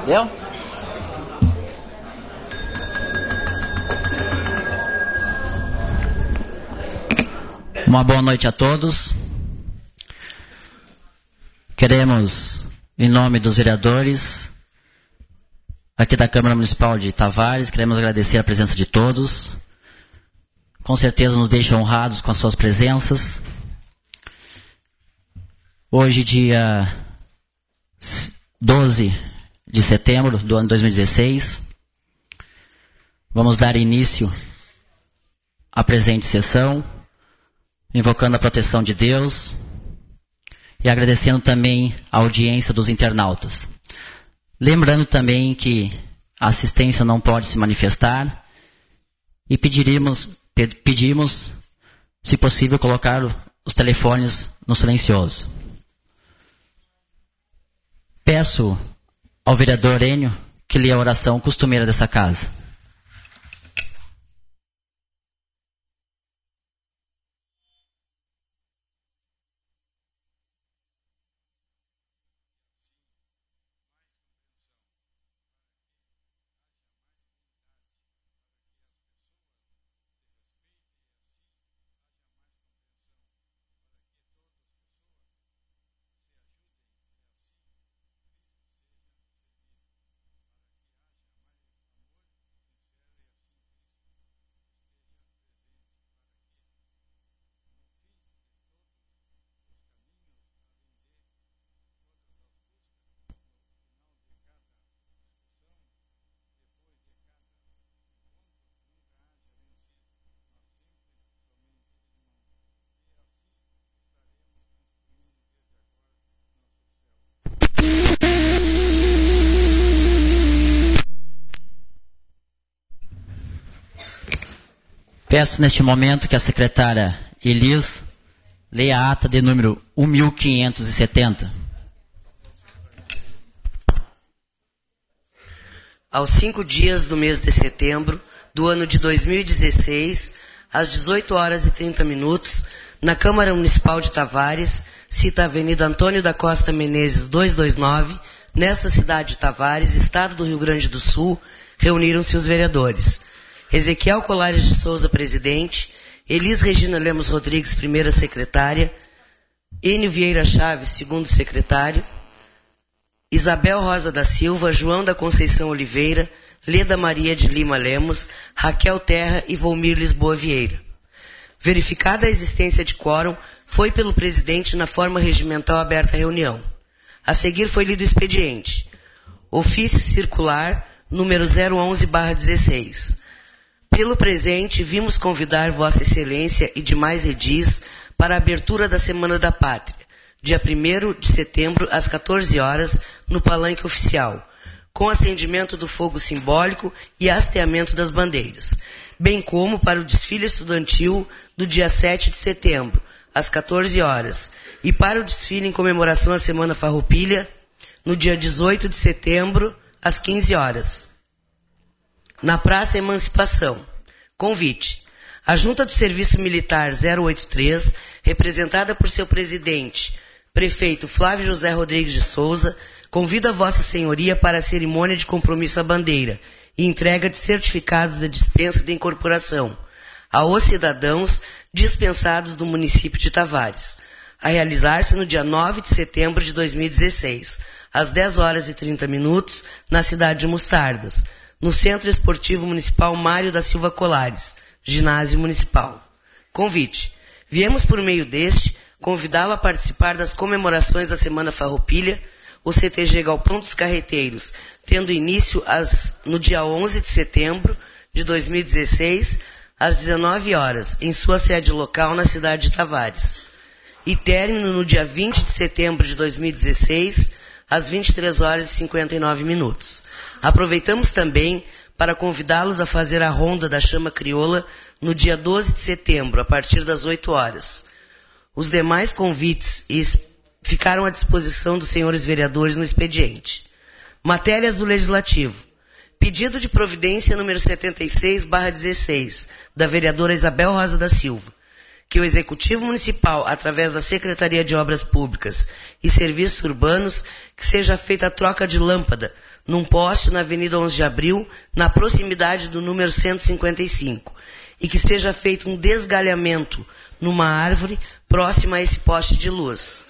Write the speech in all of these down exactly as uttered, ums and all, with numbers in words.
Eu? Uma boa noite a todos. Queremos, em nome dos vereadores aqui da Câmara Municipal de Tavares, queremos agradecer a presença de todos. Com certeza nos deixam honrados com as suas presenças. Hoje, dia doze de setembro do ano dois mil e dezesseis, vamos dar início à presente sessão, invocando a proteção de Deus e agradecendo também a audiência dos internautas. Lembrando também que a assistência não pode se manifestar e pediremos, pedimos, se possível, colocar os telefones no silencioso. Peço ao vereador Enio que leia a oração costumeira dessa casa. Peço neste momento que a secretária Elis leia a ata de número um mil quinhentos e setenta. Aos cinco dias do mês de setembro do ano de dois mil e dezesseis, às dezoito horas e trinta minutos, na Câmara Municipal de Tavares, cita a Avenida Antônio da Costa Menezes duzentos e vinte e nove, nesta cidade de Tavares, estado do Rio Grande do Sul, reuniram-se os vereadores Ezequiel Colares de Souza, presidente, Elis Regina Lemos Rodrigues, primeira secretária, Enio Vieira Chaves, segundo secretário, Isabel Rosa da Silva, João da Conceição Oliveira, Leda Maria de Lima Lemos, Raquel Terra e Volmir Lisboa Vieira. Verificada a existência de quórum, foi pelo presidente na forma regimental aberta a reunião. A seguir foi lido o expediente. Ofício circular número zero onze barra dezesseis. Pelo presente, vimos convidar Vossa Excelência e demais edis para a abertura da Semana da Pátria, dia primeiro de setembro, às quatorze horas, no Palanque Oficial, com acendimento do fogo simbólico e hasteamento das bandeiras, bem como para o desfile estudantil do dia sete de setembro, às quatorze horas, e para o desfile em comemoração à Semana Farroupilha, no dia dezoito de setembro, às quinze horas. Na Praça Emancipação. Convite. A Junta do Serviço Militar zero oito três, representada por seu presidente, prefeito Flávio José Rodrigues de Souza, convida Vossa Senhoria para a cerimônia de compromisso à bandeira e entrega de certificados de dispensa de incorporação aos cidadãos dispensados do município de Tavares, a realizar-se no dia nove de setembro de dois mil e dezesseis, às dez horas e trinta minutos, na cidade de Mostardas, no Centro Esportivo Municipal Mário da Silva Colares, Ginásio Municipal. Convite. Viemos por meio deste convidá-lo a participar das comemorações da Semana Farroupilha, o C T G Galpão dos Carreteiros, tendo início às, no dia onze de setembro de dois mil e dezesseis, às dezenove horas, em sua sede local na cidade de Tavares, e término no dia vinte de setembro de dois mil e dezesseis, às vinte e três horas e cinquenta e nove minutos. Aproveitamos também para convidá-los a fazer a ronda da chama crioula no dia doze de setembro, a partir das oito horas. Os demais convites ficaram à disposição dos senhores vereadores no expediente. Matérias do Legislativo. Pedido de providência número setenta e seis barra dezesseis, da vereadora Isabel Rosa da Silva, que o Executivo Municipal, através da Secretaria de Obras Públicas e Serviços Urbanos, que seja feita a troca de lâmpada num poste na Avenida onze de Abril, na proximidade do número cento e cinquenta e cinco, e que seja feito um desgalhamento numa árvore próxima a esse poste de luz.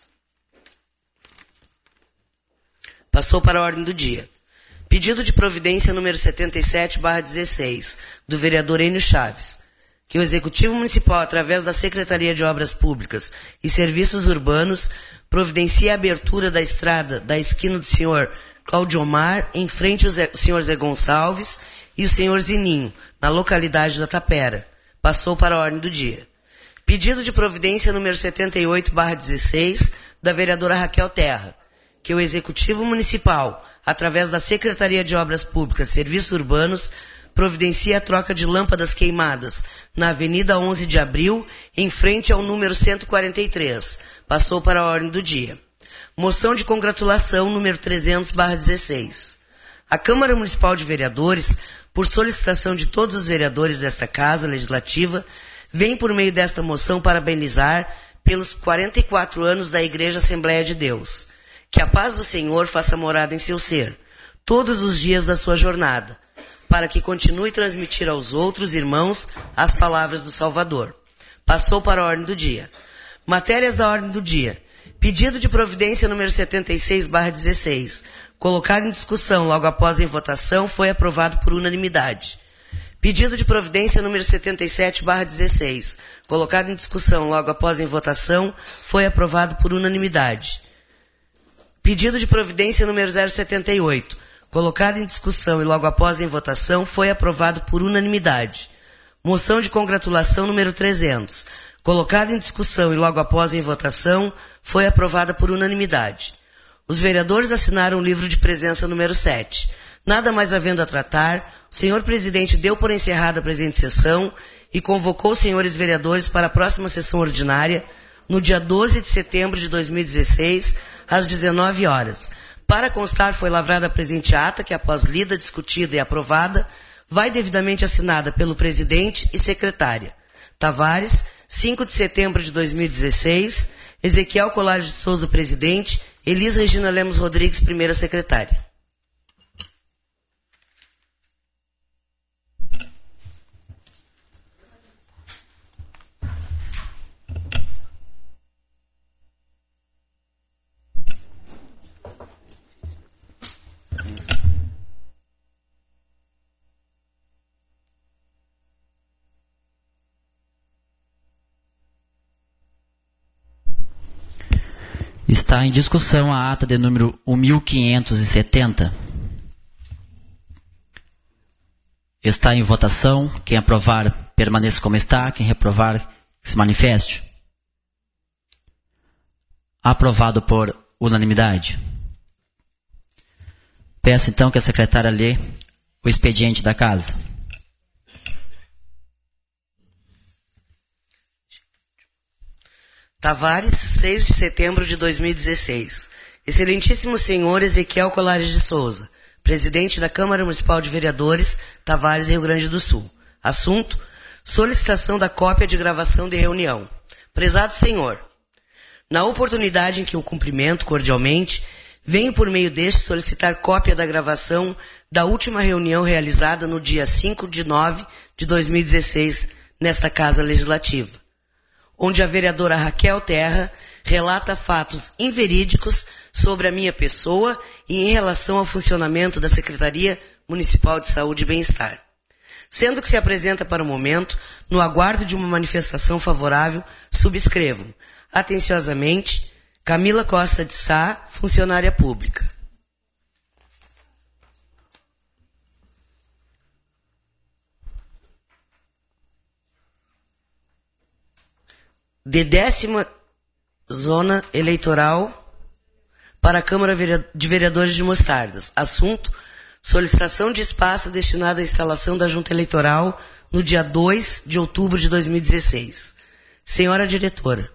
Passou para a ordem do dia. Pedido de providência número setenta e sete barra dezesseis, do vereador Enio Chaves, que o Executivo Municipal, através da Secretaria de Obras Públicas e Serviços Urbanos, providencie a abertura da estrada da esquina do senhor Claudio Omar, em frente ao senhor Zé Gonçalves e o senhor Zininho, na localidade da Tapera. Passou para a ordem do dia. Pedido de providência número setenta e oito barra dezesseis, da vereadora Raquel Terra, que o Executivo Municipal, através da Secretaria de Obras Públicas e Serviços Urbanos, providencia a troca de lâmpadas queimadas na Avenida onze de Abril, em frente ao número cento e quarenta e três. Passou para a ordem do dia. Moção de congratulação número trezentos barra dezesseis. A Câmara Municipal de Vereadores, por solicitação de todos os vereadores desta Casa Legislativa, vem por meio desta moção parabenizar pelos quarenta e quatro anos da Igreja Assembleia de Deus. Que a paz do Senhor faça morada em seu ser, todos os dias da sua jornada, para que continue a transmitir aos outros irmãos as palavras do Salvador. Passou para a ordem do dia. Matérias da ordem do dia. Pedido de providência número setenta e seis barra dezesseis, colocado em discussão logo após a votação, foi aprovado por unanimidade. Pedido de providência número setenta e sete barra dezesseis, colocado em discussão logo após a votação, foi aprovado por unanimidade. Pedido de providência número zero setenta e oito, colocado em discussão e logo após em votação, foi aprovado por unanimidade. Moção de congratulação número trezentos, colocado em discussão e logo após em votação, foi aprovada por unanimidade. Os vereadores assinaram o livro de presença número sete. Nada mais havendo a tratar, o senhor presidente deu por encerrada a presente sessão e convocou os senhores vereadores para a próxima sessão ordinária, no dia doze de setembro de dois mil e dezesseis, às dezenove horas. Para constar, foi lavrada a presente ata, que após lida, discutida e aprovada, vai devidamente assinada pelo presidente e secretária. Tavares, cinco de setembro de dois mil e dezesseis, Ezequiel Colares de Souza, presidente, Elis Regina Lemos Rodrigues, primeira secretária. Está em discussão a ata de número mil quinhentos e setenta. Está em votação. Quem aprovar, permaneça como está. Quem reprovar, se manifeste. Aprovado por unanimidade. Peço então que a secretária lê o expediente da casa. Tavares, seis de setembro de dois mil e dezesseis. Excelentíssimo senhor Ezequiel Colares de Souza, presidente da Câmara Municipal de Vereadores, Tavares, Rio Grande do Sul. Assunto: solicitação da cópia de gravação de reunião. Prezado senhor, na oportunidade em que o cumprimento cordialmente, venho por meio deste solicitar cópia da gravação da última reunião realizada no dia cinco de nove de dois mil e dezesseis, nesta Casa Legislativa, onde a vereadora Raquel Terra relata fatos inverídicos sobre a minha pessoa e em relação ao funcionamento da Secretaria Municipal de Saúde e Bem-Estar. Sendo que se apresenta para o momento, no aguardo de uma manifestação favorável, subscrevo, atenciosamente, Camila Costa de Sá, funcionária pública. De décima zona eleitoral para a Câmara de Vereadores de Mostardas. Assunto: solicitação de espaço destinado à instalação da Junta Eleitoral no dia dois de outubro de dois mil e dezesseis. Senhora diretora,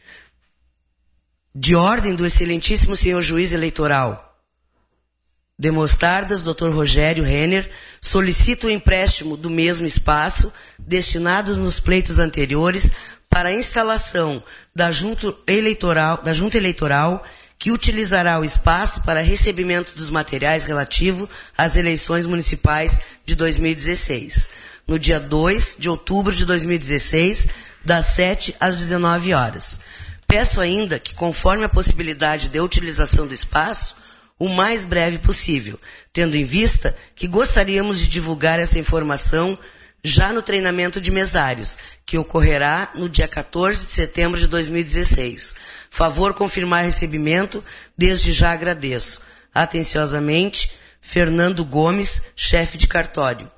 de ordem do excelentíssimo senhor juiz eleitoral de Mostardas, doutor Rogério Renner, solicito o empréstimo do mesmo espaço destinado nos pleitos anteriores para a instalação da Junta Eleitoral, da Junta Eleitoral que utilizará o espaço para recebimento dos materiais relativos às eleições municipais de dois mil e dezesseis, no dia dois de outubro de dois mil e dezesseis, das sete às dezenove horas. Peço ainda que, conforme a possibilidade de utilização do espaço, o mais breve possível, tendo em vista que gostaríamos de divulgar essa informação já no treinamento de mesários, que ocorrerá no dia quatorze de setembro de dois mil e dezesseis. Favor confirmar recebimento, desde já agradeço. Atenciosamente, Fernando Gomes, chefe de cartório.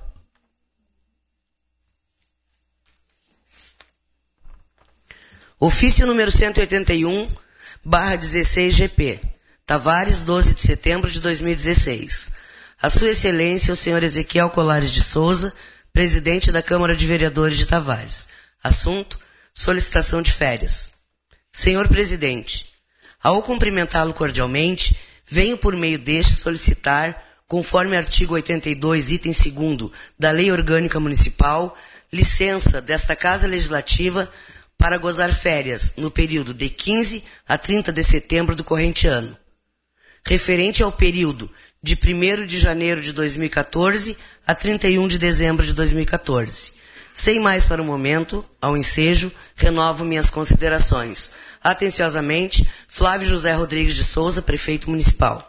Ofício número cento e oitenta e um, barra dezesseis G P. Tavares, doze de setembro de dois mil e dezesseis. A Sua Excelência, o senhor Ezequiel Colares de Souza, presidente da Câmara de Vereadores de Tavares. Assunto: solicitação de férias. Senhor Presidente, ao cumprimentá-lo cordialmente, venho por meio deste solicitar, conforme artigo oitenta e dois, item segundo da Lei Orgânica Municipal, licença desta Casa Legislativa para gozar férias no período de quinze a trinta de setembro do corrente ano, referente ao período de primeiro de janeiro de dois mil e quatorze a trinta e um de dezembro de dois mil e quatorze. Sem mais para o momento, ao ensejo, renovo minhas considerações. Atenciosamente, Flávio José Rodrigues de Souza, prefeito municipal.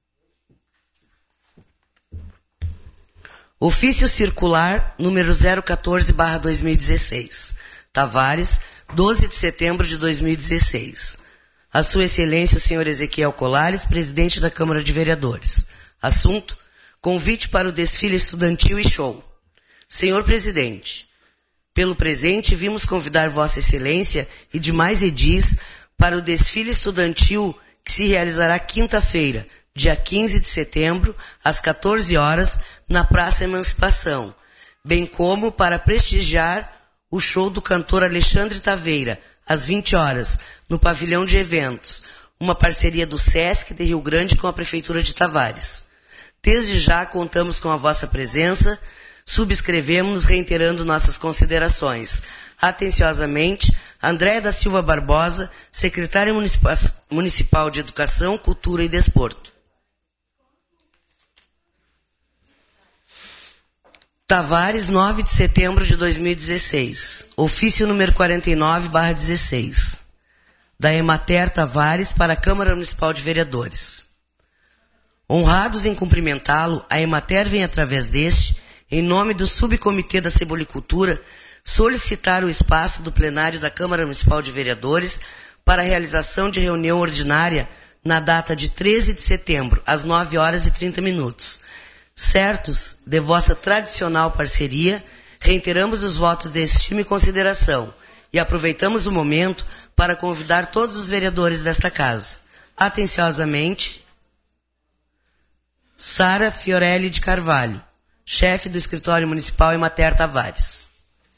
Ofício circular número zero quatorze barra dois mil e dezesseis. Tavares, doze de setembro de dois mil e dezesseis. A Sua Excelência, o senhor Ezequiel Colares, presidente da Câmara de Vereadores. Assunto: convite para o desfile estudantil e show. Senhor Presidente, pelo presente vimos convidar Vossa Excelência e demais edis para o desfile estudantil que se realizará quinta-feira, dia quinze de setembro, às quatorze horas, na Praça Emancipação, bem como para prestigiar o show do cantor Alexandre Taveira, às vinte horas, no pavilhão de eventos, uma parceria do Sesc de Rio Grande com a Prefeitura de Tavares. Desde já contamos com a vossa presença, subscrevemos reiterando nossas considerações. Atenciosamente, Andréa da Silva Barbosa, secretária municipal de Educação, Cultura e Desporto. Tavares, nove de setembro de dois mil e dezesseis. Ofício número quarenta e nove barra dezesseis. Da Emater Tavares para a Câmara Municipal de Vereadores. Honrados em cumprimentá-lo, a Emater vem através deste, em nome do Subcomitê da Cebolicultura, solicitar o espaço do plenário da Câmara Municipal de Vereadores para a realização de reunião ordinária na data de treze de setembro, às nove horas e trinta minutos. Certos de vossa tradicional parceria, reiteramos os votos de estima e consideração e aproveitamos o momento para convidar todos os vereadores desta casa. Atenciosamente, Sara Fiorelli de Carvalho, chefe do Escritório Municipal Emater Tavares.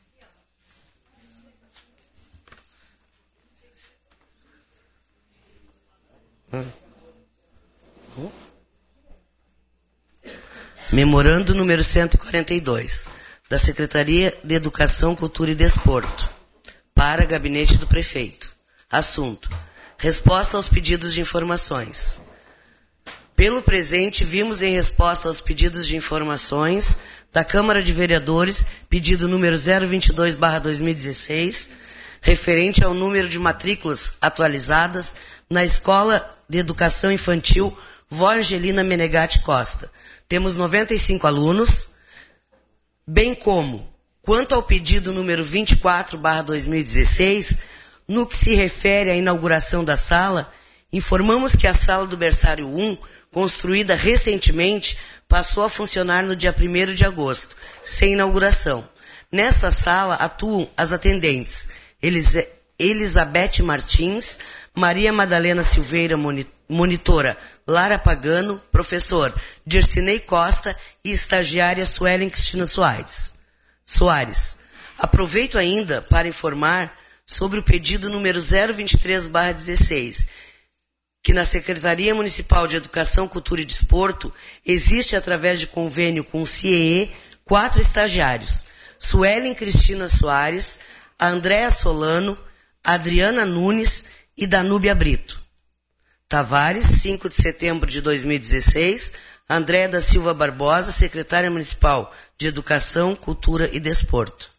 Memorando número cento e quarenta e dois, da Secretaria de Educação, Cultura e Desporto, para Gabinete do Prefeito. Assunto: resposta aos pedidos de informações. Pelo presente, vimos em resposta aos pedidos de informações da Câmara de Vereadores, pedido número zero vinte e dois barra dois mil e dezesseis, referente ao número de matrículas atualizadas na Escola de Educação Infantil Vó Angelina Menegatti Costa. Temos noventa e cinco alunos, bem como, quanto ao pedido número vinte e quatro barra dois mil e dezesseis, no que se refere à inauguração da sala, informamos que a sala do berçário um, construída recentemente, passou a funcionar no dia primeiro de agosto, sem inauguração. Nesta sala atuam as atendentes Elis- Elizabeth Martins, Maria Madalena Silveira, monitora Lara Pagano, professor Dircinei Costa e estagiária Suelen Cristina Soares. Soares. Aproveito ainda para informar sobre o pedido número zero vinte e três barra dezesseis, que na Secretaria Municipal de Educação, Cultura e Desporto existe, através de convênio com o C I E, quatro estagiários: Suelen Cristina Soares, Andréa Solano, Adriana Nunes e Danúbia Brito. Tavares, cinco de setembro de dois mil e dezesseis, Andréa da Silva Barbosa, secretária municipal de Educação, Cultura e Desporto.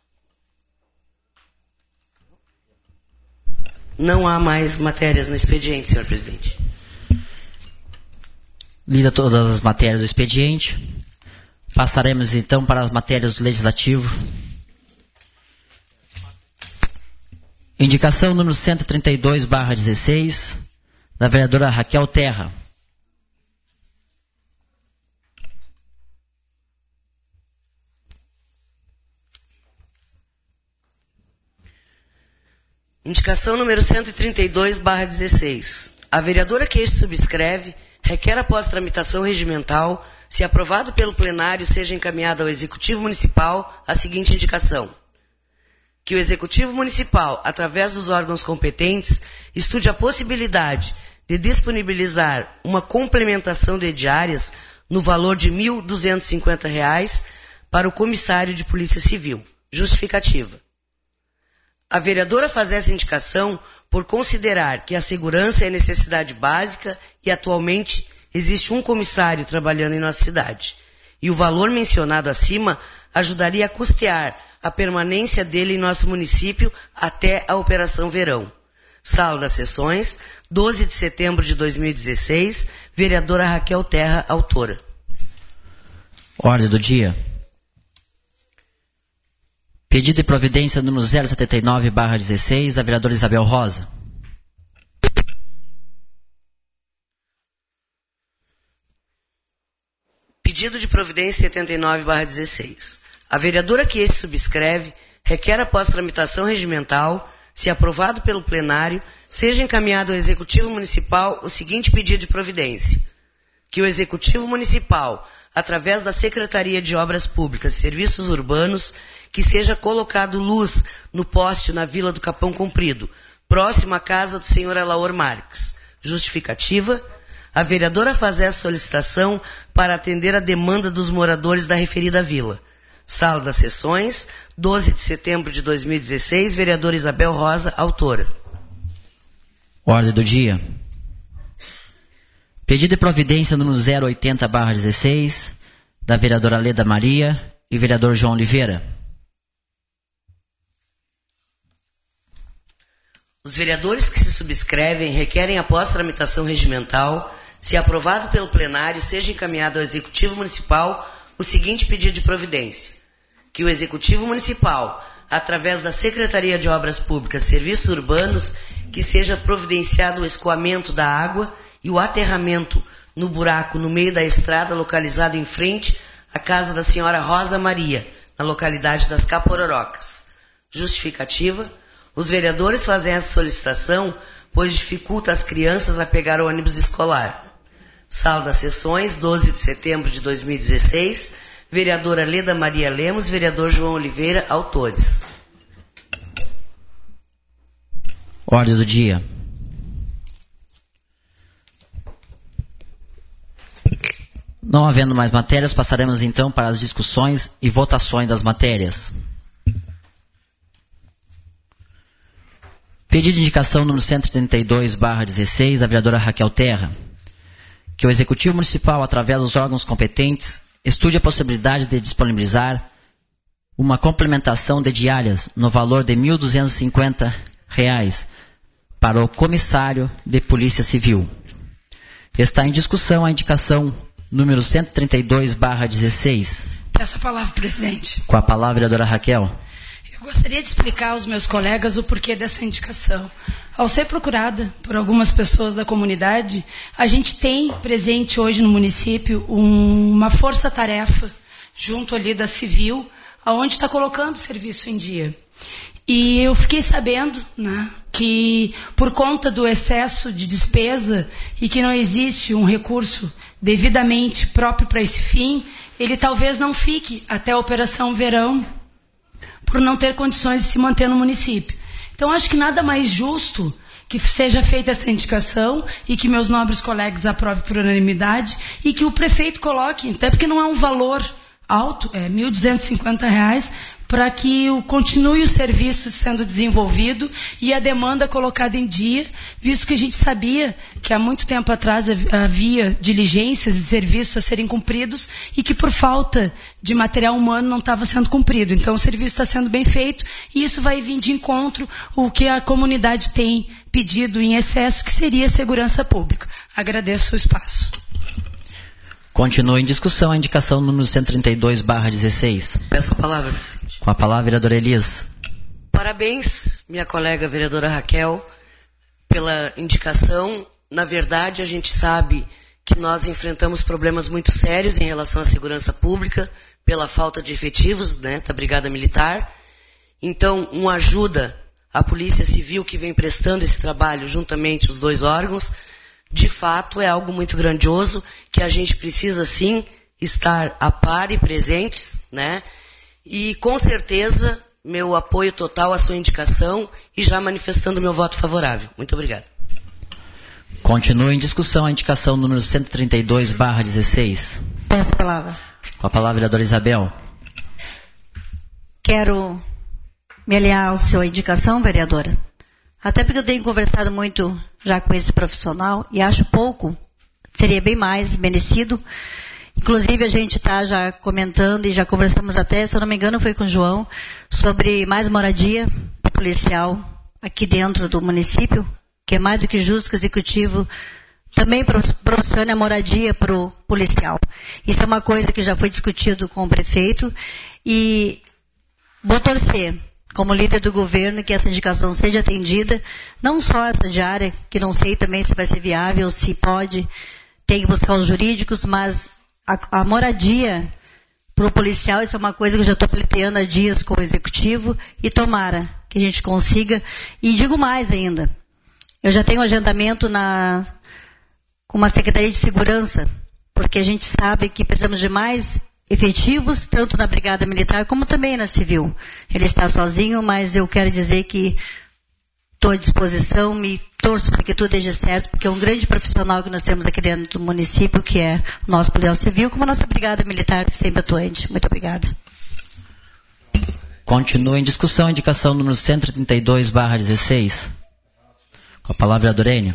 Não há mais matérias no expediente, senhor presidente. Lida todas as matérias do expediente. Passaremos então para as matérias do Legislativo. Indicação número cento e trinta e dois barra dezesseis, da vereadora Raquel Terra. Indicação número cento e trinta e dois barra dezesseis. A vereadora que este subscreve requer, após tramitação regimental, se aprovado pelo plenário, seja encaminhada ao Executivo Municipal a seguinte indicação: que o Executivo Municipal, através dos órgãos competentes, estude a possibilidade de disponibilizar uma complementação de diárias no valor de mil duzentos e cinquenta reais para o comissário de Polícia Civil. Justificativa. A vereadora faz essa indicação por considerar que a segurança é necessidade básica e atualmente existe um comissário trabalhando em nossa cidade. E o valor mencionado acima ajudaria a custear a permanência dele em nosso município até a Operação Verão. Sala das Sessões, doze de setembro de dois mil e dezesseis, vereadora Raquel Terra, autora. Ordem do dia. Pedido de providência número zero setenta e nove barra dezesseis, da vereadora Isabel Rosa. Pedido de providência setenta e nove barra dezesseis. A vereadora que este subscreve requer, após tramitação regimental, se aprovado pelo plenário, seja encaminhado ao Executivo Municipal o seguinte pedido de providência: que o Executivo Municipal, através da Secretaria de Obras Públicas e Serviços Urbanos, que seja colocado luz no poste na Vila do Capão Comprido, próximo à casa do senhor Alaor Marques. Justificativa. A vereadora faz essa solicitação para atender a demanda dos moradores da referida vila. Sala das Sessões, doze de setembro de dois mil e dezesseis, vereadora Isabel Rosa, autora. Ordem do dia. Pedido de providência número zero oitenta barra dezesseis, da vereadora Leda Maria e vereador João Oliveira. Os vereadores que se subscrevem requerem, após tramitação regimental, se aprovado pelo plenário, seja encaminhado ao Executivo Municipal o seguinte pedido de providência: que o Executivo Municipal, através da Secretaria de Obras Públicas e Serviços Urbanos, que seja providenciado o escoamento da água e o aterramento no buraco no meio da estrada localizado em frente à casa da senhora Rosa Maria, na localidade das Capororocas. Justificativa. Os vereadores fazem essa solicitação, pois dificulta as crianças a pegar o ônibus escolar. Sala das Sessões, doze de setembro de dois mil e dezesseis, vereadora Leda Maria Lemos, vereador João Oliveira, autores. Ordem do dia. Não havendo mais matérias, passaremos então para as discussões e votações das matérias. Pedido de indicação número cento e trinta e dois barra dezesseis, da vereadora Raquel Terra. Que o Executivo Municipal, através dos órgãos competentes, estude a possibilidade de disponibilizar uma complementação de diárias no valor de mil duzentos e cinquenta reais para o comissário de Polícia Civil. Está em discussão a indicação número cento e trinta e dois barra dezesseis. Peço a palavra, presidente. Com a palavra, vereadora Raquel. Eu gostaria de explicar aos meus colegas o porquê dessa indicação. Ao ser procurada por algumas pessoas da comunidade, a gente tem presente hoje no município um, uma força-tarefa junto ali da Civil, aonde está colocando o serviço em dia. E eu fiquei sabendo, né, que por conta do excesso de despesa e que não existe um recurso devidamente próprio para esse fim, ele talvez não fique até a Operação Verão, por não ter condições de se manter no município. Então, acho que nada mais justo que seja feita essa indicação e que meus nobres colegas aprovem por unanimidade e que o prefeito coloque, até porque não é um valor alto, é mil duzentos e cinquenta reais, para que o, continue o serviço sendo desenvolvido e a demanda colocada em dia, visto que a gente sabia que há muito tempo atrás havia diligências e serviços a serem cumpridos e que por falta de material humano não estava sendo cumprido. Então o serviço está sendo bem feito e isso vai vir de encontro o que a comunidade tem pedido em excesso, que seria segurança pública. Agradeço o espaço. Continua em discussão a indicação número cento e trinta e dois barra dezesseis. Peço a palavra, presidente. Com a palavra, vereadora Elis. Parabéns, minha colega vereadora Raquel, pela indicação. Na verdade, a gente sabe que nós enfrentamos problemas muito sérios em relação à segurança pública, pela falta de efetivos, né, da Brigada Militar. Então, uma ajuda à Polícia Civil que vem prestando esse trabalho juntamente os dois órgãos, de fato é algo muito grandioso, que a gente precisa sim estar a par e presentes, né? E com certeza meu apoio total à sua indicação e já manifestando meu voto favorável. Muito obrigado. Continua em discussão a indicação número cento e trinta e dois barra dezesseis. Peço a palavra. Com a palavra, vereadora Isabel. Quero me aliar à sua indicação, vereadora. Até porque eu tenho conversado muito já com esse profissional e acho pouco, seria bem mais merecido. Inclusive a gente está já comentando e já conversamos até, se eu não me engano foi com o João, sobre mais moradia policial aqui dentro do município, que é mais do que justo que o executivo também proporciona a moradia para o policial. Isso é uma coisa que já foi discutido com o prefeito e vou torcer, como líder do governo, que essa indicação seja atendida, não só essa diária, que não sei também se vai ser viável, se pode, tem que buscar os jurídicos, mas a, a moradia para o policial, isso é uma coisa que eu já estou pleiteando há dias com o executivo, e tomara que a gente consiga. E digo mais ainda, eu já tenho um agendamento na, com uma Secretaria de Segurança, porque a gente sabe que precisamos de mais efetivos, tanto na Brigada Militar como também na Civil. Ele está sozinho, mas eu quero dizer que estou à disposição, me torço para que tudo esteja certo, porque é um grande profissional que nós temos aqui dentro do município, que é o nosso Policial Civil, como a nossa Brigada Militar, sempre atuante. Muito obrigada. Continua em discussão a indicação número cento e trinta e dois barra dezesseis. Com a palavra, vereadora Enio.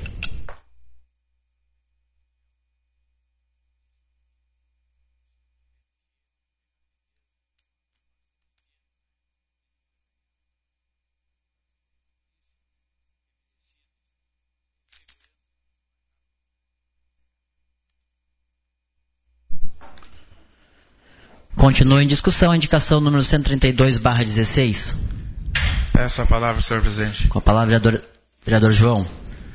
Continua em discussão a indicação número cento e trinta e dois barra dezesseis. Peço a palavra, senhor presidente. Com a palavra, vereador, vereador João.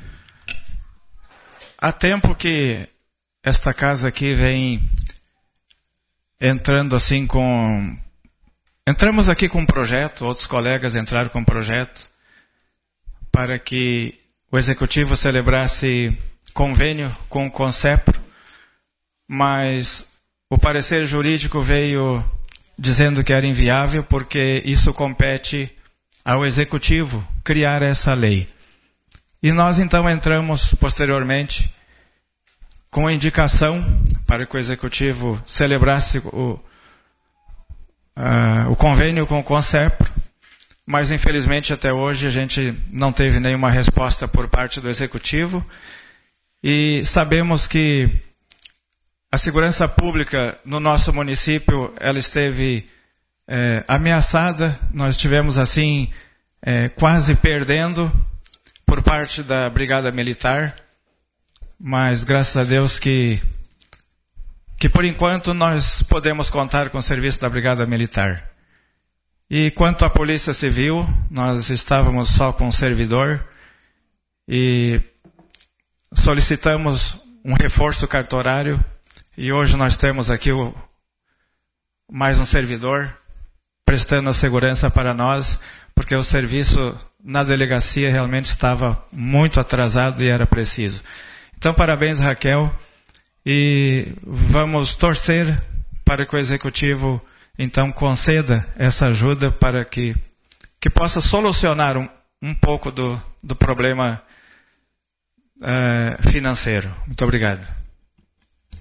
Há tempo que esta casa aqui vem entrando assim com... Entramos aqui com um projeto, outros colegas entraram com um projeto, para que o Executivo celebrasse convênio com o Concepro, mas o parecer jurídico veio dizendo que era inviável, porque isso compete ao Executivo criar essa lei. E nós então entramos posteriormente com a indicação para que o Executivo celebrasse o, uh, o convênio com o Concepro, mas infelizmente até hoje a gente não teve nenhuma resposta por parte do Executivo e sabemos que a segurança pública no nosso município, ela esteve é, ameaçada. Nós estivemos assim, é, quase perdendo por parte da Brigada Militar, mas graças a Deus que, que por enquanto nós podemos contar com o serviço da Brigada Militar. E quanto à Polícia Civil, nós estávamos só com um servidor e solicitamos um reforço cartorário. E hoje nós temos aqui o, mais um servidor prestando a segurança para nós, porque o serviço na delegacia realmente estava muito atrasado e era preciso. Então, parabéns, Raquel, e vamos torcer para que o Executivo, então, conceda essa ajuda para que, que possa solucionar um, um pouco do, do problema uh, financeiro. Muito obrigado.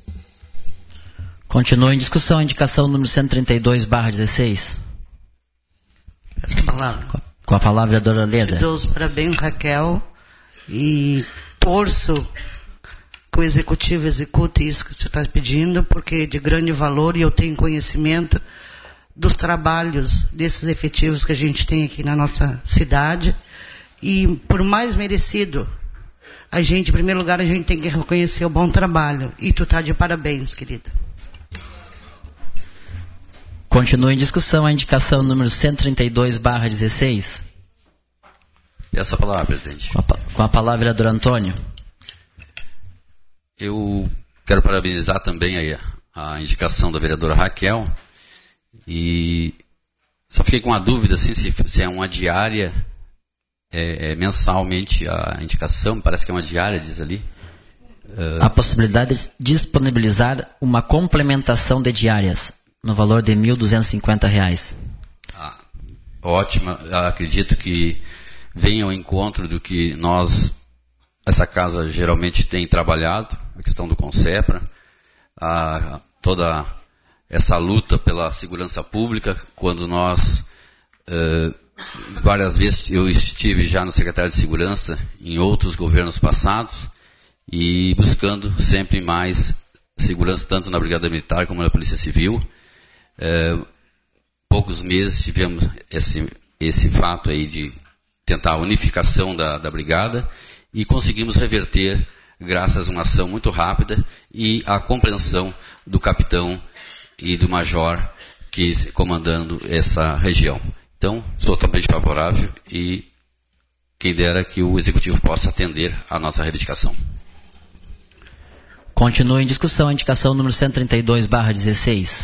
Continua em discussão a indicação número cento e trinta e dois barra dezesseis. palavra. Com a palavra, a vereadora Leda. Te dou os parabéns, Raquel, e torço que o executivo execute isso que você está pedindo, porque é de grande valor e eu tenho conhecimento dos trabalhos desses efetivos que a gente tem aqui na nossa cidade. E por mais merecido, a gente, em primeiro lugar, a gente tem que reconhecer o bom trabalho. E tu tá de parabéns, querida. Continua em discussão a indicação número cento e trinta e dois barra dezesseis. Essa palavra, presidente. Com a, com a palavra, vereador Antônio. Eu quero parabenizar também aí a, a indicação da vereadora Raquel. E só fiquei com uma dúvida assim, se, se é uma diária, é, é mensalmente a indicação, parece que é uma diária, diz ali. Uh, a possibilidade de disponibilizar uma complementação de diárias, no valor de mil duzentos e cinquenta reais. Ah, ótima, acredito que venha ao encontro do que nós, essa casa geralmente tem trabalhado, a questão do Concepra, a, toda essa luta pela segurança pública, quando nós, eh, várias vezes eu estive já no secretário de Segurança, em outros governos passados, e buscando sempre mais segurança, tanto na Brigada Militar como na Polícia Civil. É, poucos meses tivemos esse, esse fato aí de tentar a unificação da, da brigada e conseguimos reverter graças a uma ação muito rápida e a compreensão do capitão e do major que comandando essa região. Então, sou totalmente favorável e quem dera que o Executivo possa atender a nossa reivindicação. Continua em discussão a indicação número cento e trinta e dois barra dezesseis.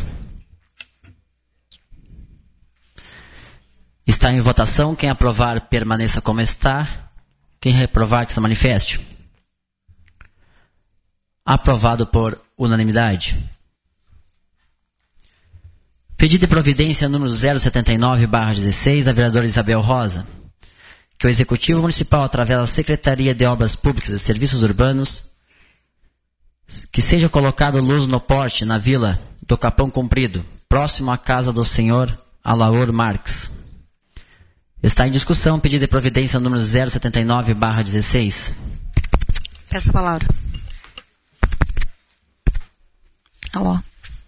Está em votação. Quem aprovar, permaneça como está. Quem reprovar, que se manifeste. Aprovado por unanimidade. Pedido de providência número zero setenta e nove barra dezesseis, da vereadora Isabel Rosa. Que o Executivo Municipal, através da Secretaria de Obras Públicas e Serviços Urbanos, que seja colocado luz no porte na Vila do Capão Comprido, próximo à casa do senhor Alaor Marques. Está em discussão pedido de providência número zero setenta e nove barra dezesseis. Peço a palavra. Alô.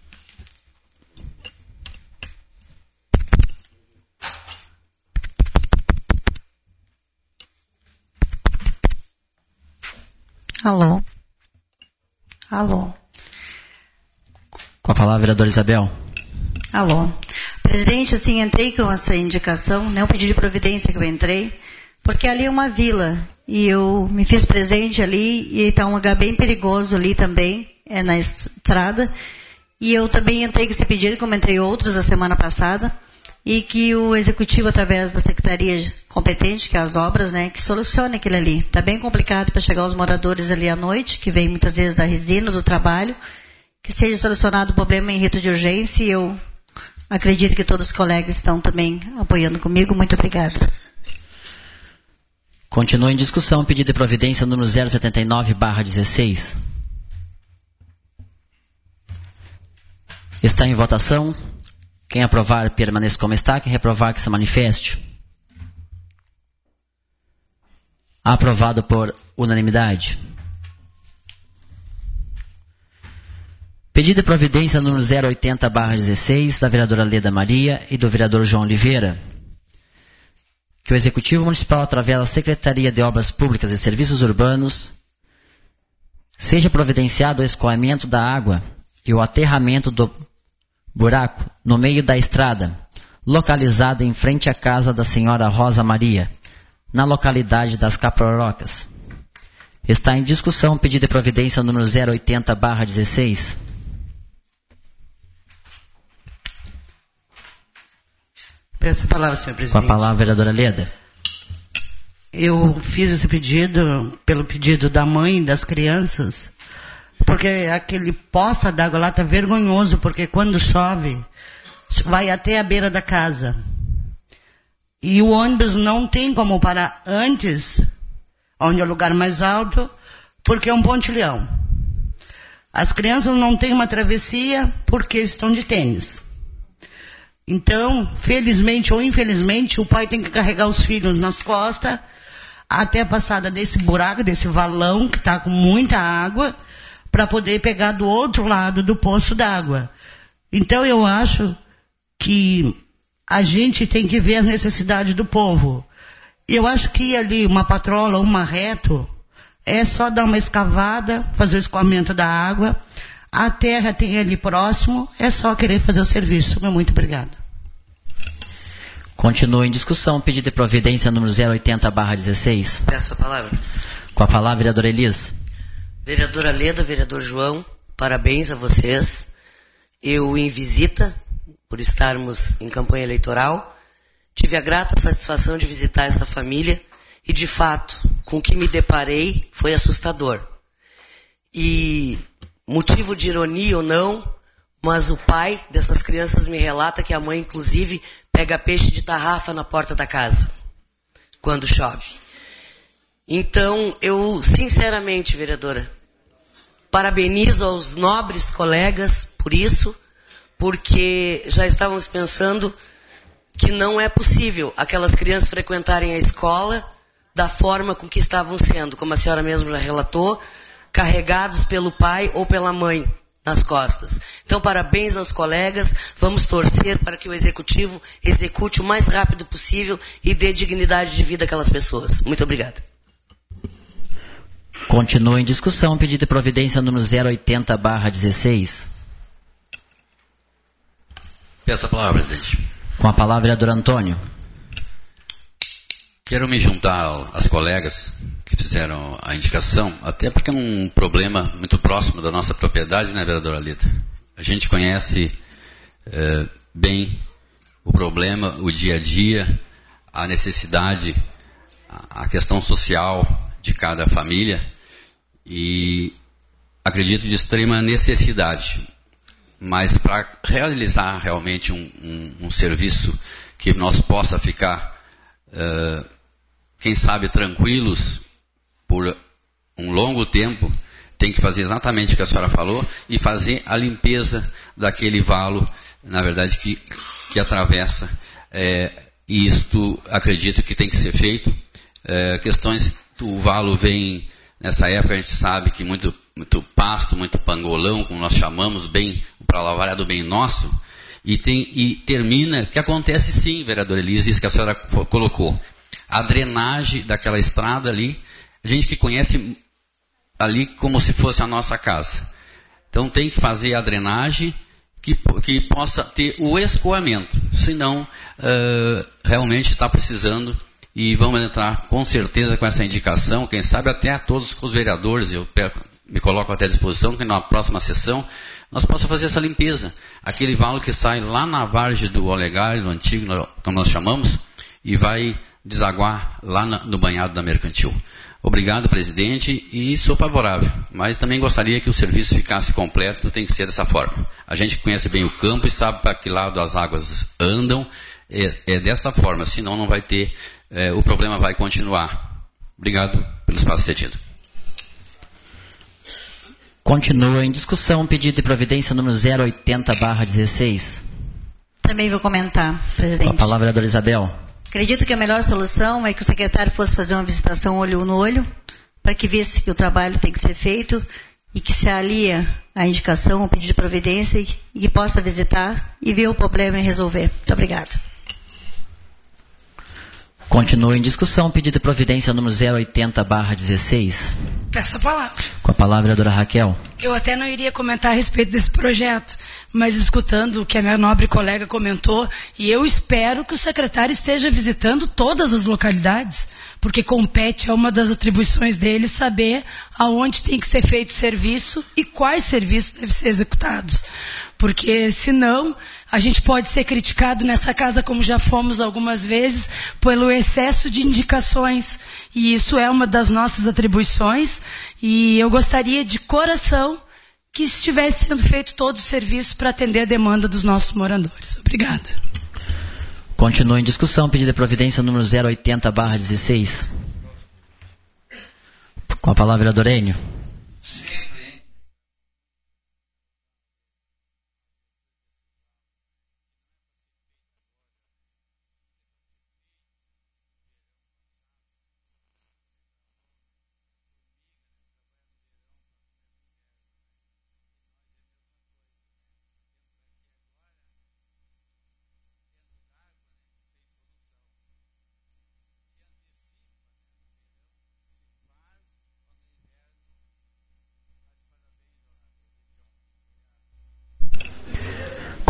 Alô. Alô. Com a palavra, vereadora Isabel. Alô. Presidente, assim, entrei com essa indicação, não pedi de providência que eu entrei, porque ali é uma vila, e eu me fiz presente ali, e está um lugar bem perigoso ali também, é na estrada, e eu também entrei com esse pedido, como entrei outros a semana passada, e que o Executivo, através da Secretaria competente, que é as obras, né, que solucione aquilo ali. Está bem complicado para chegar os moradores ali à noite, que vêm muitas vezes da resina, do trabalho, que seja solucionado o problema em rito de urgência, e eu acredito que todos os colegas estão também apoiando comigo. Muito obrigada. Continua em discussão o pedido de providência número zero setenta e nove barra dezesseis. Está em votação. Quem aprovar, permaneça como está. Quem reprovar, que se manifeste. Aprovado por unanimidade. Pedido de providência número zero oitenta barra dezesseis, da vereadora Leda Maria e do vereador João Oliveira. Que o Executivo Municipal, através da Secretaria de Obras Públicas e Serviços Urbanos, seja providenciado o escoamento da água e o aterramento do buraco no meio da estrada, localizada em frente à casa da senhora Rosa Maria, na localidade das Caporocas. Está em discussão o pedido de providência número zero oitenta barra dezesseis. Peço a palavra, senhor presidente. Com a palavra, vereadora Leda. Eu fiz esse pedido pelo pedido da mãe das crianças, porque aquele poça d'água lá está vergonhoso, porque quando chove, vai até a beira da casa. E o ônibus não tem como parar antes, onde é o lugar mais alto, porque é um pontilhão. As crianças não têm uma travessia porque estão de tênis. Então, felizmente ou infelizmente, o pai tem que carregar os filhos nas costas até a passada desse buraco, desse valão que está com muita água, para poder pegar do outro lado do poço d'água. Então, eu acho que a gente tem que ver as necessidades do povo. Eu acho que ali uma patrola, uma reto, é só dar uma escavada, fazer o escoamento da água. A terra tem ali próximo, é só querer fazer o serviço. Muito obrigada. Continua em discussão, pedido de providência número zero oitenta barra dezesseis. Peço a palavra. Com a palavra, vereadora Elis. Vereadora Leda, vereador João, parabéns a vocês. Eu, em visita, por estarmos em campanha eleitoral, tive a grata satisfação de visitar essa família e, de fato, com o que me deparei foi assustador. E, motivo de ironia ou não, mas o pai dessas crianças me relata que a mãe, inclusive, pega peixe de tarrafa na porta da casa, quando chove. Então, eu, sinceramente, vereadora, parabenizo aos nobres colegas por isso, porque já estávamos pensando que não é possível aquelas crianças frequentarem a escola da forma com que estavam sendo, como a senhora mesmo já relatou, carregados pelo pai ou pela mãe nas costas. Então, parabéns aos colegas, vamos torcer para que o Executivo execute o mais rápido possível e dê dignidade de vida àquelas pessoas. Muito obrigada. Continua em discussão, pedido de providência número zero oitenta barra dezesseis. Peço a palavra, presidente. Com a palavra, vereador Antônio. Quero me juntar às colegas que fizeram a indicação, até porque é um problema muito próximo da nossa propriedade, né, vereadora Lita? A gente conhece é, bem o problema, o dia a dia, a necessidade, a questão social de cada família e acredito de extrema necessidade. Mas para realizar realmente um, um, um serviço que nós possa ficar, uh, quem sabe, tranquilos por um longo tempo, tem que fazer exatamente o que a senhora falou e fazer a limpeza daquele valo, na verdade, que, que atravessa. É, e isto acredito que tem que ser feito. É, questões, o valo vem, nessa época a gente sabe que muito, muito pasto, muito pangolão, como nós chamamos, bem para lavar do bem nosso, e, tem, e termina, que acontece sim, vereadora Elise, isso que a senhora colocou, a drenagem daquela estrada ali, a gente que conhece ali como se fosse a nossa casa. Então tem que fazer a drenagem que, que possa ter o escoamento, senão uh, realmente está precisando, e vamos entrar com certeza com essa indicação, quem sabe até a todos os vereadores, eu me coloco até à disposição que na próxima sessão nós possamos fazer essa limpeza. Aquele valo que sai lá na vargem do Olegário, no antigo, como nós chamamos, e vai desaguar lá na, no banhado da Mercantil. Obrigado, presidente, e sou favorável, mas também gostaria que o serviço ficasse completo, tem que ser dessa forma. A gente conhece bem o campo e sabe para que lado as águas andam, é, é dessa forma, senão não vai ter, é, o problema vai continuar. Obrigado pelo espaço cedido. Continua em discussão, pedido de providência número zero oitenta barra dezesseis. Também vou comentar, presidente. Com a palavra, vereadora Isabel. Acredito que a melhor solução é que o secretário fosse fazer uma visitação olho no olho, para que visse que o trabalho tem que ser feito e que se alia à indicação, ao pedido de providência, e que possa visitar e ver o problema e resolver. Muito obrigada. Continua em discussão, pedido de providência número zero oitenta barra dezesseis. Peço a palavra. Com a palavra, vereadora Raquel. Eu até não iria comentar a respeito desse projeto, mas escutando o que a minha nobre colega comentou, e eu espero que o secretário esteja visitando todas as localidades, porque compete a uma das atribuições dele saber aonde tem que ser feito serviço e quais serviços devem ser executados. Porque, senão, a gente pode ser criticado nessa casa, como já fomos algumas vezes, pelo excesso de indicações. E isso é uma das nossas atribuições. E eu gostaria, de coração, que estivesse sendo feito todo o serviço para atender a demanda dos nossos moradores. Obrigada. Continua em discussão, pedido de providência número zero oitenta barra dezesseis. Com a palavra, vereador Enio.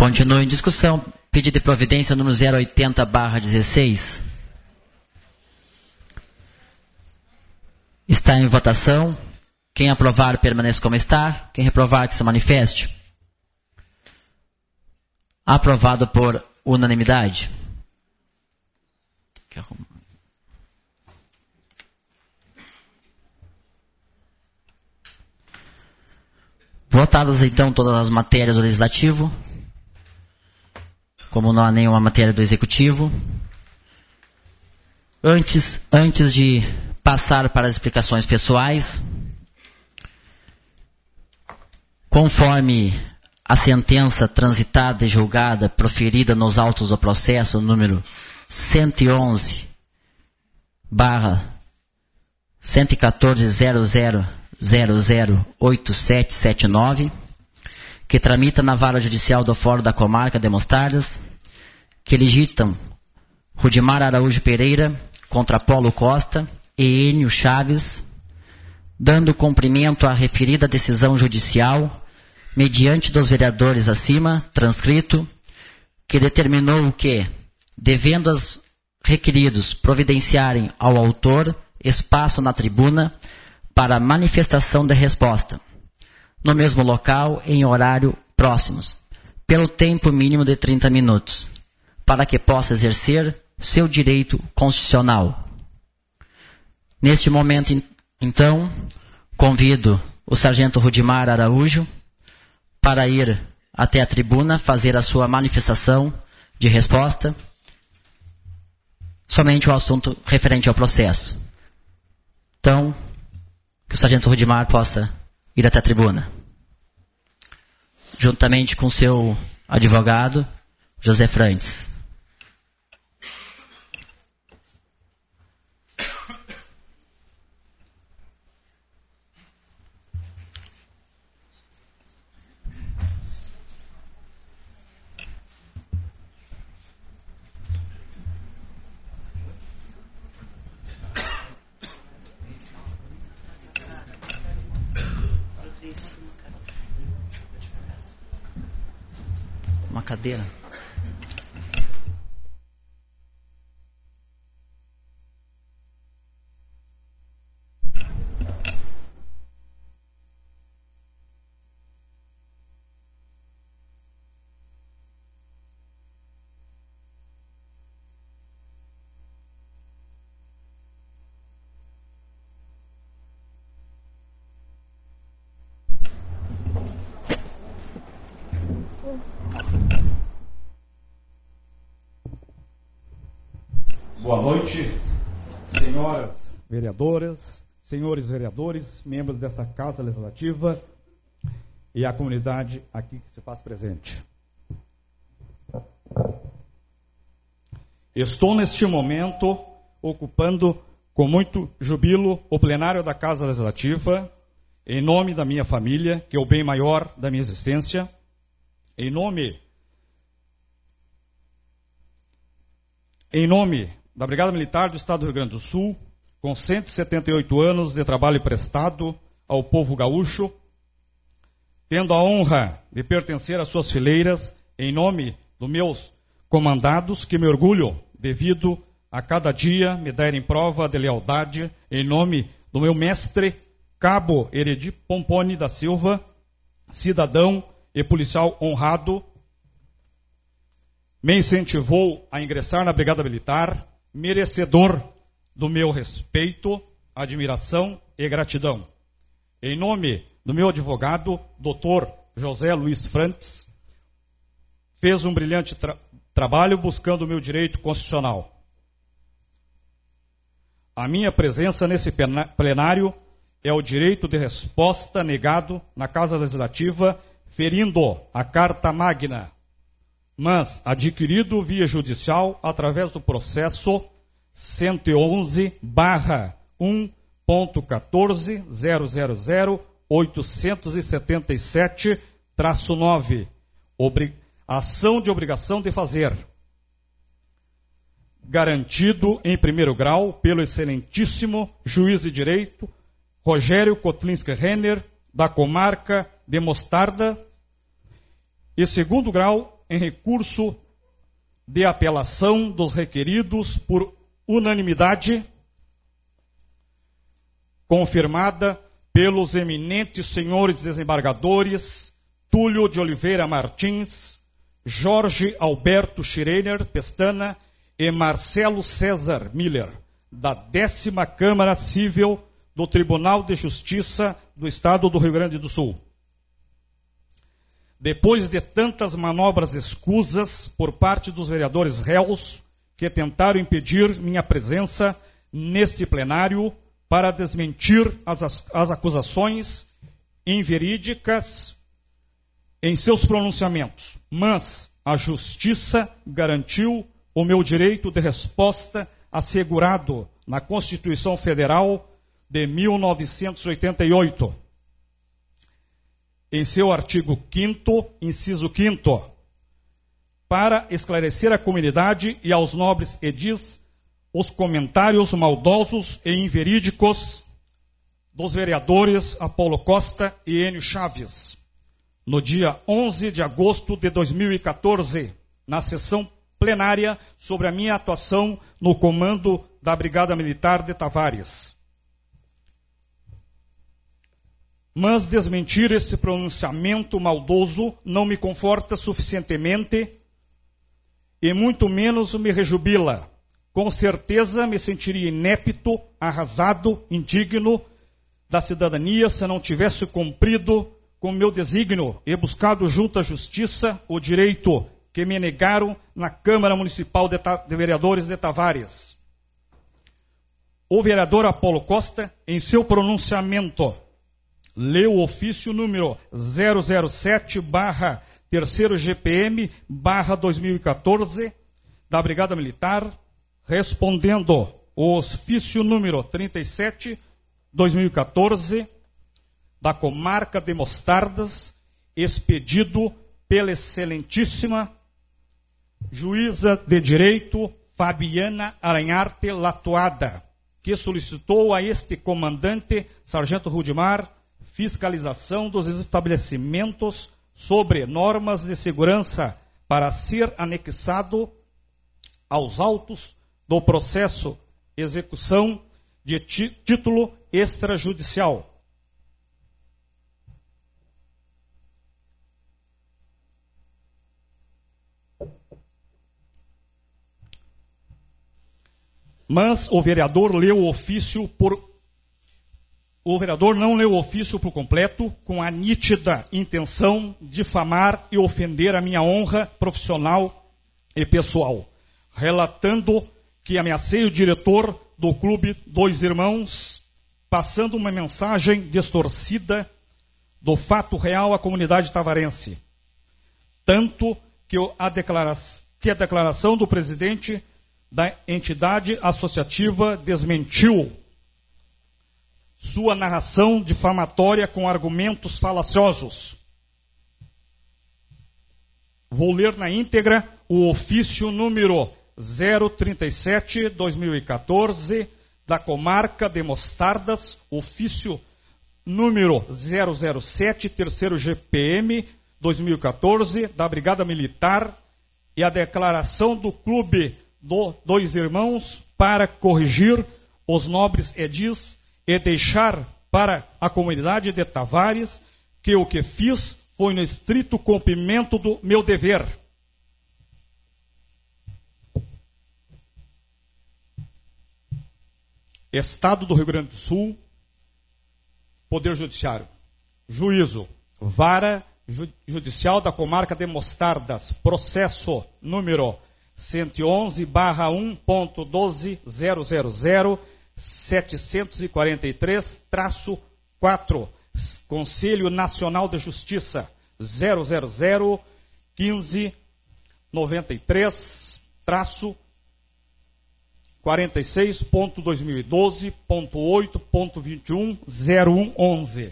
Continua em discussão. Pedido de providência número zero oitenta barra dezesseis. Está em votação. Quem aprovar, permaneça como está. Quem reprovar, que se manifeste. Aprovado por unanimidade. Votadas então todas as matérias do Legislativo. Como não há nenhuma matéria do Executivo. Antes, antes de passar para as explicações pessoais, conforme a sentença transitada e julgada proferida nos autos do processo número cento e onze barra cento e quatorze zero zero zero zero oito sete sete nove, que tramita na Vara Judicial do Fórum da Comarca de Mostardas, que legitam Rudimar Araújo Pereira contra Paulo Costa e Enio Chaves, dando cumprimento à referida decisão judicial, mediante dos vereadores acima, transcrito, que determinou que, devendo os requeridos providenciarem ao autor espaço na tribuna para manifestação da resposta, no mesmo local, em horário próximos, pelo tempo mínimo de trinta minutos, para que possa exercer seu direito constitucional. Neste momento, então, convido o sargento Rudimar Araújo para ir até a tribuna fazer a sua manifestação de resposta, somente o assunto referente ao processo. Então, que o sargento Rudimar possa ir até a tribuna, juntamente com seu advogado, José Frantes. Uma cadeira. Boa noite, senhoras vereadoras, senhores vereadores, membros dessa Casa Legislativa e a comunidade aqui que se faz presente. Estou neste momento ocupando com muito jubilo o plenário da Casa Legislativa, em nome da minha família, que é o bem maior da minha existência, em nome, em nome da Brigada Militar do Estado do Rio Grande do Sul, com cento e setenta e oito anos de trabalho prestado ao povo gaúcho, tendo a honra de pertencer às suas fileiras, em nome dos meus comandados, que me orgulho devido a cada dia me darem prova de lealdade, em nome do meu mestre, Cabo Heredi Pompone da Silva, cidadão e policial honrado, me incentivou a ingressar na Brigada Militar, merecedor do meu respeito, admiração e gratidão. Em nome do meu advogado, doutor José Luiz Frantes, fez um brilhante tra trabalho buscando o meu direito constitucional. A minha presença nesse plenário é o direito de resposta negado na Casa Legislativa, ferindo a Carta Magna, mas adquirido via judicial através do processo cento e onze barra um ponto quatorze zero zero zero oitocentos e setenta e sete traço nove, ação de obrigação de fazer, garantido em primeiro grau pelo excelentíssimo juiz de direito Rogério Kotlinski Renner, da comarca de Mostarda, e segundo grau em recurso de apelação dos requeridos por unanimidade, confirmada pelos eminentes senhores desembargadores Túlio de Oliveira Martins, Jorge Alberto Schreiner Pestana e Marcelo César Miller, da décima Câmara Civil do Tribunal de Justiça do Estado do Rio Grande do Sul. Depois de tantas manobras escusas por parte dos vereadores réus que tentaram impedir minha presença neste plenário para desmentir as, as acusações inverídicas em seus pronunciamentos, mas a Justiça garantiu o meu direito de resposta assegurado na Constituição Federal de mil novecentos e oitenta e oito. Em seu artigo quinto, inciso quinto, para esclarecer a comunidade e aos nobres edis os comentários maldosos e inverídicos dos vereadores Apolo Costa e Enio Chaves, no dia onze de agosto de dois mil e quatorze, na sessão plenária sobre a minha atuação no comando da Brigada Militar de Tavares. Mas desmentir esse pronunciamento maldoso não me conforta suficientemente e muito menos me rejubila. Com certeza me sentiria inepto, arrasado, indigno da cidadania se não tivesse cumprido com meu desígnio e buscado junto à Justiça o direito que me negaram na Câmara Municipal de, de Vereadores de Tavares. O vereador Apolo Costa, em seu pronunciamento, leu o ofício número zero zero sete barra terceiro G P M barra dois mil e quatorze da Brigada Militar, respondendo o ofício número trinta e sete dois mil e quatorze da Comarca de Mostardas, expedido pela excelentíssima juíza de direito Fabiana Aranharte Latuada, que solicitou a este comandante, Sargento Rudimar, fiscalização dos estabelecimentos sobre normas de segurança para ser anexado aos autos do processo execução de título extrajudicial. Mas o vereador leu o ofício por O vereador não leu o ofício por completo, com a nítida intenção de difamar e ofender a minha honra profissional e pessoal, relatando que ameacei o diretor do Clube Dois Irmãos, passando uma mensagem distorcida do fato real à comunidade tavarense. Tanto que a, declara que a declaração do presidente da entidade associativa desmentiu sua narração difamatória com argumentos falaciosos. Vou ler na íntegra o ofício número zero trinta e sete barra dois mil e quatorze da Comarca de Mostardas, ofício número zero zero sete, terceiro G P M dois mil e quatorze da Brigada Militar e a declaração do Clube do Dois Irmãos para corrigir os nobres edis e deixar para a comunidade de Tavares que o que fiz foi no estrito cumprimento do meu dever. Estado do Rio Grande do Sul, Poder Judiciário. Juízo, Vara Judicial da Comarca de Mostardas, processo número cento e onze barra um ponto doze zero zero zero setecentos e quarenta e três traço quatro, Conselho Nacional de Justiça zero zero zero quinze noventa e três traço quarenta e seis ponto dois mil e doze ponto oito ponto vinte e um zero um onze.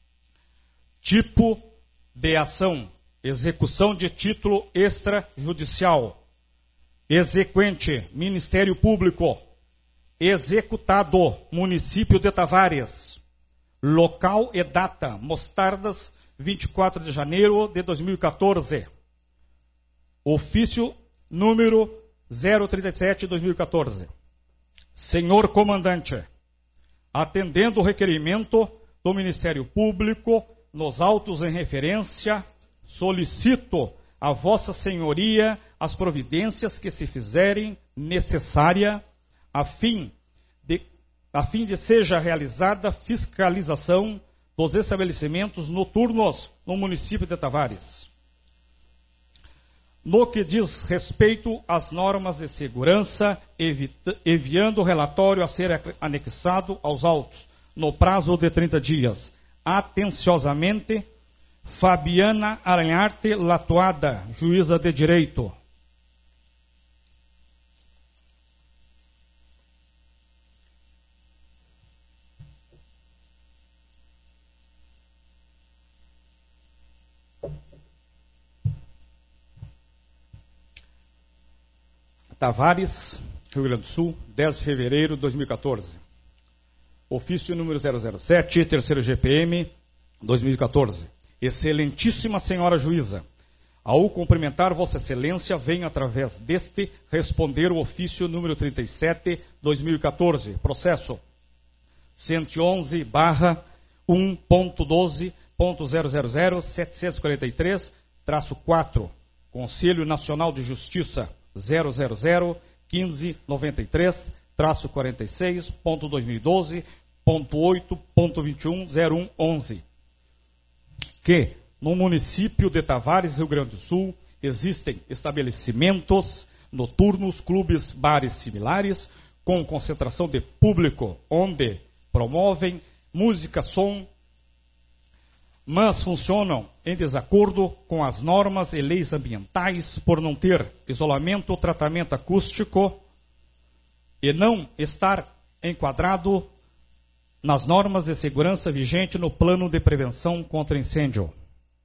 Tipo de ação: execução de título extrajudicial. Exequente: Ministério Público. Executado: Município de Tavares. Local e data: Mostardas, vinte e quatro de janeiro de dois mil e quatorze. Ofício número zero trinta e sete, dois mil e quatorze. Senhor Comandante, atendendo o requerimento do Ministério Público, nos autos em referência, solicito a Vossa Senhoria as providências que se fizerem necessária a fim de, a fim de seja realizada fiscalização dos estabelecimentos noturnos no município de Tavares. No que diz respeito às normas de segurança, evita, enviando o relatório a ser anexado aos autos, no prazo de trinta dias. Atenciosamente, Fabiana Aranharte Latuada, juíza de direito. Tavares, Rio Grande do Sul, dez de fevereiro de dois mil e quatorze. Ofício número zero zero sete, terceiro G P M, dois mil e quatorze. Excelentíssima Senhora Juíza, ao cumprimentar Vossa Excelência, venho através deste responder o ofício número trinta e sete, dois mil e quatorze, processo cento e onze barra um ponto doze ponto zero zero zero setecentos e quarenta e três traço quatro, Conselho Nacional de Justiça zero zero zero quinze noventa e três traço quarenta e seis ponto dois mil e doze ponto oito ponto vinte e um zero um onze, que no município de Tavares, Rio Grande do Sul, existem estabelecimentos noturnos, clubes, bares similares, com concentração de público, onde promovem música, som, mas funcionam em desacordo com as normas e leis ambientais por não ter isolamento, tratamento acústico e não estar enquadrado nas normas de segurança vigente no plano de prevenção contra incêndio.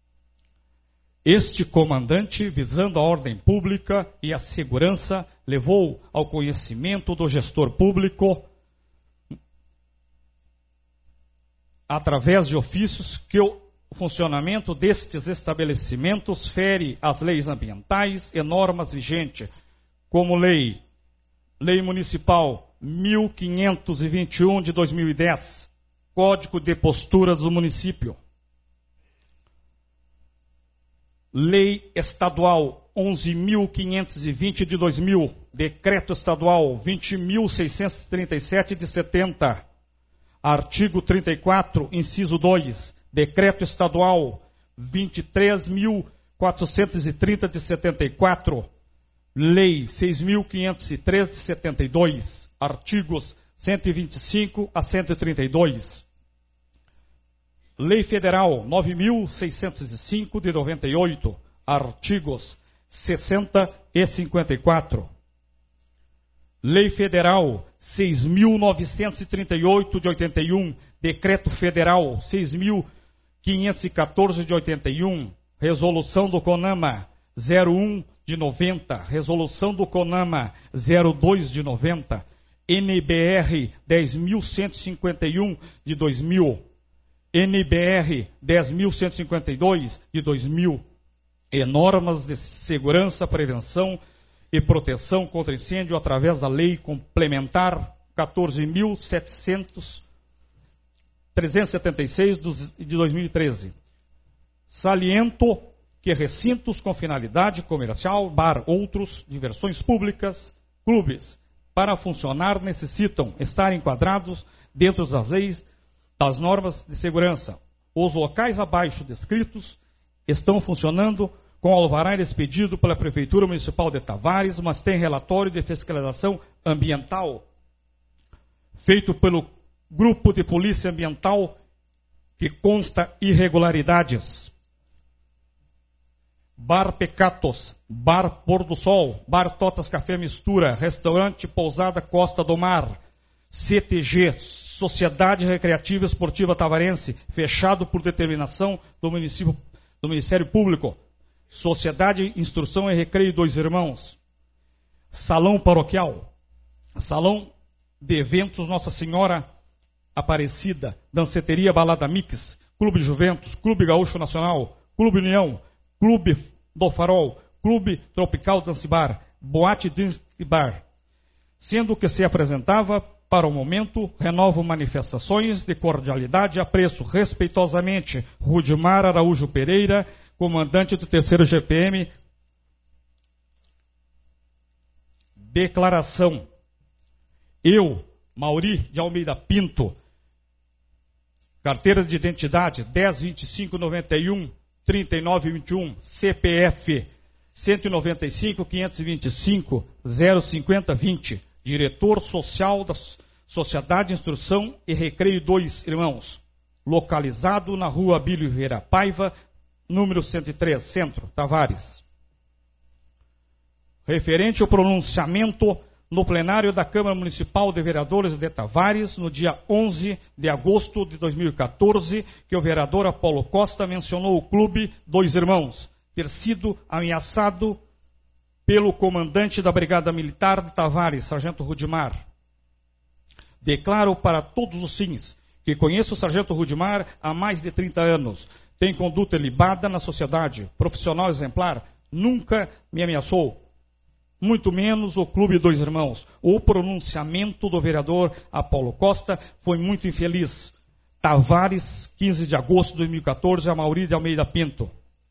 Este comandante, visando a ordem pública e a segurança, levou ao conhecimento do gestor público, através de ofícios, que o funcionamento destes estabelecimentos fere as leis ambientais e normas vigentes, como lei, lei municipal mil quinhentos e vinte e um de dois mil e dez, Código de Posturas do Município, Lei Estadual onze mil quinhentos e vinte de dois mil, Decreto Estadual vinte mil seiscentos e trinta e sete de setenta, Artigo trinta e quatro, inciso dois, Decreto Estadual vinte e três mil quatrocentos e trinta de setenta e quatro, Lei seis mil quinhentos e três de setenta e dois, artigos cento e vinte e cinco a cento e trinta e dois. Lei Federal nove mil seiscentos e cinco de noventa e oito, artigos sessenta e cinquenta e quatro. Lei Federal seis mil novecentos e trinta e oito de oitenta e um, Decreto Federal seis mil quinhentos e quatorze de oitenta e um, Resolução do CONAMA zero um de noventa, Resolução do CONAMA zero dois de noventa, N B R dez mil cento e cinquenta e um de dois mil, N B R dez mil cento e cinquenta e dois de dois mil, e normas de segurança, prevenção e proteção contra incêndio através da Lei Complementar quatorze mil trezentos e setenta e seis de dois mil e treze. Saliento que recintos com finalidade comercial, bar, outros, diversões públicas, clubes, para funcionar necessitam estar enquadrados dentro das leis, das normas de segurança. Os locais abaixo descritos estão funcionando com alvará expedido pela Prefeitura Municipal de Tavares, mas tem relatório de fiscalização ambiental feito pelo Grupo de Polícia Ambiental que consta irregularidades. Bar Pecatos, Bar Pôr do Sol, Bar Totas Café Mistura, Restaurante Pousada Costa do Mar, C T G, Sociedade Recreativa Esportiva Tavarense, fechado por determinação do, município, do Ministério Público, Sociedade Instrução e Recreio Dois Irmãos, Salão Paroquial, Salão de Eventos Nossa Senhora Aparecida, Danceteria Balada Mix, Clube Juventus, Clube Gaúcho Nacional, Clube União, Clube do Farol, Clube Tropical Dance Bar, Boate Dance Bar, sendo que se apresentava para o momento, renovo manifestações de cordialidade e apreço, respeitosamente, Rudimar Araújo Pereira, comandante do terceiro G P M. Declaração. Eu, Mauri de Almeida Pinto, carteira de identidade dez, vinte e cinco, noventa e um, trinta e nove, vinte e um, C P F cento e noventa e cinco, quinhentos e vinte e cinco, zero cinquenta, vinte, diretor social da Sociedade de Instrução e Recreio dois Irmãos, localizado na rua Abílio Vieira Paiva, número cento e três, Centro, Tavares. Referente ao pronunciamento no plenário da Câmara Municipal de Vereadores de Tavares, no dia onze de agosto de dois mil e quatorze, que o vereador Apolo Costa mencionou o Clube Dois Irmãos ter sido ameaçado pelo comandante da Brigada Militar de Tavares, Sargento Rudimar. Declaro para todos os sims que conheço o Sargento Rudimar há mais de trinta anos. Tem conduta ilibada na sociedade, profissional exemplar, nunca me ameaçou. Muito menos o Clube Dois Irmãos. O pronunciamento do vereador Apolo Costa foi muito infeliz. Tavares, quinze de agosto de dois mil e quatorze, a Mauri de Almeida Pinto.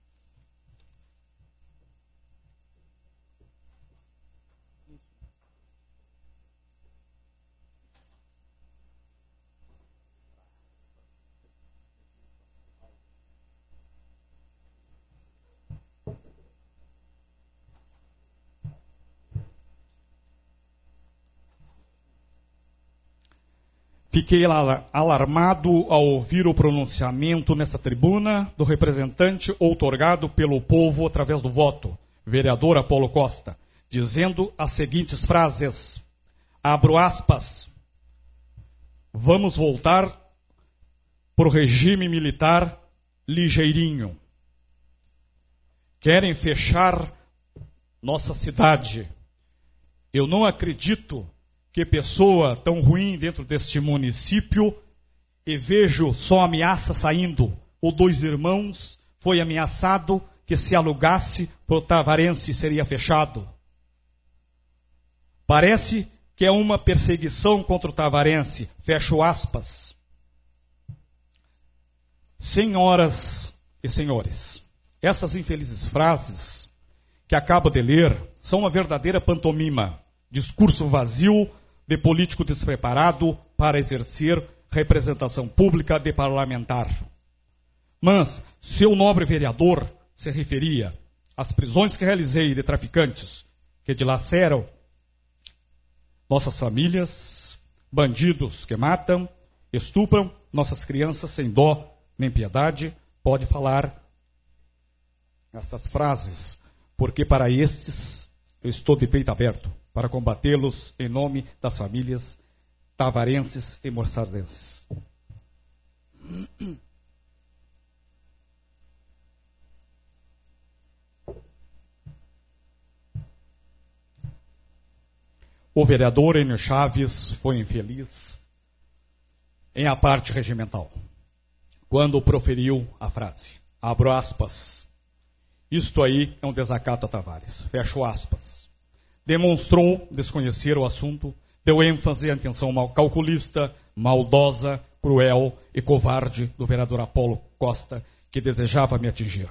Fiquei alarmado ao ouvir o pronunciamento nessa tribuna do representante outorgado pelo povo através do voto, vereador Apolo Costa, dizendo as seguintes frases, abro aspas, vamos voltar para o regime militar ligeirinho. Querem fechar nossa cidade. Eu não acredito que pessoa tão ruim dentro deste município, e vejo só ameaça saindo. O Dois Irmãos foi ameaçado que se alugasse para o Tavarense seria fechado. Parece que é uma perseguição contra o Tavarense, fecho aspas. Senhoras e senhores, essas infelizes frases que acabo de ler são uma verdadeira pantomima, discurso vazio de político despreparado para exercer representação pública de parlamentar. Mas seu nobre vereador se referia às prisões que realizei de traficantes que dilaceram nossas famílias, bandidos que matam, estupram nossas crianças sem dó nem piedade, pode falar estas frases, porque para estes eu estou de peito aberto, para combatê-los em nome das famílias tavarenses e moçardenses. O vereador Enio Chaves foi infeliz em a parte regimental, quando proferiu a frase, abro aspas, isto aí é um desacato a Tavares, fecho aspas. Demonstrou desconhecer o assunto, deu ênfase à intenção mal calculista, maldosa, cruel e covarde do vereador Apolo Costa, que desejava me atingir.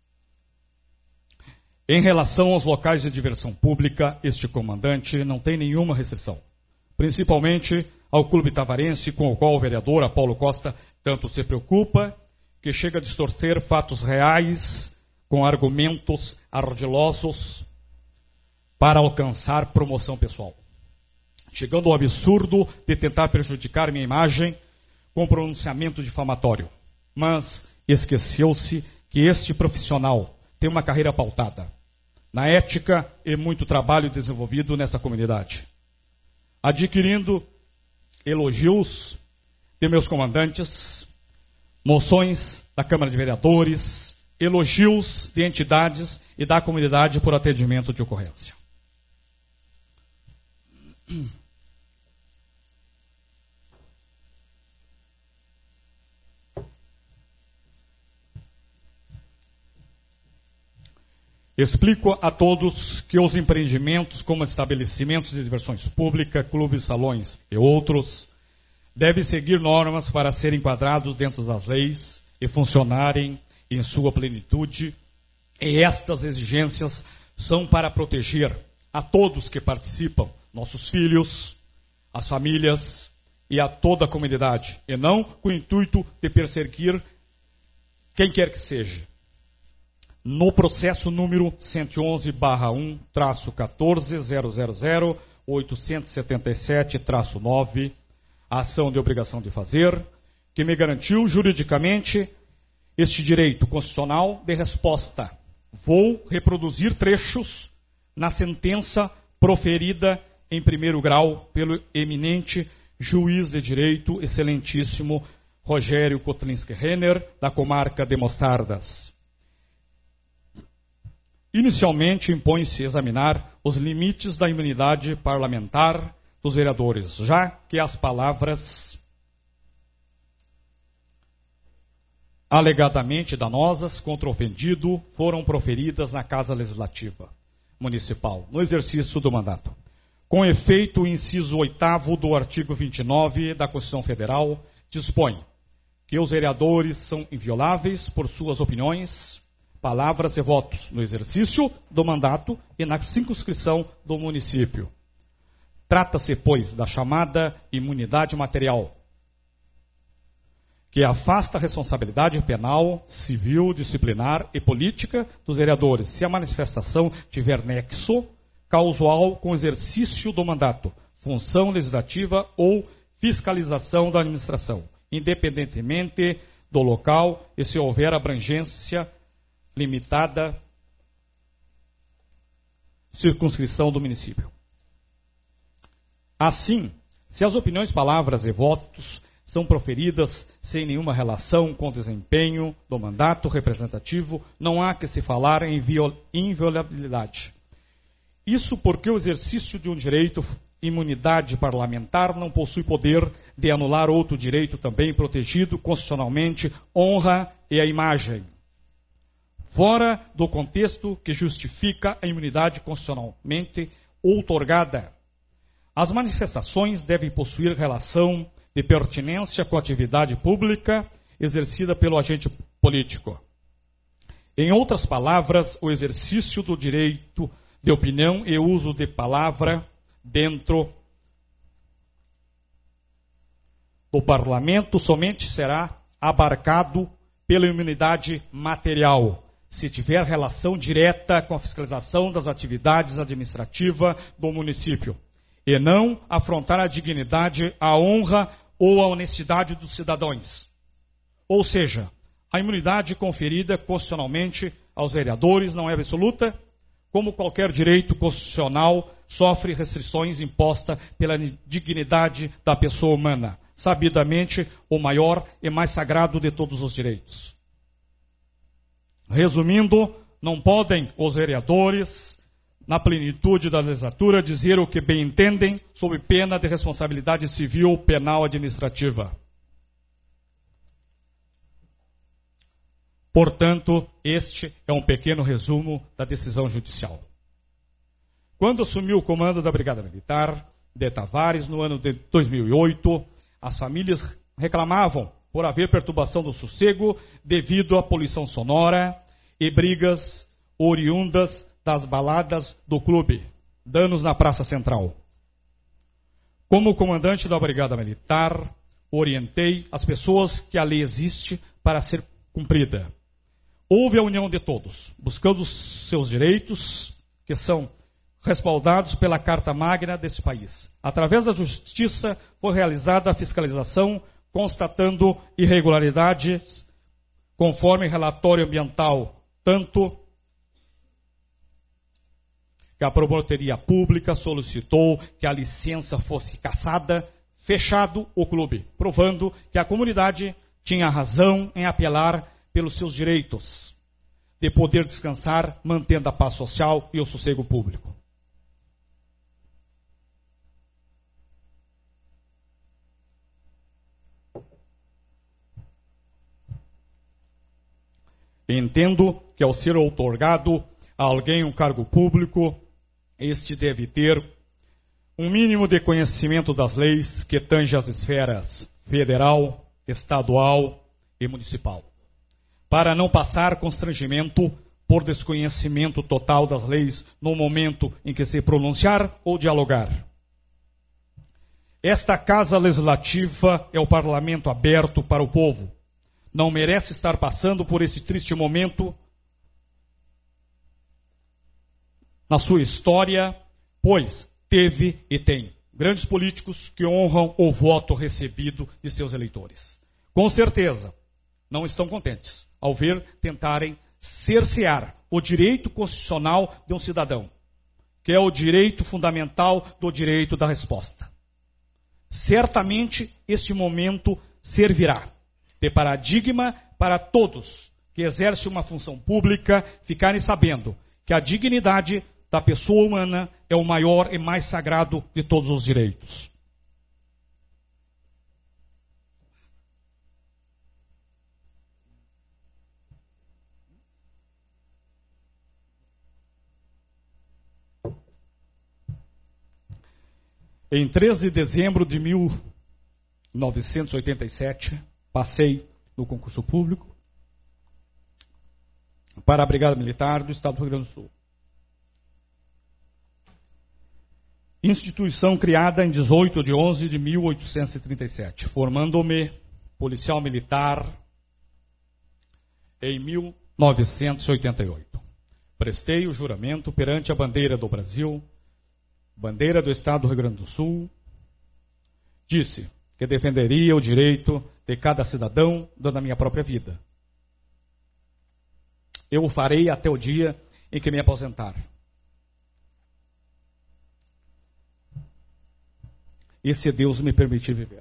Em relação aos locais de diversão pública, este comandante não tem nenhuma restrição, principalmente ao Clube Tavarense, com o qual o vereador Apolo Costa tanto se preocupa, que chega a distorcer fatos reais com argumentos ardilosos para alcançar promoção pessoal, chegando ao absurdo de tentar prejudicar minha imagem com pronunciamento difamatório. Mas esqueceu-se que este profissional tem uma carreira pautada na ética e muito trabalho desenvolvido nesta comunidade, adquirindo elogios de meus comandantes, moções da Câmara de Vereadores, elogios de entidades e da comunidade por atendimento de ocorrência. Explico a todos que os empreendimentos, como estabelecimentos de diversões públicas, clubes, salões e outros, devem seguir normas para serem enquadrados dentro das leis e funcionarem em sua plenitude, e estas exigências são para proteger a todos que participam, nossos filhos, as famílias e a toda a comunidade, e não com o intuito de perseguir quem quer que seja. No processo número cento e onze barra um traço quatorze zero zero zero oitocentos e setenta e sete traço nove, a ação de obrigação de fazer, que me garantiu juridicamente este direito constitucional de resposta. Vou reproduzir trechos na sentença proferida em primeiro grau pelo eminente juiz de direito, excelentíssimo Rogério Kotlinski Renner, da comarca de Mostardas. Inicialmente, impõe-se examinar os limites da imunidade parlamentar dos vereadores, já que as palavras alegadamente danosas contra o ofendido foram proferidas na Casa Legislativa Municipal, no exercício do mandato. Com efeito, o inciso oitavo do artigo vinte e nove da Constituição Federal dispõe que os vereadores são invioláveis por suas opiniões, palavras e votos no exercício do mandato e na circunscrição do município. Trata-se, pois, da chamada imunidade material, que afasta a responsabilidade penal, civil, disciplinar e política dos vereadores, se a manifestação tiver nexo causal com o exercício do mandato, função legislativa ou fiscalização da administração, independentemente do local e se houver abrangência limitada circunscrição do município. Assim, se as opiniões, palavras e votos são proferidas sem nenhuma relação com o desempenho do mandato representativo, não há que se falar em inviolabilidade. Isso porque o exercício de um direito, imunidade parlamentar, não possui poder de anular outro direito também protegido constitucionalmente, honra e a imagem, fora do contexto que justifica a imunidade constitucionalmente outorgada. As manifestações devem possuir relação de pertinência com a atividade pública exercida pelo agente político. Em outras palavras, o exercício do direito de opinião e uso de palavra dentro do parlamento somente será abarcado pela imunidade material, se tiver relação direta com a fiscalização das atividades administrativas do município, e não afrontar a dignidade, a honra ou a honestidade dos cidadãos. Ou seja, a imunidade conferida constitucionalmente aos vereadores não é absoluta, como qualquer direito constitucional sofre restrições impostas pela dignidade da pessoa humana, sabidamente o maior e mais sagrado de todos os direitos. Resumindo, não podem os vereadores, na plenitude da legislatura, dizer o que bem entendem, sob pena de responsabilidade civil, penal, administrativa. Portanto, este é um pequeno resumo da decisão judicial. Quando assumiu o comando da Brigada Militar de Tavares, no ano de dois mil e oito, as famílias reclamavam por haver perturbação do sossego devido à poluição sonora e brigas oriundas das baladas do clube, danos na Praça Central. Como comandante da Brigada Militar, orientei as pessoas que a lei existe para ser cumprida. Houve a união de todos, buscando os seus direitos, que são respaldados pela Carta Magna desse país. Através da Justiça foi realizada a fiscalização, constatando irregularidades, conforme relatório ambiental, tanto que a Promotoria Pública solicitou que a licença fosse cassada, fechado o clube, provando que a comunidade tinha razão em apelar pelos seus direitos de poder descansar, mantendo a paz social e o sossego público. Entendo que, ao ser outorgado a alguém um cargo público, este deve ter um mínimo de conhecimento das leis que tange as esferas federal, estadual e municipal, para não passar constrangimento por desconhecimento total das leis no momento em que se pronunciar ou dialogar. Esta Casa Legislativa é o parlamento aberto para o povo. Não merece estar passando por esse triste momento na sua história, pois teve e tem grandes políticos que honram o voto recebido de seus eleitores. Com certeza, não estão contentes ao ver tentarem cercear o direito constitucional de um cidadão, que é o direito fundamental do direito da resposta. Certamente este momento servirá de paradigma para todos que exercem uma função pública ficarem sabendo que a dignidade da pessoa humana é o maior e mais sagrado de todos os direitos. Em três de dezembro de mil novecentos e oitenta e sete, passei no concurso público para a Brigada Militar do Estado do Rio Grande do Sul. Instituição criada em dezoito de onze de mil oitocentos e trinta e sete, formando-me policial militar em mil novecentos e oitenta e oito. Prestei o juramento perante a bandeira do Brasil, bandeira do Estado do Rio Grande do Sul. Disse que defenderia o direito de cada cidadão, dando a minha própria vida. Eu o farei até o dia em que me aposentar. E se Deus me permitir viver.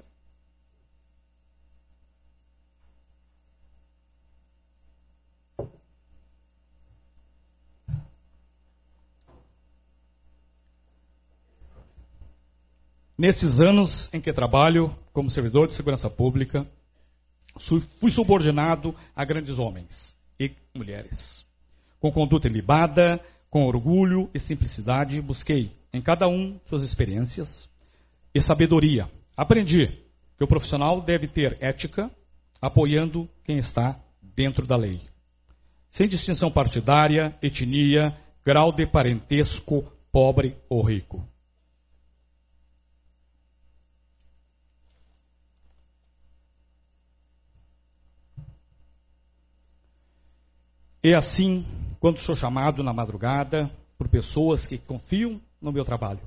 Nesses anos em que trabalho como servidor de segurança pública, fui subordinado a grandes homens e mulheres. Com conduta ilibada, com orgulho e simplicidade, busquei em cada um suas experiências e sabedoria. Aprendi que o profissional deve ter ética, apoiando quem está dentro da lei, sem distinção partidária, etnia, grau de parentesco, pobre ou rico. E assim, quando sou chamado na madrugada por pessoas que confiam no meu trabalho,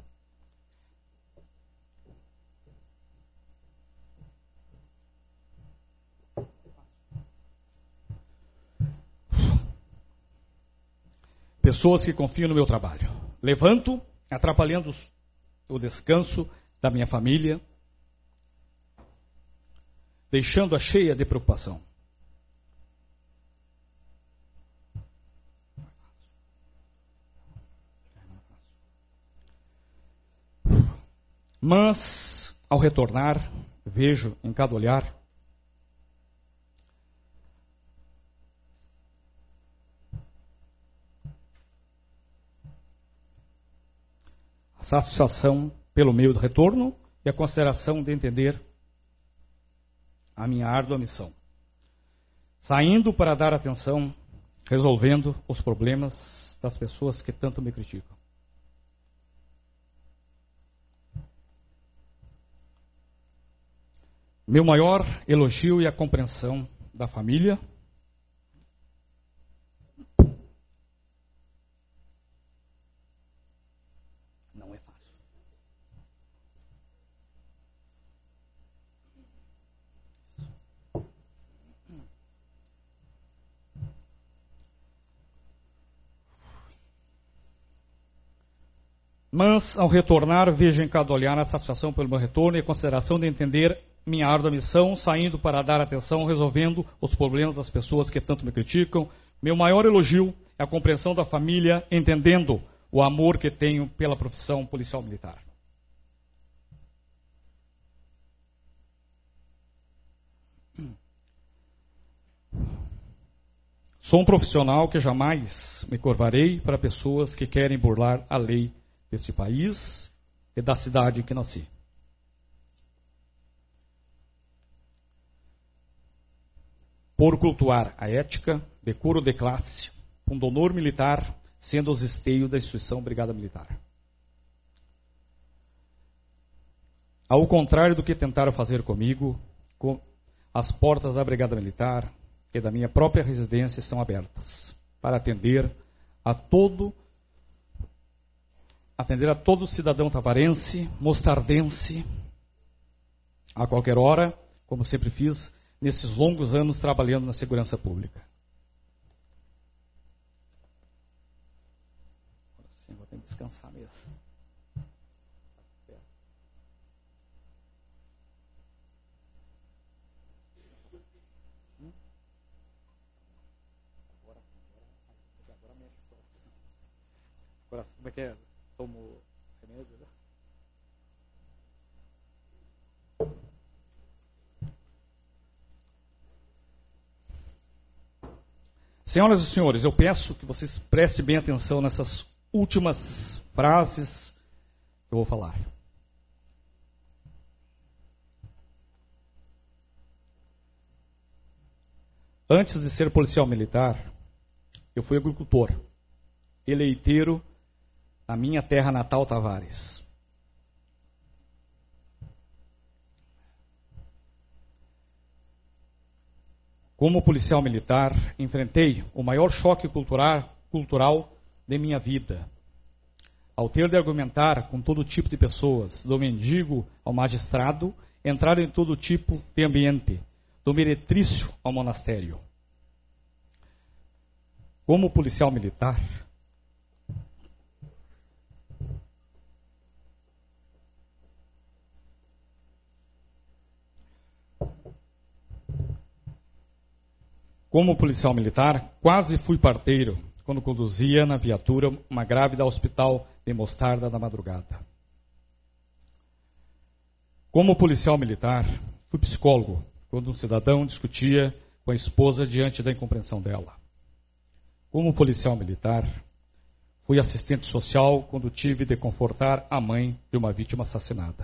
pessoas que confiam no meu trabalho, levanto, atrapalhando o descanso da minha família, deixando-a cheia de preocupação. Mas, ao retornar, vejo em cada olhar a satisfação pelo meio do retorno e a consideração de entender a minha árdua missão. Saindo para dar atenção, resolvendo os problemas das pessoas que tanto me criticam. Meu maior elogio e a compreensão da família. Não é fácil. Mas, ao retornar, vejo em cada olhar a satisfação pelo meu retorno e a consideração de entender minha árdua missão, saindo para dar atenção, resolvendo os problemas das pessoas que tanto me criticam. Meu maior elogio é a compreensão da família, entendendo o amor que tenho pela profissão policial militar. Sou um profissional que jamais me curvarei para pessoas que querem burlar a lei deste país e da cidade em que nasci. Por cultuar a ética, decoro de classe, pundonor militar, sendo os esteios da instituição Brigada Militar. Ao contrário do que tentaram fazer comigo, com as portas da Brigada Militar e da minha própria residência estão abertas para atender a todo atender a todo cidadão tavarense, mostardense, a qualquer hora, como sempre fiz nesses longos anos trabalhando na segurança pública. Sim, vou ter que descansar mesmo. Agora, como é que é? Tomo remédio, né? Senhoras e senhores, eu peço que vocês prestem bem atenção nessas últimas frases que eu vou falar. Antes de ser policial militar, eu fui agricultor, eleiteiro na minha terra natal, Tavares. Como policial militar, enfrentei o maior choque cultural, cultural de minha vida. Ao ter de argumentar com todo tipo de pessoas, do mendigo ao magistrado, entrar em todo tipo de ambiente, do meretrício ao monastério. Como policial militar, Como policial militar, quase fui parteiro quando conduzia na viatura uma grávida ao hospital de Mostarda na madrugada. Como policial militar, fui psicólogo quando um cidadão discutia com a esposa diante da incompreensão dela. Como policial militar, fui assistente social quando tive de confortar a mãe de uma vítima assassinada.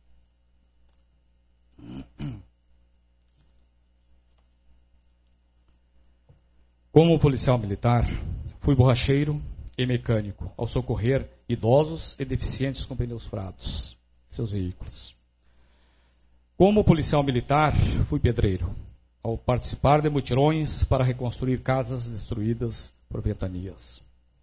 Como policial militar, fui borracheiro e mecânico ao socorrer idosos e deficientes com pneus furados, seus veículos. Como policial militar, fui pedreiro ao participar de mutirões para reconstruir casas destruídas por ventanias.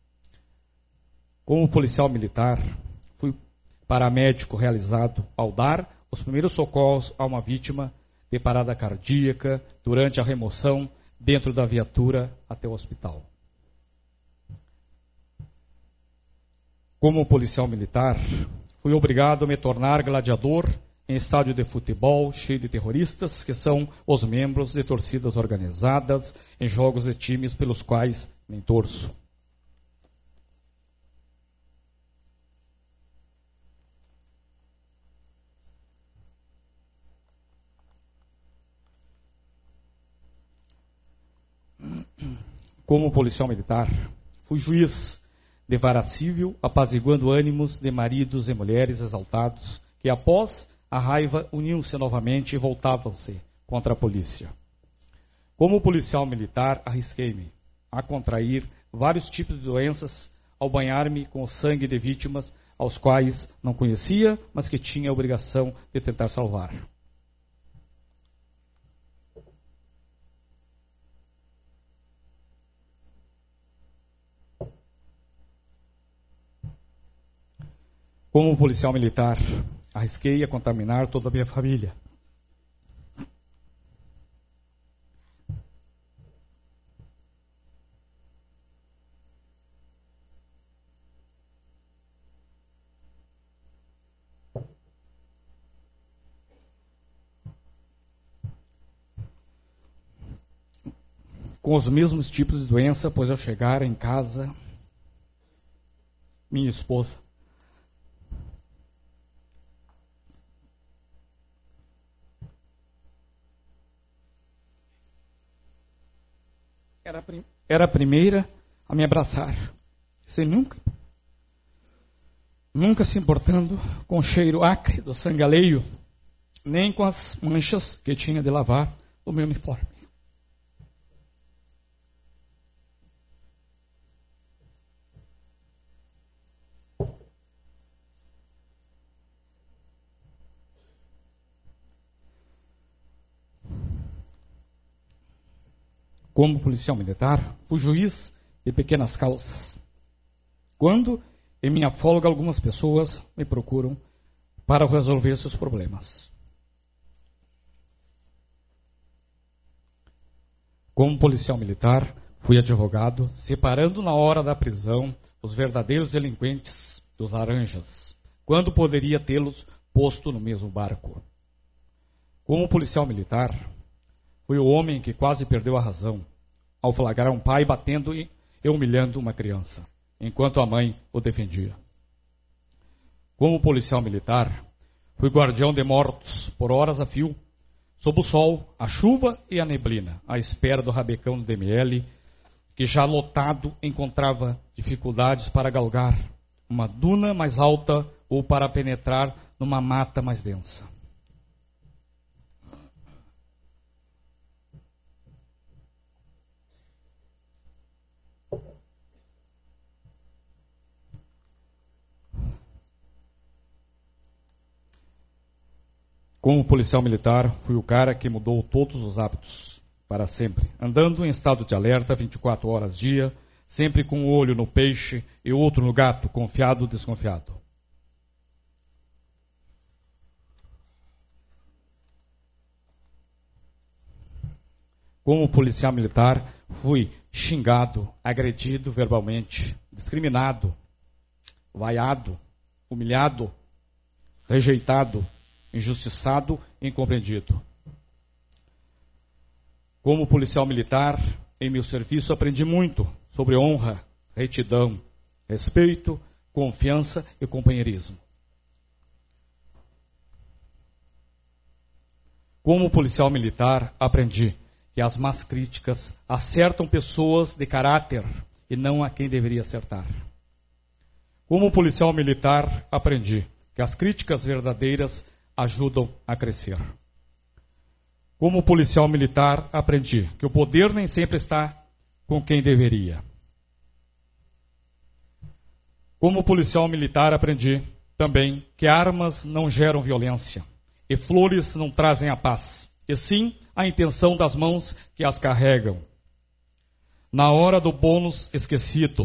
Como policial militar, fui paramédico realizado ao dar os primeiros socorros a uma vítima de parada cardíaca durante a remoção dentro da viatura até o hospital. Como policial militar, fui obrigado a me tornar gladiador em estádio de futebol cheio de terroristas, que são os membros de torcidas organizadas em jogos de times pelos quais nem torço. Como policial militar, fui juiz de vara civil, apaziguando ânimos de maridos e mulheres exaltados, que após a raiva uniam-se novamente e voltavam-se contra a polícia. Como policial militar, arrisquei-me a contrair vários tipos de doenças ao banhar-me com o sangue de vítimas aos quais não conhecia, mas que tinha a obrigação de tentar salvar. Como policial militar, arrisquei a contaminar toda a minha família. Com os mesmos tipos de doença, pois ao chegar em casa, minha esposa era, era a primeira a me abraçar, sem nunca, nunca se importando com o cheiro acre do sangue alheio, nem com as manchas que tinha de lavar o meu uniforme. Como policial militar, fui juiz de pequenas causas. Quando, em minha folga, algumas pessoas me procuram para resolver seus problemas. Como policial militar, fui advogado, separando na hora da prisão os verdadeiros delinquentes dos laranjas, quando poderia tê-los posto no mesmo barco. Como policial militar, fui o homem que quase perdeu a razão ao flagrar um pai batendo e humilhando uma criança, enquanto a mãe o defendia. Como policial militar, fui guardião de mortos por horas a fio, sob o sol, a chuva e a neblina, à espera do rabecão do D M L, que já lotado encontrava dificuldades para galgar uma duna mais alta ou para penetrar numa mata mais densa. Como policial militar, fui o cara que mudou todos os hábitos, para sempre, andando em estado de alerta vinte e quatro horas dia, sempre com um olho no peixe e outro no gato, confiado ou desconfiado. Como policial militar, fui xingado, agredido verbalmente, discriminado, vaiado, humilhado, rejeitado, injustiçado e incompreendido. Como policial militar, em meu serviço aprendi muito sobre honra, retidão, respeito, confiança e companheirismo. Como policial militar, aprendi que as más críticas acertam pessoas de caráter e não a quem deveria acertar. Como policial militar, aprendi que as críticas verdadeiras ajudam a crescer. Como policial militar, aprendi que o poder nem sempre está com quem deveria. Como policial militar, aprendi também que armas não geram violência e flores não trazem a paz, e sim a intenção das mãos que as carregam. Na hora do bônus esquecido,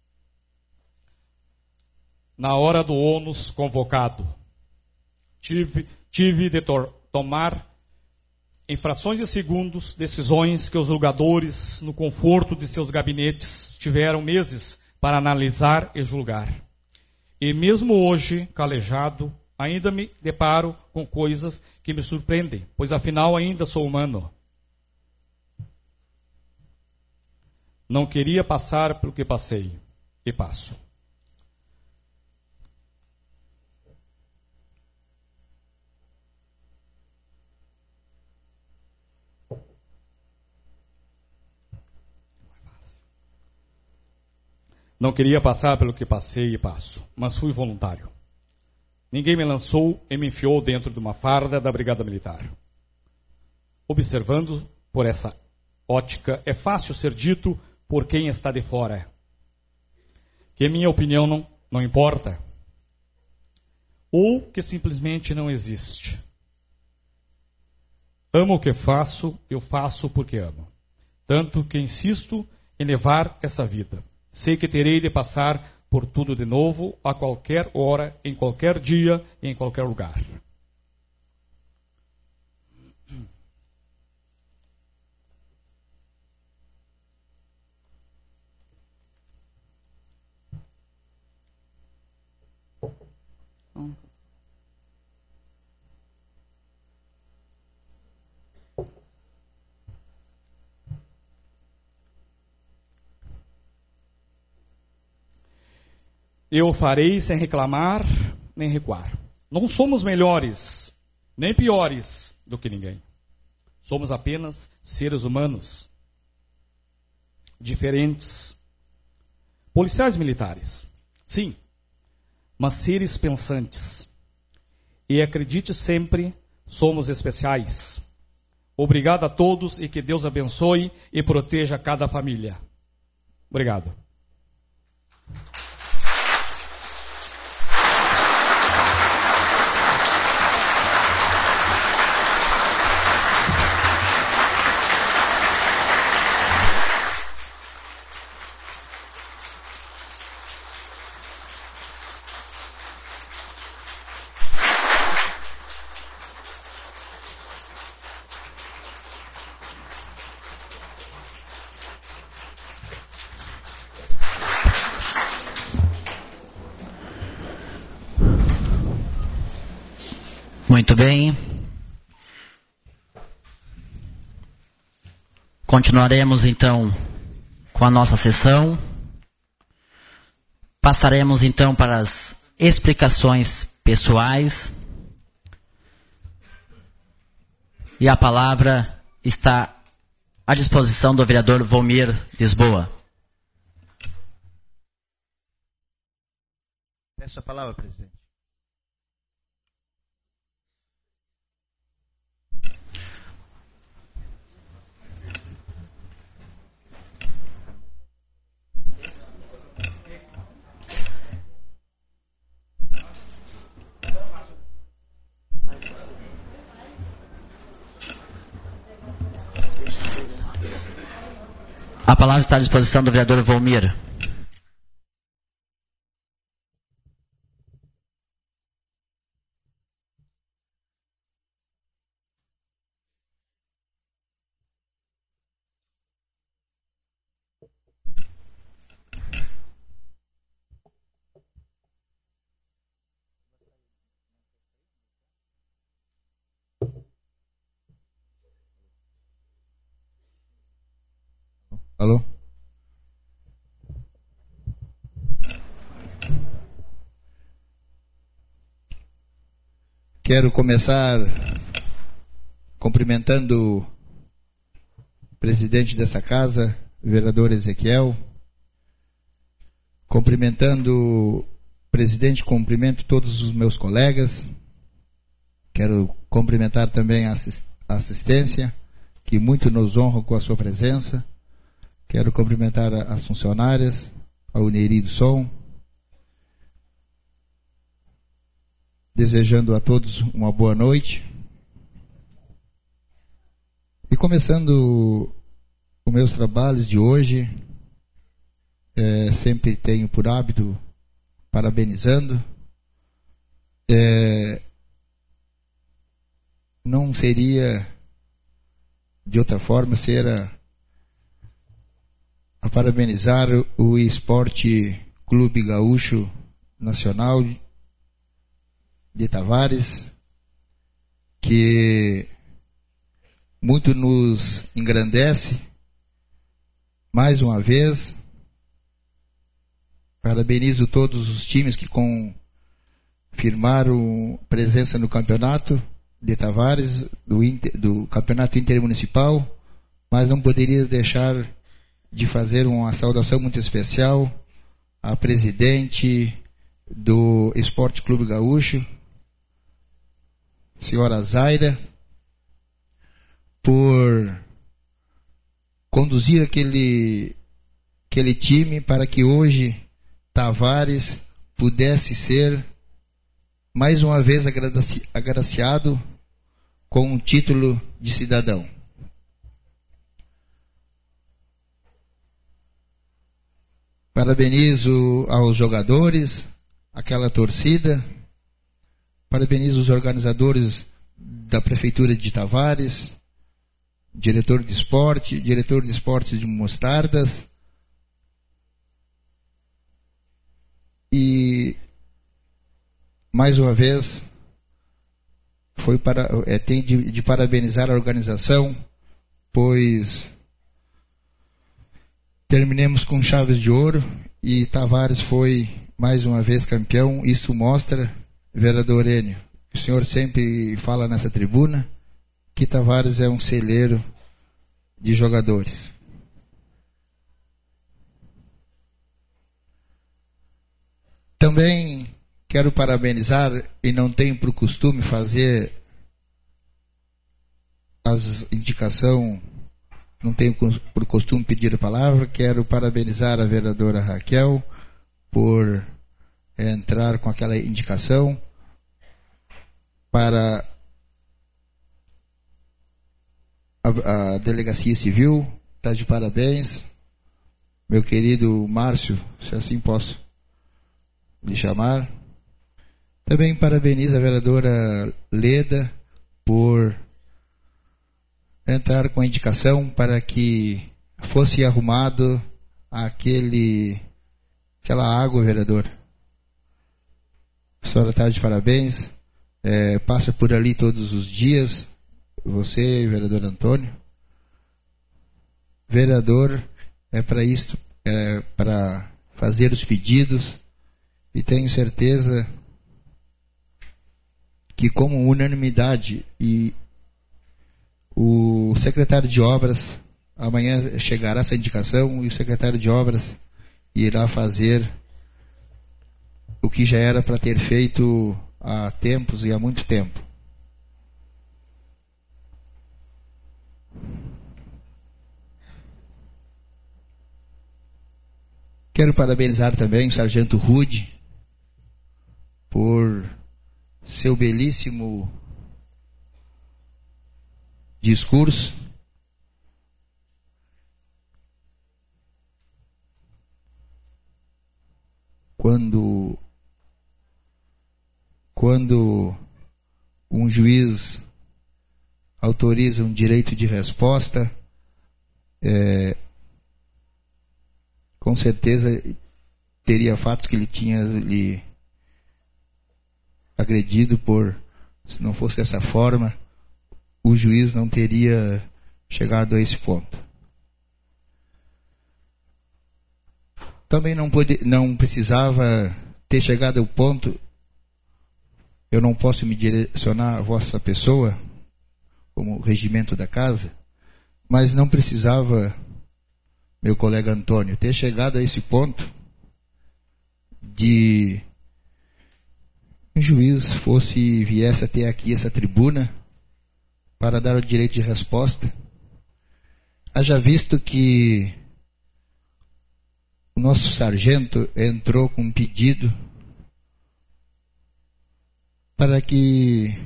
na hora do ônus convocado, Tive, tive de to- tomar, em frações de segundos, decisões que os julgadores, no conforto de seus gabinetes, tiveram meses para analisar e julgar. E mesmo hoje, calejado, ainda me deparo com coisas que me surpreendem, pois afinal ainda sou humano. Não queria passar pelo que passei, e passo. Não queria passar pelo que passei e passo, mas fui voluntário. Ninguém me lançou e me enfiou dentro de uma farda da Brigada Militar. Observando por essa ótica, é fácil ser dito por quem está de fora que minha opinião não, não importa, ou que simplesmente não existe. Amo o que faço, eu faço porque amo. Tanto que insisto em levar essa vida. Sei que terei de passar por tudo de novo, a qualquer hora, em qualquer dia, em qualquer lugar. Hum. Eu farei sem reclamar nem recuar. Não somos melhores, nem piores do que ninguém. Somos apenas seres humanos. diferentes. Policiais militares, sim, mas seres pensantes. E acredite sempre, somos especiais. Obrigado a todos e que Deus abençoe e proteja cada família. Obrigado. Muito bem. Continuaremos então com a nossa sessão. Passaremos então para as explicações pessoais. E a palavra está à disposição do vereador Volmir Lisboa. Peço a palavra, presidente. A palavra está à disposição do vereador Volmir. Alô? Quero começar cumprimentando o presidente dessa casa, o vereador Ezequiel, cumprimentando o presidente, cumprimento todos os meus colegas, quero cumprimentar também a assistência, que muito nos honra com a sua presença. Quero cumprimentar as funcionárias, a Uneri do Som, desejando a todos uma boa noite. E começando os meus trabalhos de hoje, é, sempre tenho por hábito parabenizando. É, não seria de outra forma ser a a parabenizar o Esporte Clube Gaúcho Nacional de Tavares, que muito nos engrandece. Mais uma vez, parabenizo todos os times que confirmaram presença no campeonato de Tavares, do, inter, do campeonato intermunicipal, mas não poderia deixar de fazer uma saudação muito especial à presidente do Esporte Clube Gaúcho, senhora Zaira, por conduzir aquele, aquele time para que hoje Tavares pudesse ser mais uma vez agraci, agraciado com o título de cidadão. Parabenizo aos jogadores, aquela torcida, parabenizo os organizadores da Prefeitura de Tavares, diretor de esporte, diretor de esportes de Mostardas, e mais uma vez foi para, é, tem de, de parabenizar a organização, pois terminemos com chaves de ouro e Tavares foi mais uma vez campeão. Isso mostra, vereador Enio, o senhor sempre fala nessa tribuna que Tavares é um celeiro de jogadores. também quero parabenizar, e não tenho por costume fazer as indicação, não tenho por costume pedir a palavra, quero parabenizar a vereadora Raquel por entrar com aquela indicação para a, a Delegacia Civil. Está de parabéns, meu querido Márcio, se assim posso lhe chamar. Também parabenizo a vereadora Leda por entrar com a indicação para que fosse arrumado aquele, aquela água, vereador. A senhora está de parabéns, é, passa por ali todos os dias, você e o vereador Antônio. Vereador é para isto, é para fazer os pedidos, e tenho certeza que, como unanimidade, e o secretário de obras, amanhã chegará essa indicação e o secretário de obras irá fazer o que já era para ter feito há tempos e há muito tempo. Quero parabenizar também o sargento Rude por seu belíssimo discurso. Quando, quando um juiz autoriza um direito de resposta, é, com certeza teria fatos que ele tinha lhe agredido por, se não fosse dessa forma, o juiz não teria chegado a esse ponto. Também não, pode, não precisava ter chegado ao ponto, eu não posso me direcionar a vossa pessoa, como regimento da casa, mas não precisava, meu colega Antônio, ter chegado a esse ponto de um juiz fosse, viesse até aqui essa tribuna para dar o direito de resposta, haja visto que o nosso sargento entrou com um pedido para que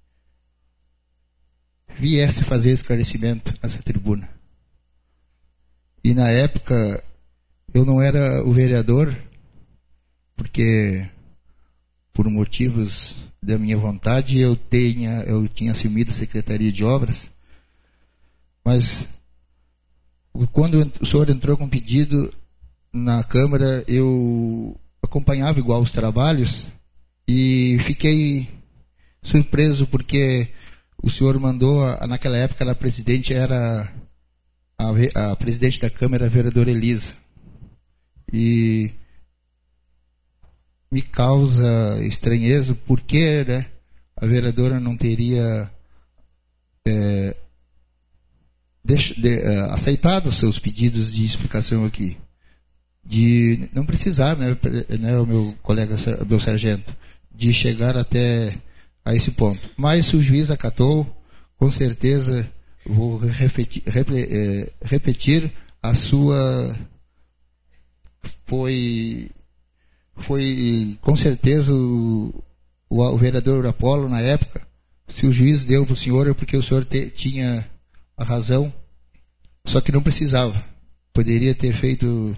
viesse fazer esclarecimento nessa tribuna. E na época eu não era o vereador, porque por motivos da minha vontade eu, tenha, eu tinha assumido a Secretaria de Obras, mas quando o senhor entrou com pedido na Câmara, eu acompanhava igual os trabalhos e fiquei surpreso porque o senhor mandou, naquela época a presidente era a, a presidente da Câmara, a vereadora Elisa, e me causa estranheza porque, né, a vereadora não teria é, de, de, é, aceitado os seus pedidos de explicação aqui, de não precisar, né, né, o meu colega, meu sargento, de chegar até a esse ponto. Mas se o juiz acatou, com certeza vou repetir, repetir a sua, foi, foi com certeza o, o, o vereador Apolo na época, se o juiz deu para o senhor é porque o senhor te, tinha a razão, só que não precisava, poderia ter feito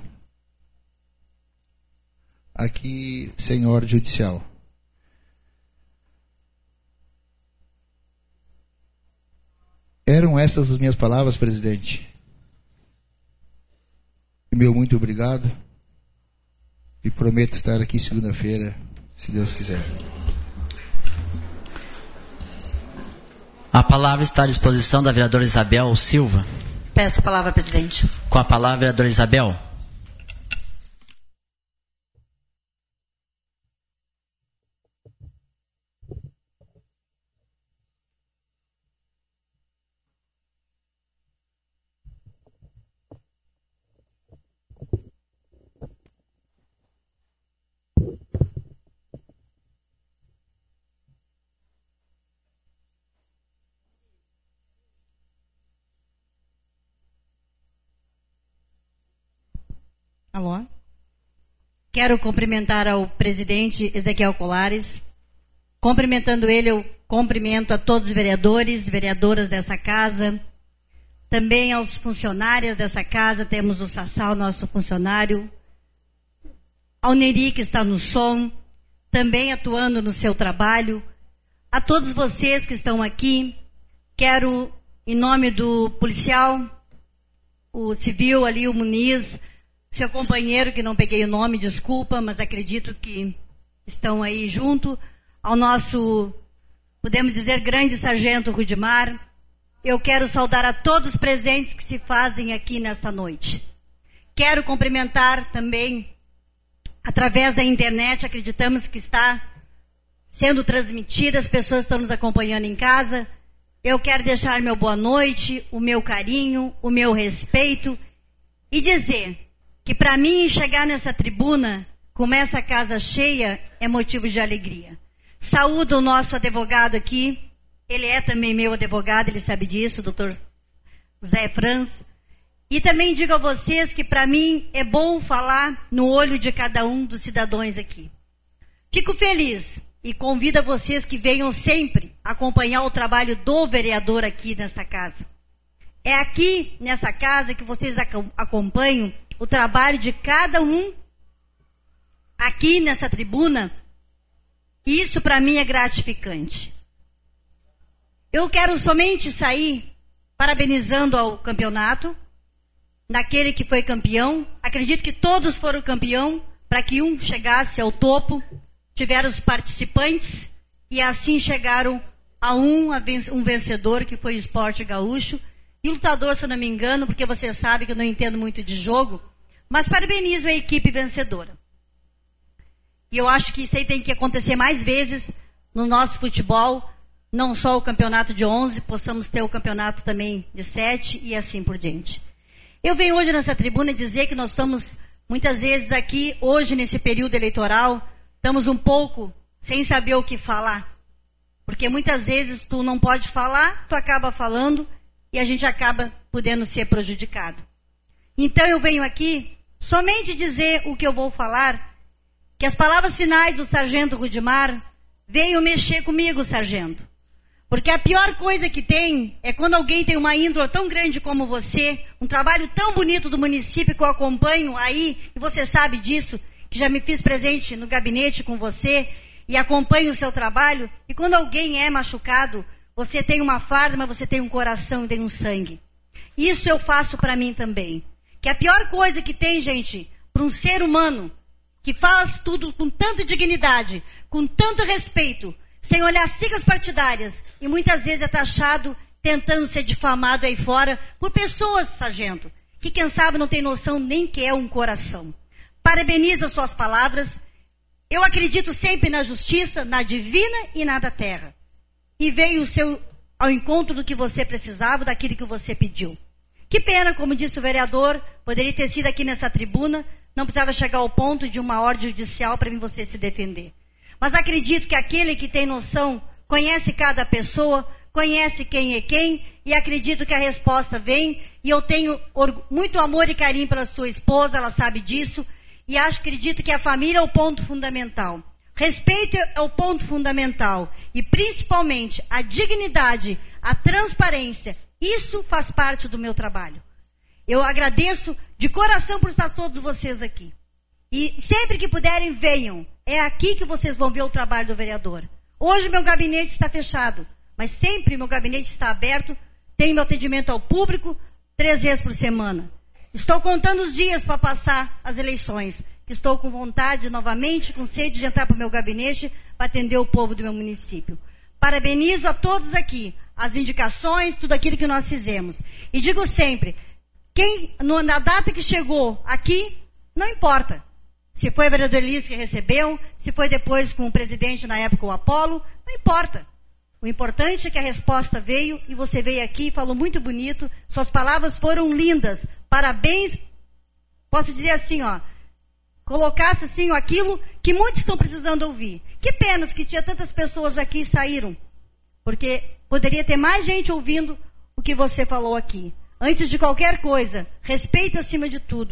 aqui sem ordem judicial. Eram essas as minhas palavras, presidente. E meu muito obrigado. E prometo estar aqui segunda-feira, se Deus quiser. A palavra está à disposição da vereadora Isabel Silva. Peço a palavra, presidente. Com a palavra, vereadora Isabel. Alô? Quero cumprimentar ao presidente Ezequiel Colares. Cumprimentando ele, eu cumprimento a todos os vereadores e vereadoras dessa casa. Também aos funcionários dessa casa, temos o Sassal, nosso funcionário. Ao Neri, que está no som, também atuando no seu trabalho. A todos vocês que estão aqui, quero, em nome do policial, o civil ali, o Muniz, seu companheiro, que não peguei o nome, desculpa, mas acredito que estão aí junto, ao nosso, podemos dizer, grande sargento Rudimar. Eu quero saudar a todos os presentes que se fazem aqui nesta noite. Quero cumprimentar também, através da internet, acreditamos que está sendo transmitida, as pessoas estão nos acompanhando em casa. Eu quero deixar meu boa noite, o meu carinho, o meu respeito e dizer que para mim chegar nessa tribuna, com essa casa cheia, é motivo de alegria. Saúdo o nosso advogado aqui, ele é também meu advogado, ele sabe disso, o doutor Zé Franz. E também digo a vocês que para mim é bom falar no olho de cada um dos cidadãos aqui. Fico feliz e convido a vocês que venham sempre acompanhar o trabalho do vereador aqui nesta casa. É aqui nessa casa que vocês acompanham o trabalho de cada um aqui nessa tribuna. E isso para mim é gratificante. Eu quero somente sair parabenizando ao campeonato, naquele que foi campeão. Acredito que todos foram campeão, para que um chegasse ao topo. Tiveram os participantes e assim chegaram a um, a um vencedor, que foi o Esporte Gaúcho. E lutador, se eu não me engano, porque você sabe que eu não entendo muito de jogo, mas parabenizo a equipe vencedora. E eu acho que isso aí tem que acontecer mais vezes no nosso futebol, não só o campeonato de onze, possamos ter o campeonato também de sete e assim por diante. Eu venho hoje nessa tribuna dizer que nós estamos muitas vezes aqui, hoje nesse período eleitoral, estamos um pouco sem saber o que falar. Porque muitas vezes tu não pode falar, tu acaba falando e a gente acaba podendo ser prejudicado. Então eu venho aqui somente dizer o que eu vou falar, que as palavras finais do sargento Rudimar veio mexer comigo, sargento. Porque a pior coisa que tem é quando alguém tem uma índole tão grande como você, um trabalho tão bonito do município que eu acompanho aí, e você sabe disso, que já me fiz presente no gabinete com você e acompanho o seu trabalho, e quando alguém é machucado, você tem uma farda, mas você tem um coração e tem um sangue. Isso eu faço para mim também. Que a pior coisa que tem, gente, para um ser humano que faz tudo com tanta dignidade, com tanto respeito, sem olhar siglas partidárias, e muitas vezes é taxado tentando ser difamado aí fora por pessoas, sargento, que quem sabe não tem noção nem que é um coração. Parabenizo as suas palavras. Eu acredito sempre na justiça, na divina e na da terra. E veio o seu ao encontro do que você precisava, daquilo que você pediu. Que pena, como disse o vereador, poderia ter sido aqui nessa tribuna, não precisava chegar ao ponto de uma ordem judicial para você se defender. Mas acredito que aquele que tem noção, conhece cada pessoa, conhece quem é quem, e acredito que a resposta vem, e eu tenho muito amor e carinho pela sua esposa, ela sabe disso, e acho, acredito que a família é o ponto fundamental. Respeito é o ponto fundamental, e principalmente a dignidade, a transparência, isso faz parte do meu trabalho. Eu agradeço de coração por estar todos vocês aqui. E sempre que puderem, venham. É aqui que vocês vão ver o trabalho do vereador. Hoje meu gabinete está fechado, mas sempre meu gabinete está aberto. Tenho meu atendimento ao público três vezes por semana. Estou contando os dias para passar as eleições. Estou com vontade, novamente, com sede de entrar para o meu gabinete para atender o povo do meu município. Parabenizo a todos aqui, as indicações, tudo aquilo que nós fizemos. E digo sempre, quem, na data que chegou aqui, não importa. Se foi a vereadora Elis que recebeu, se foi depois com o presidente, na época o Apolo, não importa. O importante é que a resposta veio e você veio aqui e falou muito bonito, suas palavras foram lindas, parabéns, posso dizer assim, ó, colocasse assim ó, aquilo que muitos estão precisando ouvir. Que pena que tinha tantas pessoas aqui e saíram, porque poderia ter mais gente ouvindo o que você falou aqui. Antes de qualquer coisa, respeito acima de tudo.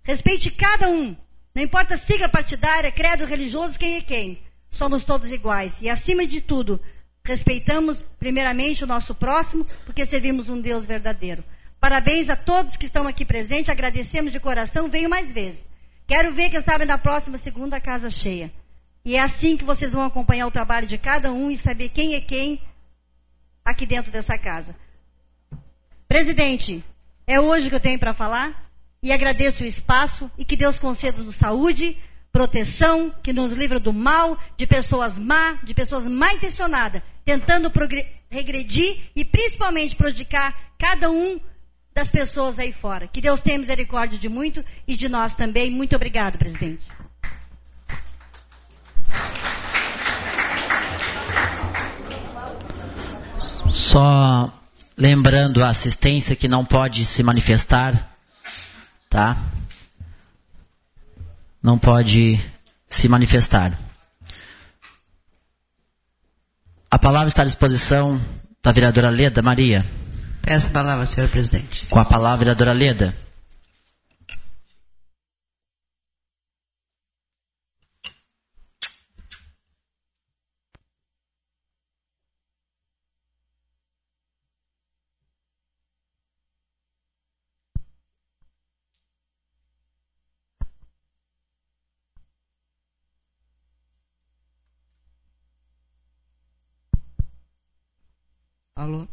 Respeite cada um. Não importa sigla partidária, credo religioso, quem é quem. Somos todos iguais. E, acima de tudo, respeitamos primeiramente o nosso próximo, porque servimos um Deus verdadeiro. Parabéns a todos que estão aqui presentes. Agradecemos de coração. Venham mais vezes. Quero ver, quem sabe, na próxima segunda, casa cheia. E é assim que vocês vão acompanhar o trabalho de cada um e saber quem é quem aqui dentro dessa casa. Presidente, é hoje que eu tenho para falar. E agradeço o espaço e que Deus conceda-nos saúde, proteção, que nos livre do mal, de pessoas má, de pessoas mal intencionadas, tentando regredir e principalmente prejudicar cada um das pessoas aí fora. Que Deus tenha misericórdia de muito e de nós também. Muito obrigado, presidente. Só lembrando a assistência que não pode se manifestar, tá? Não pode se manifestar. A palavra está à disposição da vereadora Leda Maria. Peço a palavra, senhor presidente. Com a palavra, vereadora Leda. Alô?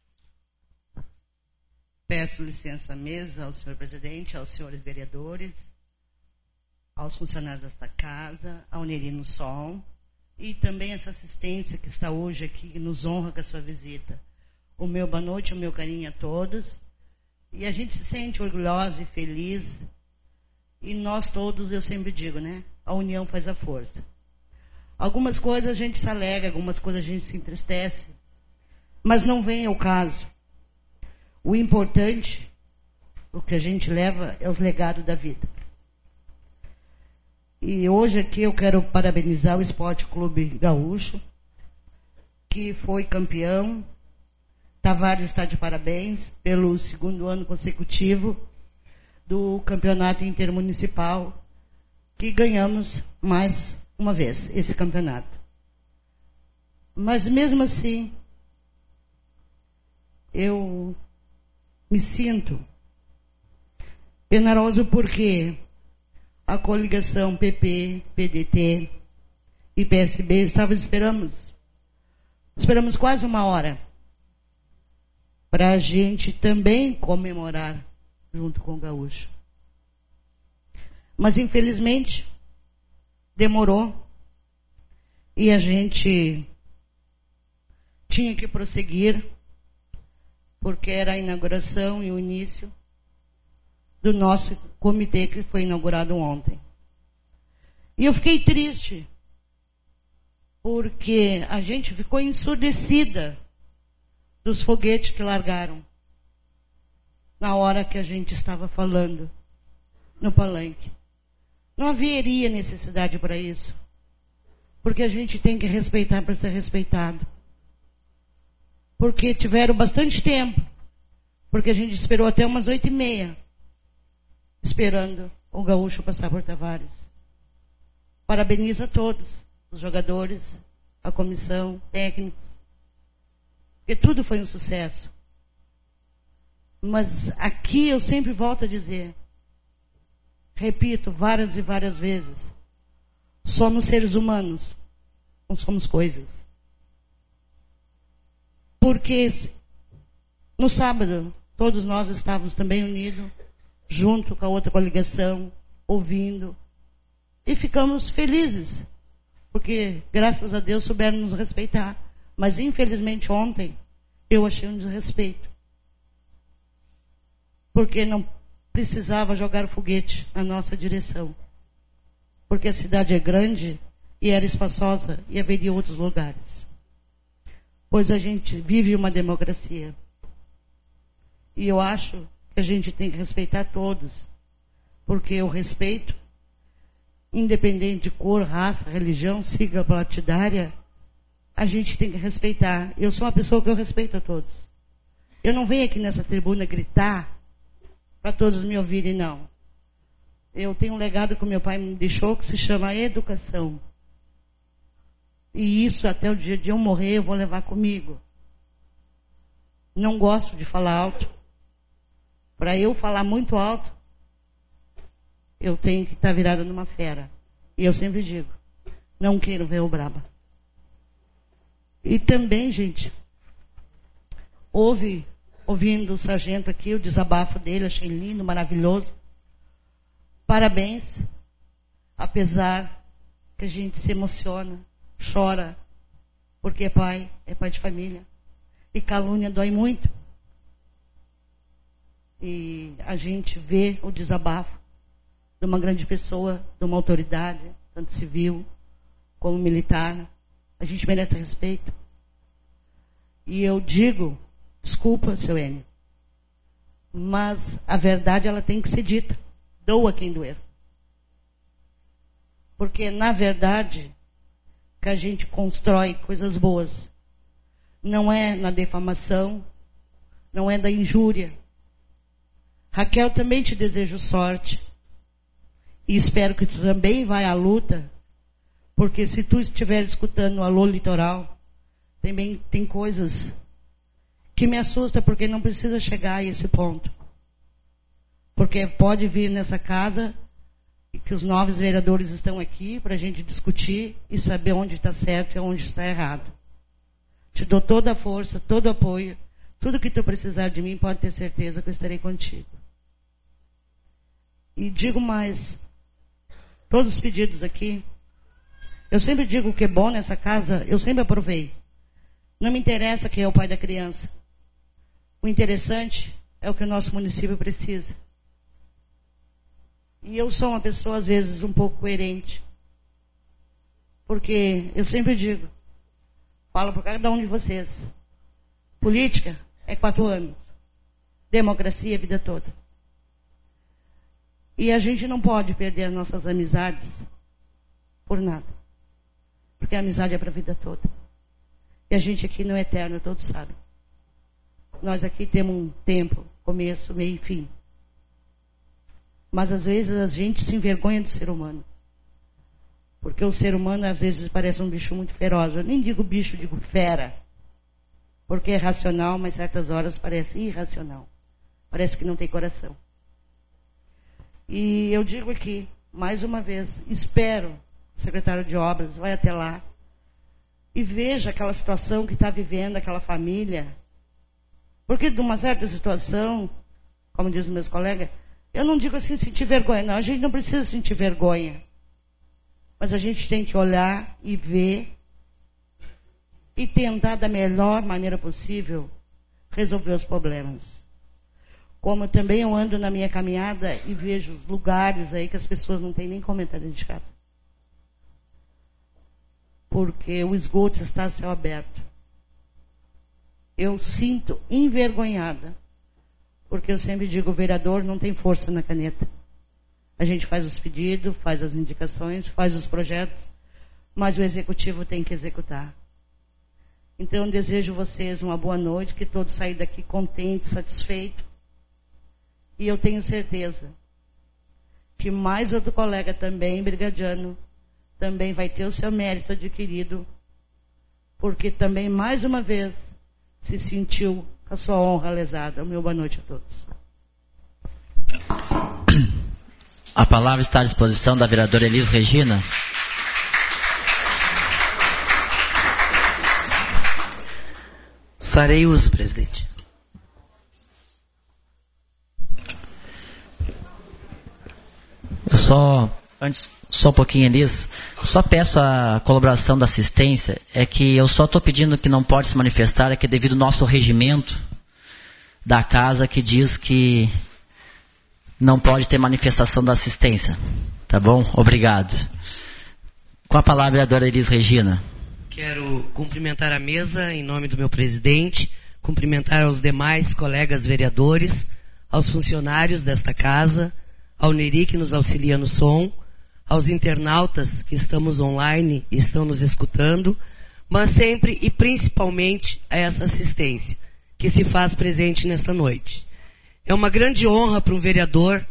Peço licença à mesa, ao senhor presidente, aos senhores vereadores, aos funcionários desta casa, ao Nerino Sol, e também essa assistência que está hoje aqui, que nos honra com a sua visita. O meu boa noite, o meu carinho a todos. E a gente se sente orgulhosa e feliz. E nós todos, eu sempre digo, né? A união faz a força. Algumas coisas a gente se alegra, algumas coisas a gente se entristece. Mas não vem ao caso. O importante, o que a gente leva, é os legados da vida. E hoje aqui eu quero parabenizar o Esporte Clube Gaúcho, que foi campeão. Tavares está de parabéns pelo segundo ano consecutivo do campeonato intermunicipal, que ganhamos mais uma vez esse campeonato. Mas mesmo assim, eu me sinto penaroso porque a coligação P P, P D T e P S B estavam esperando, esperamos quase uma hora para a gente também comemorar junto com o Gaúcho. Mas infelizmente demorou e a gente tinha que prosseguir, porque era a inauguração e o início do nosso comitê que foi inaugurado ontem. E eu fiquei triste, porque a gente ficou ensurdecida dos foguetes que largaram na hora que a gente estava falando no palanque. Não haveria necessidade para isso, porque a gente tem que respeitar para ser respeitado. Porque tiveram bastante tempo, porque a gente esperou até umas oito e meia, esperando o Gaúcho passar por Tavares. Parabenizo a todos, os jogadores, a comissão, técnicos, porque tudo foi um sucesso. Mas aqui eu sempre volto a dizer, repito várias e várias vezes, somos seres humanos, não somos coisas. Porque no sábado todos nós estávamos também unidos, junto com a outra coligação, ouvindo, e ficamos felizes, porque graças a Deus souberam nos respeitar. Mas infelizmente ontem eu achei um desrespeito, porque não precisava jogar foguete na nossa direção, porque a cidade é grande e era espaçosa e haveria outros lugares. Pois a gente vive uma democracia. E eu acho que a gente tem que respeitar todos. Porque o respeito, independente de cor, raça, religião, sigla partidária, a gente tem que respeitar. Eu sou uma pessoa que eu respeito a todos. Eu não venho aqui nessa tribuna gritar para todos me ouvirem, não. eu tenho um legado que o meu pai me deixou que se chama educação. E isso até o dia de eu morrer eu vou levar comigo. Não gosto de falar alto. Para eu falar muito alto, eu tenho que estar virada numa fera. E eu sempre digo, não quero ver o braba. E também, gente, houve, ouvindo o sargento aqui, o desabafo dele, achei lindo, maravilhoso. Parabéns, apesar que a gente se emociona, chora, porque é pai, é pai de família. E calúnia dói muito. E a gente vê o desabafo de uma grande pessoa, de uma autoridade, tanto civil como militar. A gente merece respeito. E eu digo, desculpa, seu Enio, mas a verdade ela tem que ser dita. Doa quem doer. Porque, na verdade, que a gente constrói coisas boas. Não é na defamação, não é da injúria. Raquel, também te desejo sorte. E espero que tu também vá à luta. Porque se tu estiver escutando o Alô Litoral, também tem coisas que me assustam, porque não precisa chegar a esse ponto. Porque pode vir nessa casa e que os novos vereadores estão aqui para a gente discutir e saber onde está certo e onde está errado. Te dou toda a força, todo o apoio. Tudo que tu precisar de mim, pode ter certeza que eu estarei contigo. E digo mais, todos os pedidos aqui, eu sempre digo o que é bom nessa casa, eu sempre aprovei. Não me interessa quem é o pai da criança. O interessante é o que o nosso município precisa. E eu sou uma pessoa, às vezes, um pouco coerente. Porque eu sempre digo, falo para cada um de vocês, política é quatro anos. Democracia é a vida toda. E a gente não pode perder nossas amizades por nada. Porque a amizade é para a vida toda. E a gente aqui não é eterno, todos sabem. Nós aqui temos um tempo, começo, meio e fim. Mas às vezes a gente se envergonha do ser humano. Porque o ser humano às vezes parece um bicho muito feroz. Eu nem digo bicho, digo fera. Porque é racional, mas certas horas parece irracional. Parece que não tem coração. E eu digo aqui, mais uma vez, espero o secretário de obras vai até lá e veja aquela situação que está vivendo aquela família. Porque de uma certa situação, como diz os meus colegas, eu não digo assim sentir vergonha, não. A gente não precisa sentir vergonha. Mas a gente tem que olhar e ver e tentar da melhor maneira possível resolver os problemas. Como também eu ando na minha caminhada e vejo os lugares aí que as pessoas não têm nem comentário dentro de casa. Porque o esgoto está a céu aberto. Eu sinto envergonhada. Porque eu sempre digo, o vereador não tem força na caneta. A gente faz os pedidos, faz as indicações, faz os projetos, mas o executivo tem que executar. Então eu desejo a vocês uma boa noite, que todos saem daqui contentes, satisfeitos. E eu tenho certeza que mais outro colega também, brigadiano, também vai ter o seu mérito adquirido, porque também, mais uma vez, se sentiu a sua honra lesada. Meu boa noite a todos. A palavra está à disposição da vereadora Elis Regina. Farei uso, presidente. Eu só, antes, só um pouquinho, Elis, só peço a colaboração da assistência, é que eu só estou pedindo que não pode se manifestar, é que devido ao nosso regimento da casa que diz que não pode ter manifestação da assistência. Tá bom? Obrigado. Com a palavra, a vereadora Elis Regina. Quero cumprimentar a mesa em nome do meu presidente, cumprimentar aos demais colegas vereadores, aos funcionários desta casa, ao Neri que nos auxilia no som, aos internautas que estamos online e estão nos escutando, mas sempre e principalmente a essa assistência que se faz presente nesta noite. É uma grande honra para um vereador,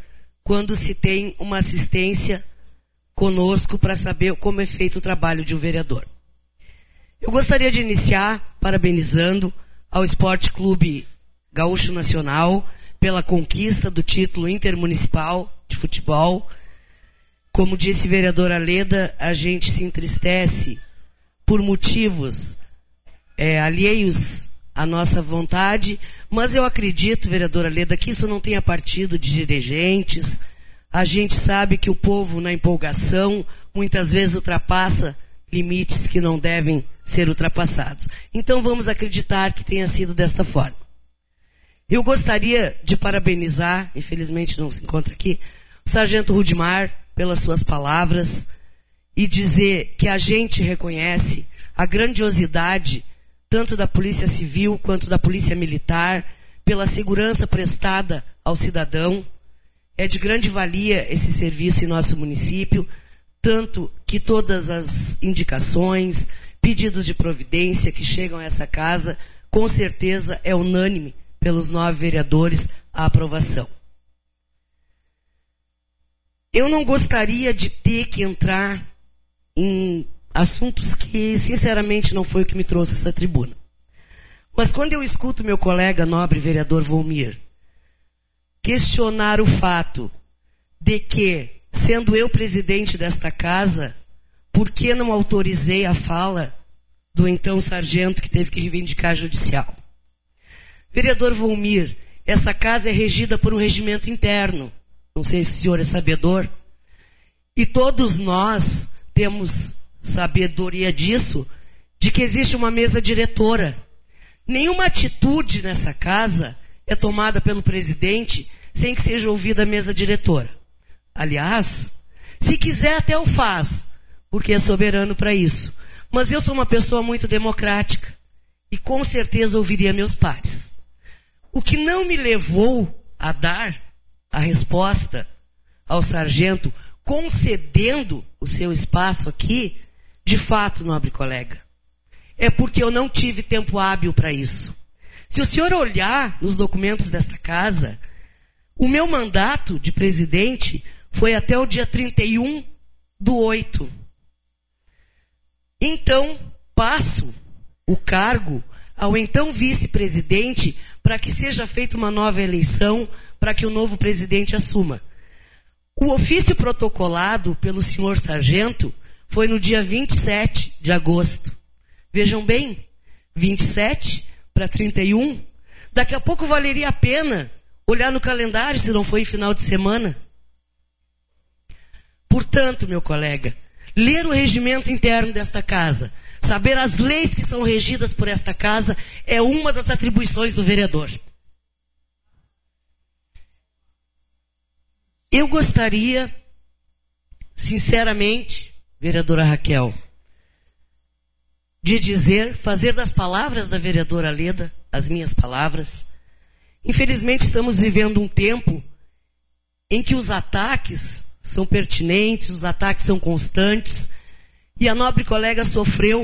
quando se tem uma assistência conosco para saber como é feito o trabalho de um vereador. Eu gostaria de iniciar parabenizando ao Esporte Clube Gaúcho Nacional pela conquista do título intermunicipal de futebol. Como disse o vereador Aleda, a gente se entristece por motivos é, alheios à nossa vontade, mas eu acredito, vereador Aleda, que isso não tenha partido de dirigentes. A gente sabe que o povo, na empolgação, muitas vezes ultrapassa limites que não devem ser ultrapassados. Então vamos acreditar que tenha sido desta forma. Eu gostaria de parabenizar, infelizmente não se encontra aqui, o sargento Rudimar pelas suas palavras e dizer que a gente reconhece a grandiosidade tanto da Polícia Civil quanto da Polícia Militar pela segurança prestada ao cidadão. É de grande valia esse serviço em nosso município, tanto que todas as indicações, pedidos de providência que chegam a essa casa, com certeza é unânime pelos nove vereadores a aprovação. Eu não gostaria de ter que entrar em assuntos que, sinceramente, não foi o que me trouxe essa tribuna. Mas quando eu escuto meu colega nobre vereador Volmir questionar o fato de que, sendo eu presidente desta casa, por que não autorizei a fala do então sargento que teve que reivindicar judicial? Vereador Volmir, essa casa é regida por um regimento interno. Não sei se o senhor é sabedor. E todos nós temos sabedoria disso, de que existe uma mesa diretora. Nenhuma atitude nessa casa é tomada pelo presidente sem que seja ouvida a mesa diretora. Aliás, se quiser até o faz, porque é soberano para isso. Mas eu sou uma pessoa muito democrática e com certeza ouviria meus pares. O que não me levou a dar a resposta ao sargento concedendo o seu espaço aqui, de fato, nobre colega, é porque eu não tive tempo hábil para isso. Se o senhor olhar nos documentos desta casa, o meu mandato de presidente foi até o dia trinta e um do oito. Então, passo o cargo ao então vice-presidente para que seja feita uma nova eleição para que o novo presidente assuma. O ofício protocolado pelo senhor sargento foi no dia vinte e sete de agosto. Vejam bem, vinte e sete para trinta e um. Daqui a pouco valeria a pena olhar no calendário se não foi em final de semana. Portanto, meu colega, ler o regimento interno desta casa, saber as leis que são regidas por esta casa, é uma das atribuições do vereador. Eu gostaria, sinceramente, vereadora Raquel, de dizer, fazer das palavras da vereadora Leda as minhas palavras. Infelizmente, estamos vivendo um tempo em que os ataques são pertinentes, os ataques são constantes, e a nobre colega sofreu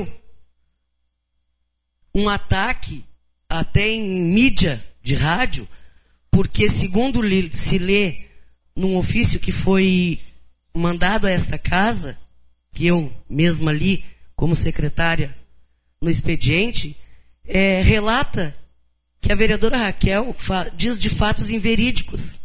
um ataque até em mídia de rádio, porque, segundo se lê num ofício que foi mandado a esta casa, que eu mesma li como secretária no expediente, é, relata que a vereadora Raquel diz de fatos inverídicos.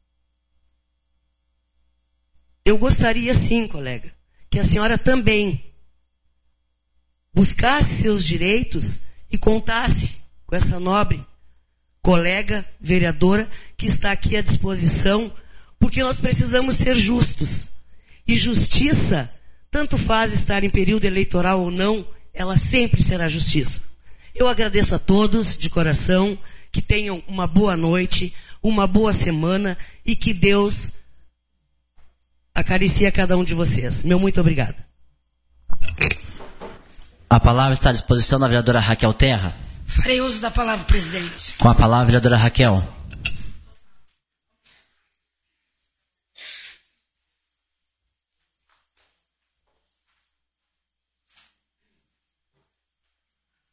Eu gostaria sim, colega, que a senhora também buscasse seus direitos e contasse com essa nobre colega vereadora que está aqui à disposição, porque nós precisamos ser justos. E justiça, tanto faz estar em período eleitoral ou não, ela sempre será justiça. Eu agradeço a todos de coração, que tenham uma boa noite, uma boa semana e que Deus acaricie a cada um de vocês. Meu muito obrigado. A palavra está à disposição da vereadora Raquel Terra. Farei uso da palavra, presidente. Com a palavra, vereadora Raquel.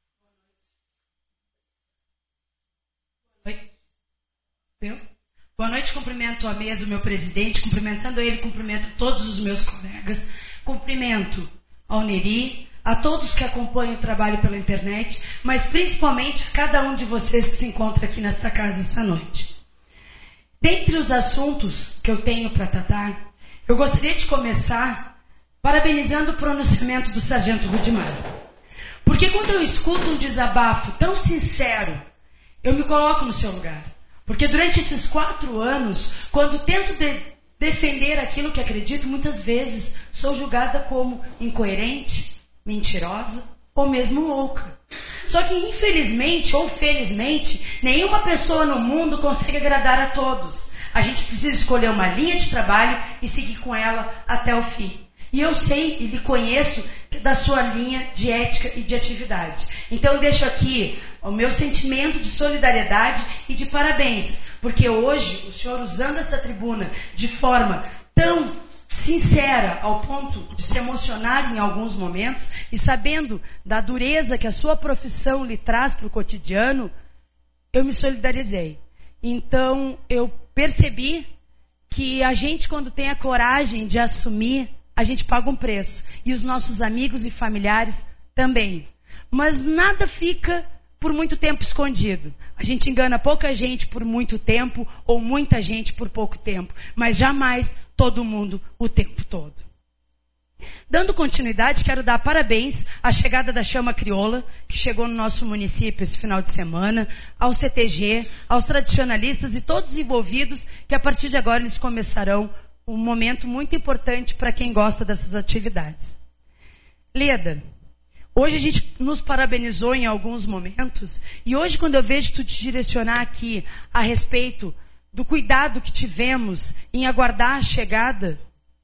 Oi. Eu? Boa noite, cumprimento a mesa o meu presidente, cumprimentando ele, cumprimento todos os meus colegas, cumprimento ao Neri, a todos que acompanham o trabalho pela internet, mas principalmente a cada um de vocês que se encontra aqui nesta casa esta noite. Dentre os assuntos que eu tenho para tratar, eu gostaria de começar parabenizando o pronunciamento do Sargento Rudimar. Porque quando eu escuto um desabafo tão sincero, eu me coloco no seu lugar. Porque durante esses quatro anos, quando tento de defender aquilo que acredito, muitas vezes sou julgada como incoerente, mentirosa ou mesmo louca. Só que infelizmente ou felizmente, nenhuma pessoa no mundo consegue agradar a todos. A gente precisa escolher uma linha de trabalho e seguir com ela até o fim. E eu sei e lhe conheço da sua linha de ética e de atividade. Então eu deixo aqui o meu sentimento de solidariedade e de parabéns, porque hoje o senhor, usando essa tribuna de forma tão sincera ao ponto de se emocionar em alguns momentos e sabendo da dureza que a sua profissão lhe traz para o cotidiano, eu me solidarizei. Então eu percebi que a gente, quando tem a coragem de assumir, a gente paga um preço. E os nossos amigos e familiares também. Mas nada fica por muito tempo escondido. A gente engana pouca gente por muito tempo ou muita gente por pouco tempo. Mas jamais todo mundo o tempo todo. Dando continuidade, quero dar parabéns à chegada da Chama Crioula, que chegou no nosso município esse final de semana, ao C T G, aos tradicionalistas e todos os envolvidos, que a partir de agora eles começarão um momento muito importante para quem gosta dessas atividades. Leda, hoje a gente nos parabenizou em alguns momentos, e hoje quando eu vejo tu te direcionar aqui a respeito do cuidado que tivemos em aguardar a chegada,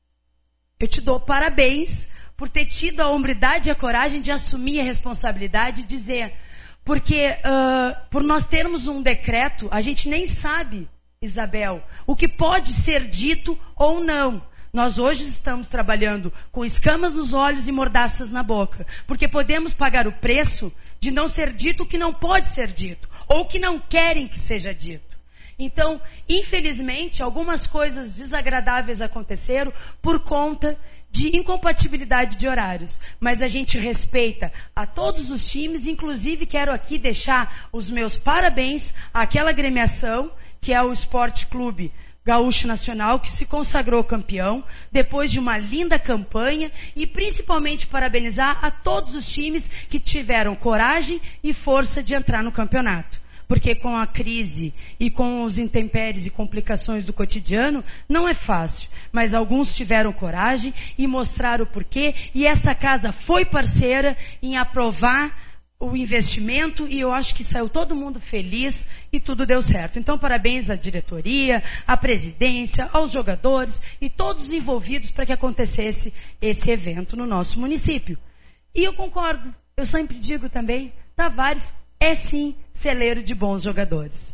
eu te dou parabéns por ter tido a hombridade e a coragem de assumir a responsabilidade e dizer, porque uh, por nós termos um decreto, a gente nem sabe, Isabel, o que pode ser dito ou não. Nós hoje estamos trabalhando com escamas nos olhos e mordaças na boca, porque podemos pagar o preço de não ser dito o que não pode ser dito, ou que não querem que seja dito. Então, infelizmente, algumas coisas desagradáveis aconteceram por conta de incompatibilidade de horários. Mas a gente respeita a todos os times, inclusive quero aqui deixar os meus parabéns àquela agremiação, que é o Esporte Clube Gaúcho Nacional, que se consagrou campeão, depois de uma linda campanha, e principalmente parabenizar a todos os times que tiveram coragem e força de entrar no campeonato. Porque com a crise e com os intempéries e complicações do cotidiano, não é fácil. Mas alguns tiveram coragem e mostraram o porquê, e essa casa foi parceira em aprovar o investimento, e eu acho que saiu todo mundo feliz e tudo deu certo. Então, parabéns à diretoria, à presidência, aos jogadores e todos os envolvidos para que acontecesse esse evento no nosso município. E eu concordo, eu sempre digo também, Tavares é sim celeiro de bons jogadores.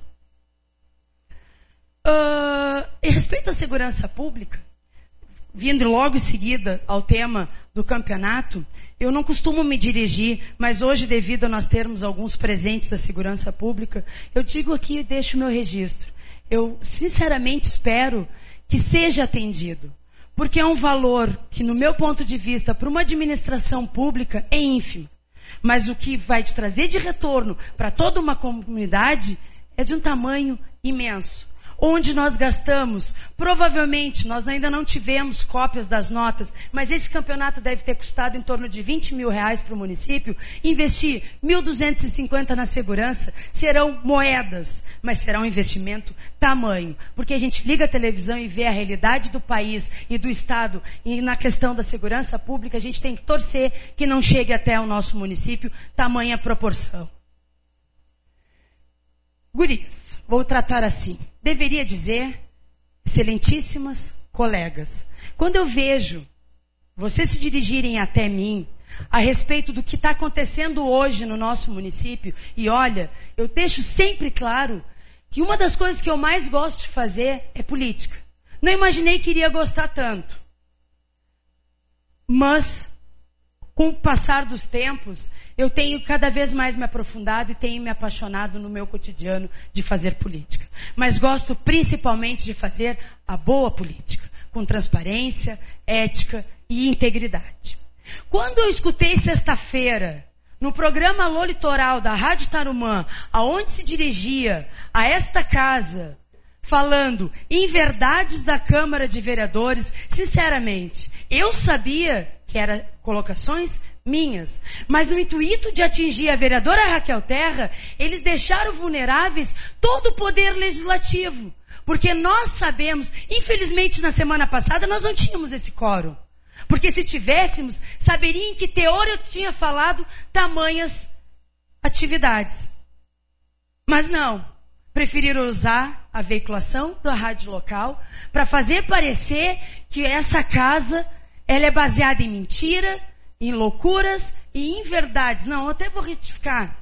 Uh, em respeito à segurança pública, vindo logo em seguida ao tema do campeonato, eu não costumo me dirigir, mas hoje, devido a nós termos alguns presentes da segurança pública, eu digo aqui e deixo o meu registro. Eu sinceramente espero que seja atendido, porque é um valor que, no meu ponto de vista, para uma administração pública é ínfimo. Mas o que vai te trazer de retorno para toda uma comunidade é de um tamanho imenso. Onde nós gastamos, provavelmente nós ainda não tivemos cópias das notas, mas esse campeonato deve ter custado em torno de vinte mil reais para o município. Investir mil duzentos e cinquenta na segurança serão moedas, mas será um investimento tamanho. Porque a gente liga a televisão e vê a realidade do país e do estado, e na questão da segurança pública a gente tem que torcer que não chegue até o nosso município tamanha proporção. Gurias, vou tratar assim. Deveria dizer, excelentíssimas colegas, quando eu vejo vocês se dirigirem até mim a respeito do que está acontecendo hoje no nosso município, e olha, eu deixo sempre claro que uma das coisas que eu mais gosto de fazer é política. Não imaginei que iria gostar tanto. Mas com o passar dos tempos, eu tenho cada vez mais me aprofundado e tenho me apaixonado no meu cotidiano de fazer política. Mas gosto principalmente de fazer a boa política, com transparência, ética e integridade. Quando eu escutei sexta-feira, no programa Alô Litoral da Rádio Tarumã, aonde se dirigia a esta casa, falando em verdades da Câmara de Vereadores, sinceramente, eu sabia que eram colocações minhas, mas no intuito de atingir a vereadora Raquel Terra, eles deixaram vulneráveis todo o poder legislativo, porque nós sabemos, infelizmente na semana passada nós não tínhamos esse quórum, porque se tivéssemos, saberia em que teor eu tinha falado tamanhas atividades, mas não, preferiram usar a veiculação da rádio local para fazer parecer que essa casa ela é baseada em mentira, em loucuras e em verdades. Não, eu até vou retificar.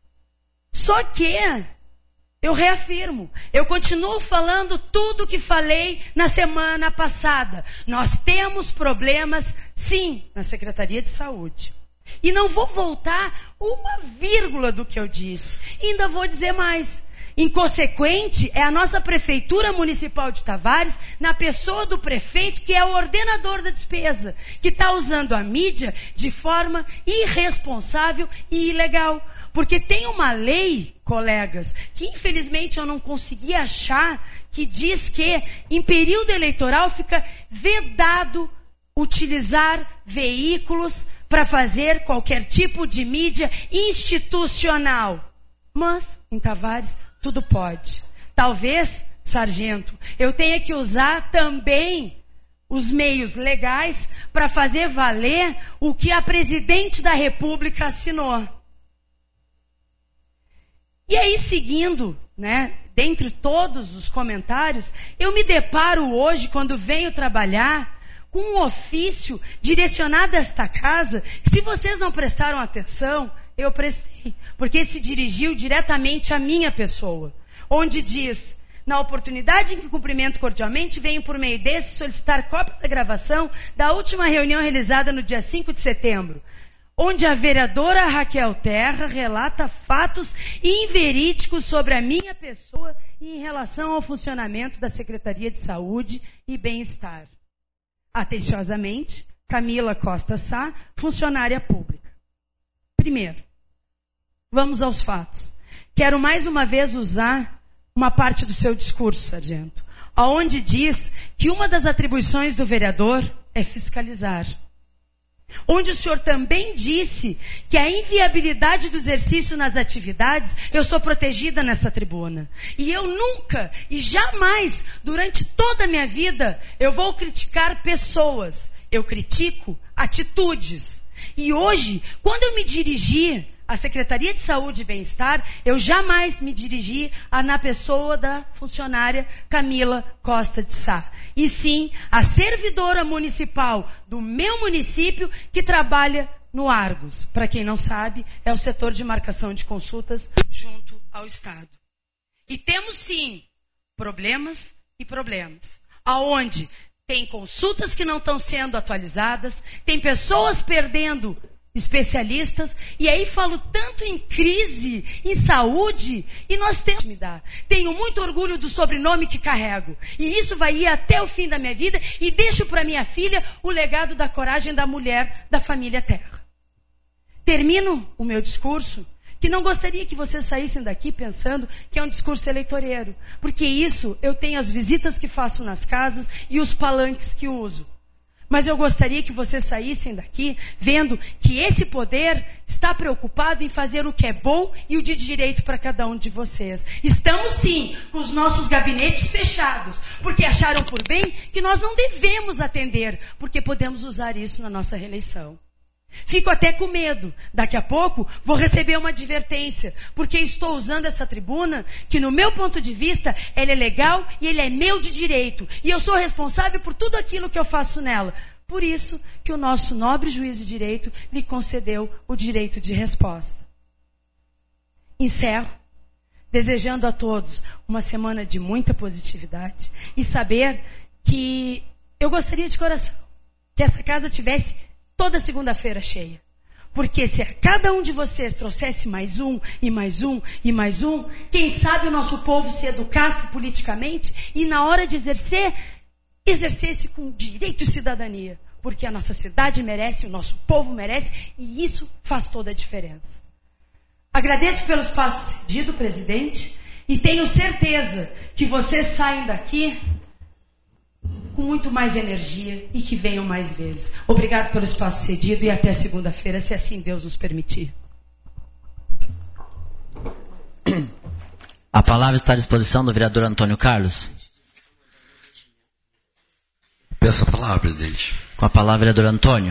Só que eu reafirmo, eu continuo falando tudo o que falei na semana passada. Nós temos problemas, sim, na Secretaria de Saúde. E não vou voltar uma vírgula do que eu disse. Ainda vou dizer mais. Inconsequente é a nossa Prefeitura Municipal de Tavares, na pessoa do prefeito, que é o ordenador da despesa, que está usando a mídia de forma irresponsável e ilegal. Porque tem uma lei, colegas, que infelizmente eu não consegui achar, que diz que em período eleitoral fica vedado utilizar veículos para fazer qualquer tipo de mídia institucional. Mas, em Tavares, tudo pode. Talvez, sargento, eu tenha que usar também os meios legais para fazer valer o que a presidente da República assinou. E aí, seguindo, né, dentre todos os comentários, eu me deparo hoje, quando venho trabalhar, com um ofício direcionado a esta casa, que se vocês não prestaram atenção, eu prestei, porque se dirigiu diretamente à minha pessoa, onde diz: na oportunidade em que cumprimento cordialmente, venho por meio desse solicitar cópia da gravação da última reunião realizada no dia cinco de setembro, onde a vereadora Raquel Terra relata fatos inverídicos sobre a minha pessoa e em relação ao funcionamento da Secretaria de Saúde e Bem-Estar. Atenciosamente, Camila Costa Sá, funcionária pública. Primeiro, vamos aos fatos. Quero mais uma vez usar uma parte do seu discurso, sargento, aonde diz que uma das atribuições do vereador é fiscalizar. Onde o senhor também disse que a inviabilidade do exercício nas atividades, eu sou protegida nessa tribuna. E eu nunca e jamais, durante toda a minha vida, eu vou criticar pessoas. Eu critico atitudes. E hoje, quando eu me dirigi à Secretaria de Saúde e Bem-Estar, eu jamais me dirigi a, na pessoa da funcionária Camila Costa de Sá. E sim, a servidora municipal do meu município que trabalha no Argos. Para quem não sabe, é o setor de marcação de consultas junto ao Estado. E temos sim problemas e problemas. Aonde tem consultas que não estão sendo atualizadas, tem pessoas perdendo especialistas, e aí falo tanto em crise, em saúde, e nós temos que me dar. Tenho muito orgulho do sobrenome que carrego, e isso vai ir até o fim da minha vida, e deixo para minha filha o legado da coragem da mulher da família Terra. Termino o meu discurso, que não gostaria que vocês saíssem daqui pensando que é um discurso eleitoreiro, porque isso eu tenho as visitas que faço nas casas e os palanques que uso. Mas eu gostaria que vocês saíssem daqui vendo que esse poder está preocupado em fazer o que é bom e o de direito para cada um de vocês. Estamos sim com os nossos gabinetes fechados, porque acharam por bem que nós não devemos atender, porque podemos usar isso na nossa reeleição. Fico até com medo. Daqui a pouco vou receber uma advertência, porque estou usando essa tribuna, que no meu ponto de vista, ela é legal e ele é meu de direito. E eu sou responsável por tudo aquilo que eu faço nela. Por isso que o nosso nobre juiz de direito lhe concedeu o direito de resposta. Encerro, desejando a todos uma semana de muita positividade e saber que eu gostaria de coração que essa casa tivesse toda segunda-feira cheia. Porque se a cada um de vocês trouxesse mais um, e mais um, e mais um, quem sabe o nosso povo se educasse politicamente e na hora de exercer, exercesse com direito de cidadania. Porque a nossa cidade merece, o nosso povo merece, e isso faz toda a diferença. Agradeço pelo espaço cedido, presidente, e tenho certeza que vocês saem daqui com muito mais energia e que venham mais vezes. Obrigado pelo espaço cedido e até segunda-feira, se assim Deus nos permitir. A palavra está à disposição do vereador Antônio Carlos. Peço a palavra, presidente. Com a palavra, vereador Antônio.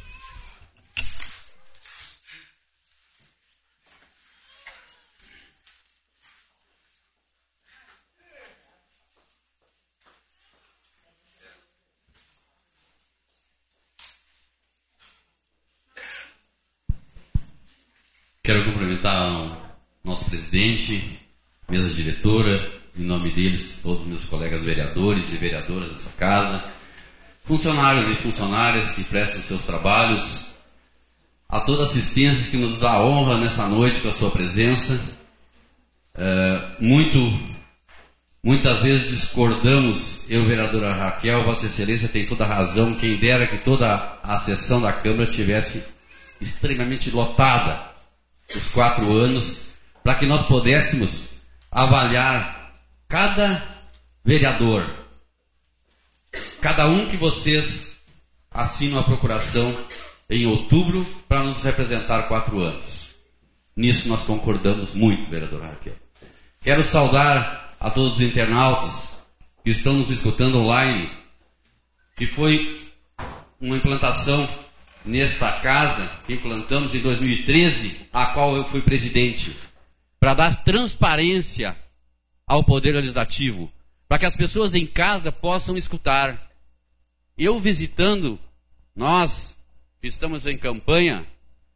Quero cumprimentar o nosso presidente, mesa diretora, em nome deles, todos os meus colegas vereadores e vereadoras dessa casa, funcionários e funcionárias que prestam seus trabalhos, a toda assistência que nos dá a honra nessa noite com a sua presença. É, muito, muitas vezes discordamos, eu, vereadora Raquel, Vossa Excelência tem toda a razão, quem dera que toda a sessão da Câmara tivesse extremamente lotada, os quatro anos, para que nós pudéssemos avaliar cada vereador, cada um que vocês assinam a procuração em outubro para nos representar quatro anos. Nisso nós concordamos muito, vereadora Raquel. Quero saudar a todos os internautas que estão nos escutando online, que foi uma implantação nesta casa que implantamos em dois mil e treze, a qual eu fui presidente, para dar transparência ao Poder Legislativo, para que as pessoas em casa possam escutar. Eu visitando, nós que estamos em campanha,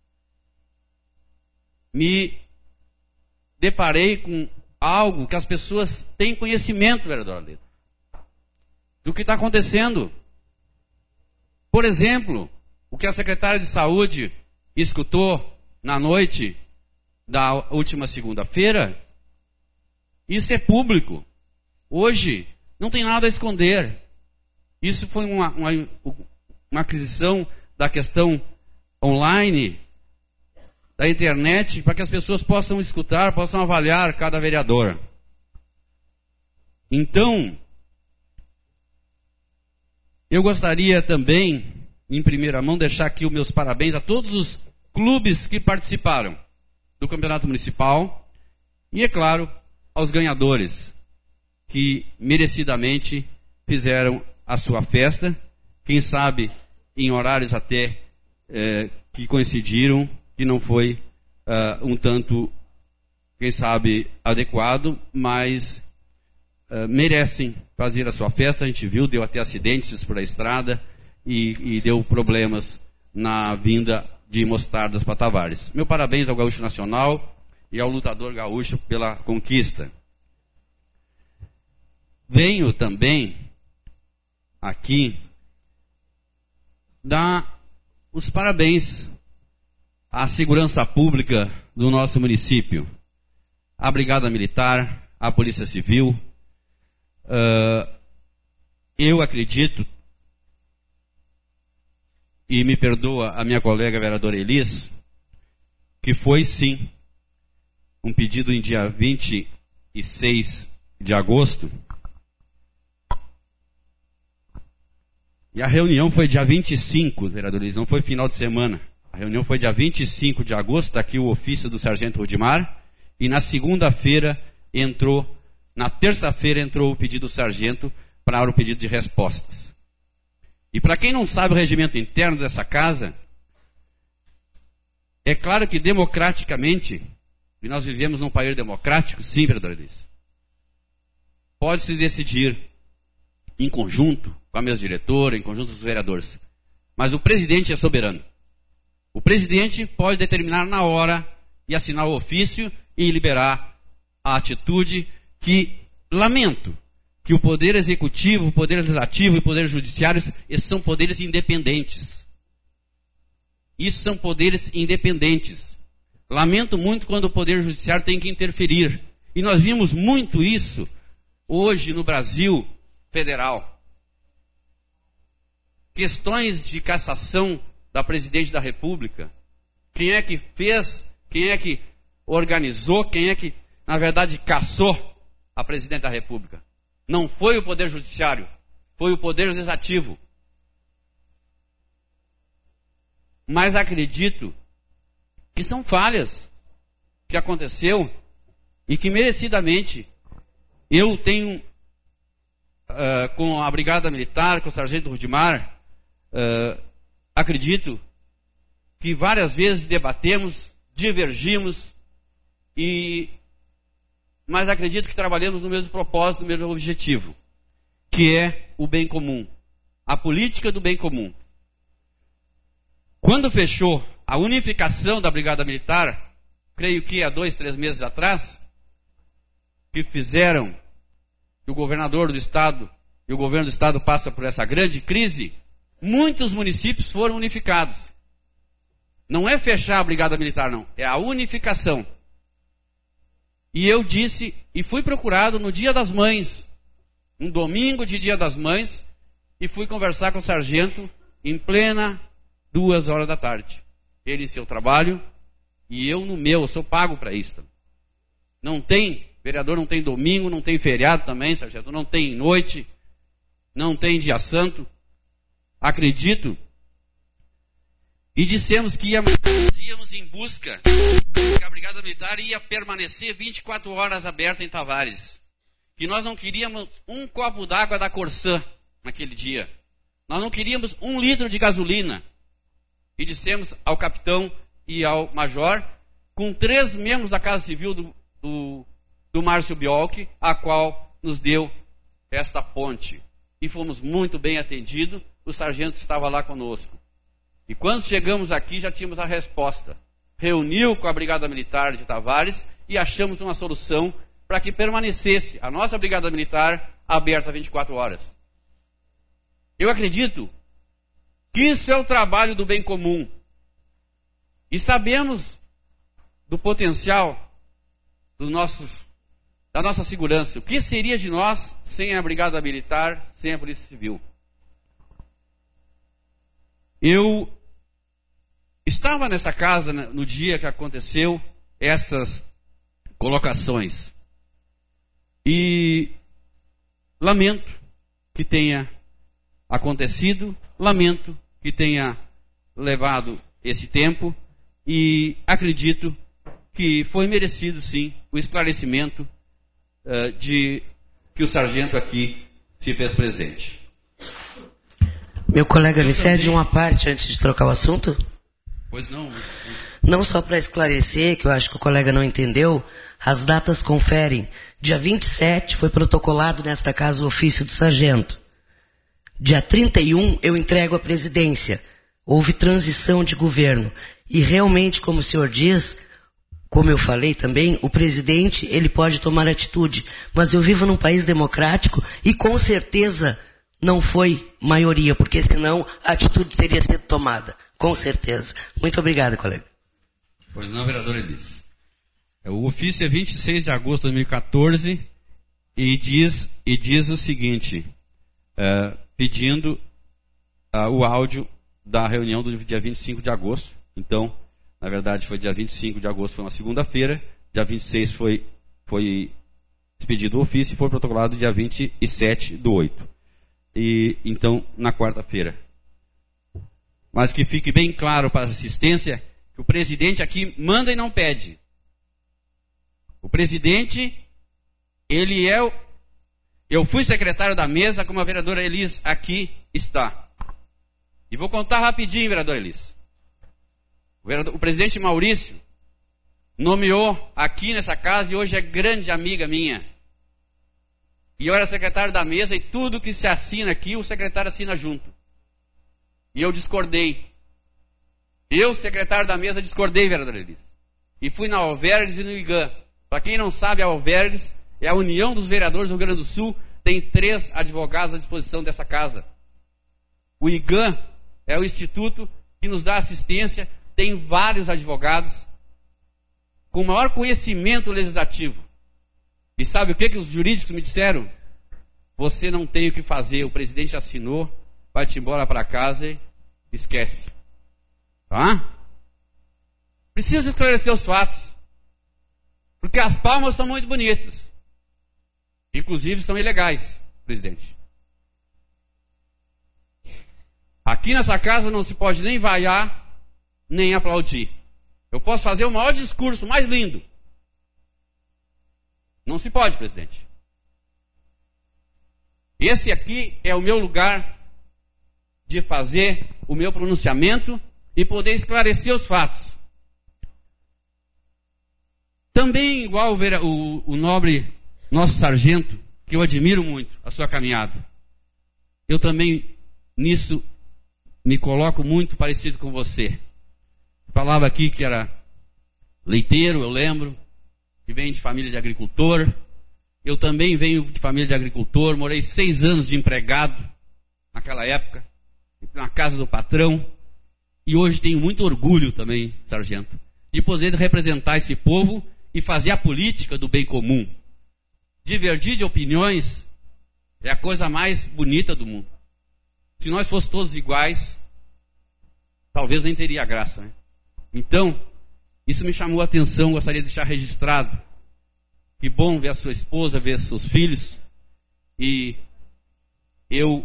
me deparei com algo que as pessoas têm conhecimento, vereador Leda, do que está acontecendo. Por exemplo, o que a secretária de Saúde escutou na noite da última segunda-feira, isso é público. Hoje não tem nada a esconder. Isso foi uma, uma, uma aquisição da questão online, da internet, para que as pessoas possam escutar, possam avaliar cada vereador. Então, eu gostaria também, em primeira mão, deixar aqui os meus parabéns a todos os clubes que participaram do Campeonato Municipal e, é claro, aos ganhadores que merecidamente fizeram a sua festa, quem sabe em horários até eh, que coincidiram, que não foi uh, um tanto, quem sabe, adequado, mas uh, merecem fazer a sua festa. A gente viu, deu até acidentes por a estrada, E, e deu problemas na vinda de Mostardas para Tavares. Meu parabéns ao Gaúcho Nacional e ao lutador gaúcho pela conquista. Venho também aqui dar os parabéns à segurança pública do nosso município. A Brigada Militar, a Polícia Civil. Uh, eu acredito, e me perdoa a minha colega vereadora Elis, que foi sim um pedido em dia vinte e seis de agosto, e a reunião foi dia vinte e cinco, vereador Elis, não foi final de semana. A reunião foi dia vinte e cinco de agosto, está aqui o ofício do sargento Rudimar, e na segunda-feira entrou, na terça-feira entrou o pedido do sargento para o pedido de respostas. E para quem não sabe o regimento interno dessa casa, é claro que democraticamente, e nós vivemos num país democrático, sim, vereador Elis, pode-se decidir em conjunto com a mesa diretora, em conjunto com os vereadores. Mas o presidente é soberano. O presidente pode determinar na hora e assinar o ofício e liberar a atitude que, lamento, que o Poder Executivo, o Poder Legislativo e o Poder Judiciário são poderes independentes. Isso são poderes independentes. Lamento muito quando o Poder Judiciário tem que interferir. E nós vimos muito isso hoje no Brasil federal. Questões de cassação da Presidente da República. Quem é que fez, quem é que organizou, quem é que, na verdade, cassou a Presidente da República? Não foi o Poder Judiciário, foi o Poder Legislativo. Mas acredito que são falhas que aconteceu e que merecidamente eu tenho, uh, com a Brigada Militar, com o Sargento Rudimar, uh, acredito que várias vezes debatemos, divergimos, e, mas acredito que trabalhamos no mesmo propósito, no mesmo objetivo, que é o bem comum, a política do bem comum. Quando fechou a unificação da Brigada Militar, creio que há dois, três meses atrás, que fizeram que o governador do estado e o governo do estado passa por essa grande crise, muitos municípios foram unificados. Não é fechar a Brigada Militar, não, é a unificação. E eu disse, e fui procurado no Dia das Mães, um domingo de Dia das Mães, e fui conversar com o sargento em plena duas horas da tarde. Ele em seu trabalho e eu no meu, eu sou pago para isso. Não tem, vereador não tem domingo, não tem feriado também, sargento, não tem noite, não tem dia santo. Acredito. E dissemos que íamos, íamos em busca, que a Brigada Militar ia permanecer vinte e quatro horas aberta em Tavares. Que nós não queríamos um copo d'água da Corsã naquele dia. Nós não queríamos um litro de gasolina. E dissemos ao capitão e ao major, com três membros da Casa Civil do, do, do Márcio Biolchi, a qual nos deu esta ponte. E fomos muito bem atendidos, o sargento estava lá conosco. E quando chegamos aqui já tínhamos a resposta. Reuniu com a Brigada Militar de Tavares e achamos uma solução para que permanecesse a nossa Brigada Militar aberta vinte e quatro horas. Eu acredito que isso é o trabalho do bem comum. E sabemos do potencial dos nossos, da nossa segurança. O que seria de nós sem a Brigada Militar, sem a Polícia Civil? Eu estava nessa casa no dia que aconteceu essas colocações. E lamento que tenha acontecido, lamento que tenha levado esse tempo e acredito que foi merecido sim o esclarecimento uh, de que o sargento aqui se fez presente. Meu colega, me cede uma parte antes de trocar o assunto? Pois não. Não só para esclarecer, que eu acho que o colega não entendeu, as datas conferem. Dia vinte e sete foi protocolado nesta casa o ofício do sargento. Dia trinta e um eu entrego a presidência. Houve transição de governo. E realmente, como o senhor diz, como eu falei também, o presidente ele pode tomar atitude. Mas eu vivo num país democrático e com certeza não foi maioria, porque senão a atitude teria sido tomada. Com certeza. Muito obrigado, colega. Pois não, vereador Elis. O ofício é vinte e seis de agosto de dois mil e quatorze e diz, e diz o seguinte, uh, pedindo uh, o áudio da reunião do dia vinte e cinco de agosto. Então, na verdade, foi dia vinte e cinco de agosto, foi uma segunda-feira. Dia vinte e seis foi, foi expedido o ofício e foi protocolado dia vinte e sete do oito. E, então, na quarta-feira. Mas que fique bem claro para a assistência que o presidente aqui manda e não pede. O presidente, ele é o... Eu fui secretário da mesa, como a vereadora Elis aqui está. E vou contar rapidinho, vereadora Elis. O, vereador, o presidente Maurício nomeou aqui nessa casa e hoje é grande amiga minha. E eu era secretário da mesa e tudo que se assina aqui, o secretário assina junto. E eu discordei. Eu, secretário da mesa, discordei, vereadora Elis. E fui na Alvergues e no IGAM. Para quem não sabe, a Alvergues é a União dos Vereadores do Rio Grande do Sul, tem três advogados à disposição dessa casa. O IGAM é o instituto que que nos dá assistência, tem vários advogados com maior conhecimento legislativo. E sabe o que, que os jurídicos me disseram? Você não tem o que fazer, o presidente assinou, vai-te embora para casa e esquece. Tá? Precisa esclarecer os fatos. Porque as palmas são muito bonitas. Inclusive são ilegais, presidente. Aqui nessa casa não se pode nem vaiar, nem aplaudir. Eu posso fazer o maior discurso, o mais lindo. Não se pode, presidente. Esse aqui é o meu lugar de fazer o meu pronunciamento e poder esclarecer os fatos. Também, igual o, o, o nobre nosso sargento, que eu admiro muito a sua caminhada, eu também nisso me coloco muito parecido com você. Falava aqui que era leiteiro, eu lembro, que vem de família de agricultor. Eu também venho de família de agricultor, morei seis anos de empregado naquela época, na casa do patrão, e hoje tenho muito orgulho também, sargento, de poder representar esse povo e fazer a política do bem comum. Divergir de opiniões é a coisa mais bonita do mundo. Se nós fôssemos todos iguais, talvez nem teria graça, né? Então, isso me chamou a atenção, gostaria de deixar registrado. Que bom ver a sua esposa, ver seus filhos. E eu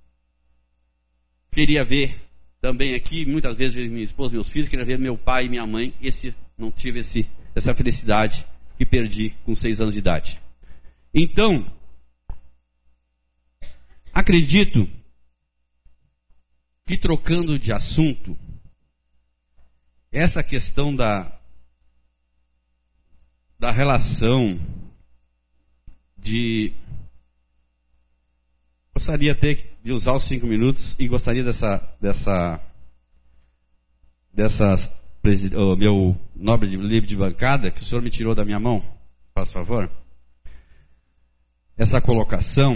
queria ver também aqui, muitas vezes ver minha esposa, meus filhos, queria ver meu pai e minha mãe. Esse, não tive esse, essa felicidade que perdi com seis anos de idade. Então, acredito que, trocando de assunto, essa questão da, da relação de... Gostaria até de usar os cinco minutos e gostaria dessa... dessa, dessa o meu nobre de livre de bancada, que o senhor me tirou da minha mão, faz favor. Essa colocação,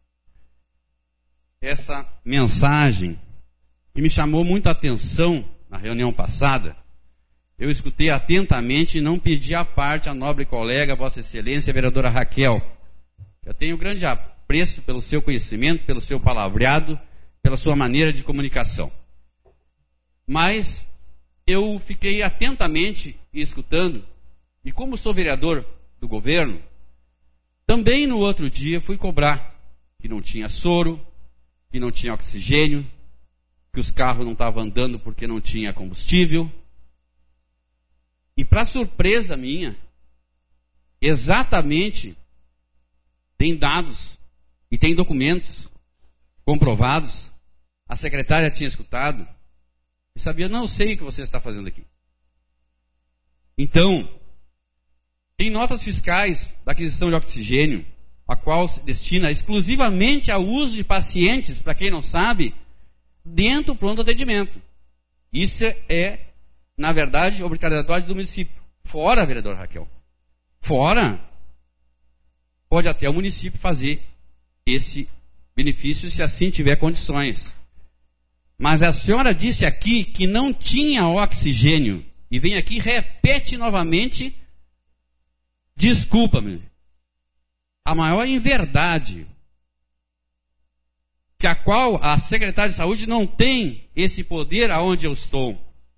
essa mensagem que me chamou muita atenção na reunião passada. Eu escutei atentamente e não pedi à parte a nobre colega, Vossa Excelência, a vereadora Raquel. Eu tenho grande apreço pelo seu conhecimento, pelo seu palavreado, pela sua maneira de comunicação. Mas eu fiquei atentamente escutando, e como sou vereador do governo, também no outro dia fui cobrar que não tinha soro, que não tinha oxigênio, que os carros não estavam andando porque não tinha combustível. E para surpresa minha, exatamente tem dados e tem documentos comprovados. A secretária tinha escutado e sabia, não sei o que você está fazendo aqui. Então, tem notas fiscais da aquisição de oxigênio, a qual se destina exclusivamente ao uso de pacientes, para quem não sabe, dentro do pronto atendimento. Isso é, na verdade, obrigatoriedade do município. Fora, vereador Raquel. Fora, pode até o município fazer esse benefício, se assim tiver condições. Mas a senhora disse aqui que não tinha oxigênio. E vem aqui e repete novamente. Desculpa-me. A maior inverdade, que a qual a secretária de saúde não tem esse poder aonde eu estou.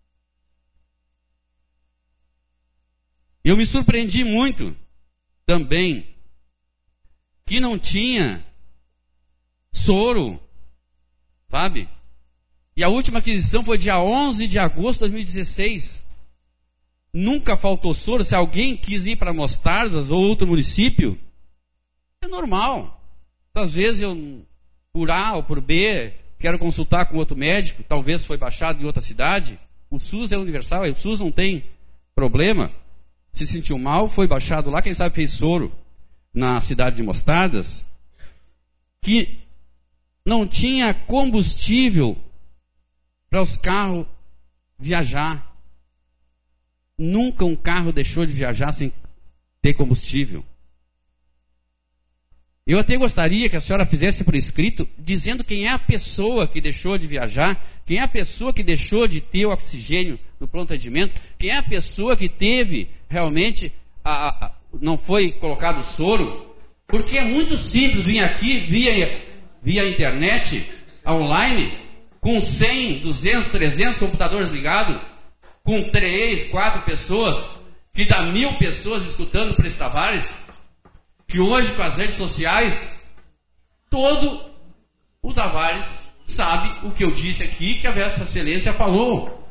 Eu me surpreendi muito também que não tinha soro, sabe? E a última aquisição foi dia onze de agosto de dois mil e dezesseis. Nunca faltou soro. Se alguém quis ir para Mostardas ou outro município, é normal. Às vezes eu, por A ou por B, quero consultar com outro médico, talvez foi baixado em outra cidade. O SUS é universal, o SUS não tem problema. Se sentiu mal, foi baixado lá, quem sabe fez soro na cidade de Mostardas, que não tinha combustível para os carros viajar. Nunca um carro deixou de viajar sem ter combustível. Eu até gostaria que a senhora fizesse por escrito, dizendo quem é a pessoa que deixou de viajar, quem é a pessoa que deixou de ter o oxigênio no pronto atendimento, quem é a pessoa que teve realmente, a, a, não foi colocado soro, porque é muito simples vir aqui via, via internet, online, com cem, duzentos, trezentos computadores ligados, com três, quatro pessoas, que dá mil pessoas escutando o Presidente Tavares, que hoje com as redes sociais, todo o Tavares sabe o que eu disse aqui, que a Vossa Excelência falou.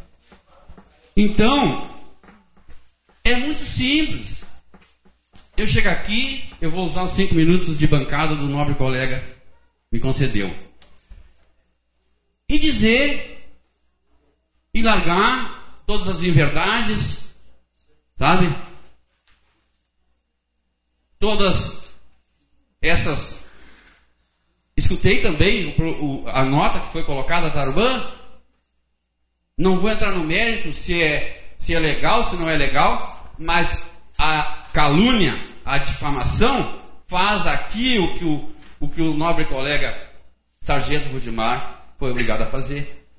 Então, é muito simples. Eu chego aqui, eu vou usar os cinco minutos de bancada do nobre colega me concedeu. E dizer, e largar todas as inverdades, sabe? Todas essas... Escutei também o, o, a nota que foi colocada da Tarubã. Não vou entrar no mérito se é, se é legal, se não é legal, mas a calúnia, a difamação, faz aqui o que o, o, que o nobre colega Sargento Rudimar foi obrigado a fazer.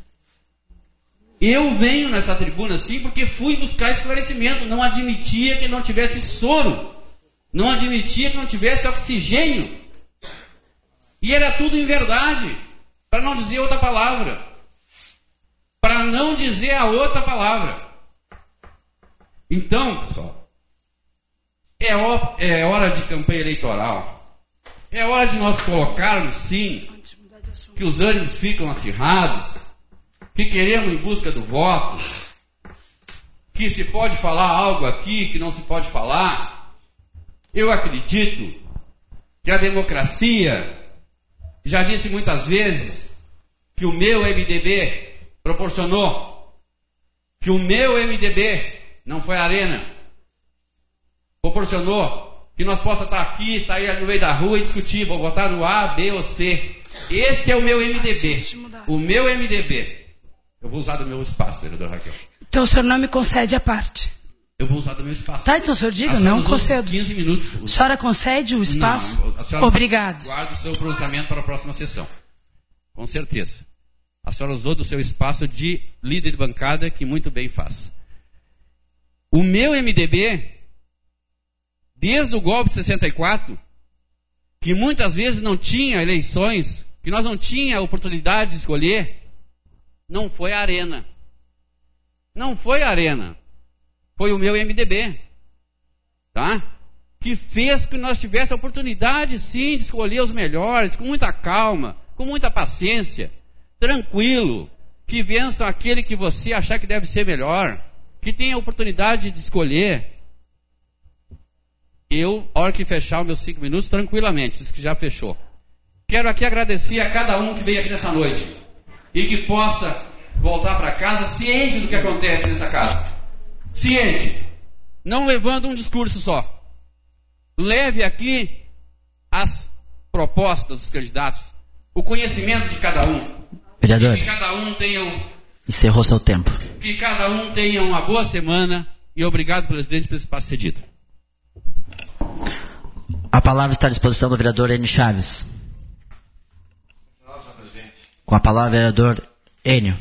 Eu venho nessa tribuna assim porque fui buscar esclarecimento, não admitia que não tivesse soro. Não admitia que não tivesse oxigênio. E era tudo em verdade. Para não dizer outra palavra. Para não dizer a outra palavra. Então, pessoal, é, é hora de campanha eleitoral. É hora de nós colocarmos, sim, que os ânimos ficam acirrados, que queremos em busca do voto, que se pode falar algo aqui que não se pode falar. Eu acredito que a democracia, já disse muitas vezes, que o meu M D B proporcionou, que o meu M D B, não foi a Arena, proporcionou que nós possamos estar aqui, sair no meio da rua e discutir, vou votar no A, B ou C. Esse é o meu M D B. O meu M D B. Eu vou usar do meu espaço, vereador Raquel. Então o senhor não me concede a parte. Eu vou usar do meu espaço. Tá, então o senhor diga, não concedo. quinze minutos. A senhora concede o espaço? Não, a senhora Obrigado. Guarda o seu pronunciamento para a próxima sessão. Com certeza. A senhora usou do seu espaço de líder de bancada, que muito bem faz. O meu M D B, desde o golpe de sessenta e quatro, que muitas vezes não tinha eleições, que nós não tínhamos a oportunidade de escolher, não foi a Arena. Não foi a Arena. Foi o meu M D B, tá? Que fez que nós tivéssemos a oportunidade, sim, de escolher os melhores, com muita calma, com muita paciência, tranquilo, que vença aquele que você achar que deve ser melhor, que tenha a oportunidade de escolher. Eu, a hora que fechar os meus cinco minutos, tranquilamente, isso que já fechou. Quero aqui agradecer a cada um que veio aqui nessa noite e que possa voltar para casa ciente do que acontece nessa casa. Ciente, não levando um discurso só. Leve aqui as propostas dos candidatos, o conhecimento de cada um. Vereador, que cada um tenha um, encerrou seu tempo. Que cada um tenha uma boa semana e obrigado, presidente, por esse espaço cedido. A palavra está à disposição do vereador Enio Chaves. Com a palavra, vereador Enio.